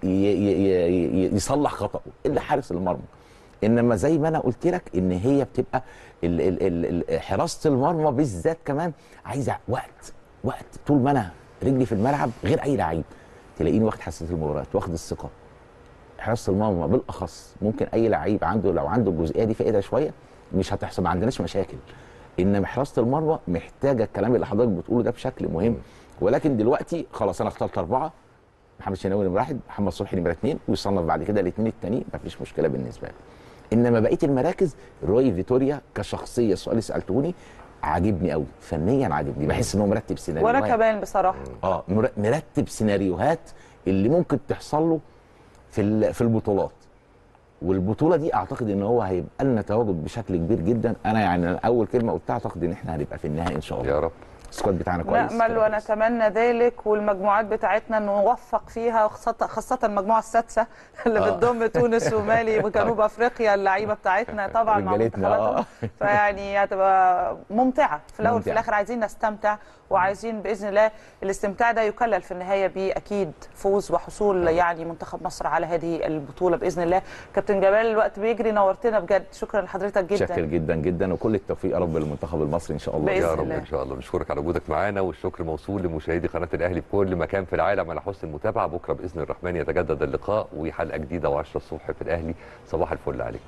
يصلح خطأه الا حارس المرمى. انما زي ما انا قلت لك ان هي بتبقى ال ال ال حراسه المرمى بالذات كمان عايزه وقت وقت طول ما انا رجلي في الملعب غير اي لعيب تلاقيني واخد حساسيه المباريات واخد الثقه. حراسه المرمى بالاخص ممكن اي لعيب عنده لو عنده الجزئيه دي فائده شويه مش هتحصل، ما عندناش مشاكل. انما حراسه المرمى محتاجه الكلام اللي حضرتك بتقوله ده بشكل مهم. ولكن دلوقتي خلاص انا اخترت اربعه، محمد شناوي نمره واحد، محمد صبحي نمره اثنين، ويصنف بعد كده الاثنين التانيين مفيش مشكله بالنسبه لي. انما بقيه المراكز روي فيتوريا كشخصيه السؤال اللي سالتوني عاجبني قوي، فنيا عاجبني، بحس ان هو مرتب سيناريوهات. وانا كمان بصراحه اه مرتب سيناريوهات اللي ممكن تحصل له في في البطولات. والبطوله دي اعتقد ان هو هيبقى لنا تواجد بشكل كبير جدا. انا يعني اول كلمه قلتها اعتقد ان احنا هنبقى في النهائي ان شاء الله. يا رب. السكواد بتاعنا كويس. نأمل ونتمنى ذلك، والمجموعات بتاعتنا نوفق فيها، وخاصة خاصة المجموعة السادسة اللي آه. بتضم تونس ومالي وجنوب افريقيا، اللعيبه بتاعتنا طبعا مع منتخباتهم، فيعني هتبقى ممتعة في الاول وفي الاخر. عايزين نستمتع وعايزين باذن الله الاستمتاع ده يكلل في النهاية باكيد فوز وحصول يعني منتخب مصر على هذه البطولة باذن الله. كابتن جمال الوقت بيجري، نورتنا بجد، شكرا لحضرتك جدا. شكرا جدا جدا، وكل التوفيق يا رب للمنتخب المصري ان شاء الله. يا رب ان شاء الله. بنشكرك على وجودك معانا، والشكر موصول لمشاهدي قناه الاهلي في كل مكان في العالم على حسن المتابعه. بكره باذن الرحمن يتجدد اللقاء وحلقه جديده وعشرة الصبح في الاهلي. صباح الفل عليك.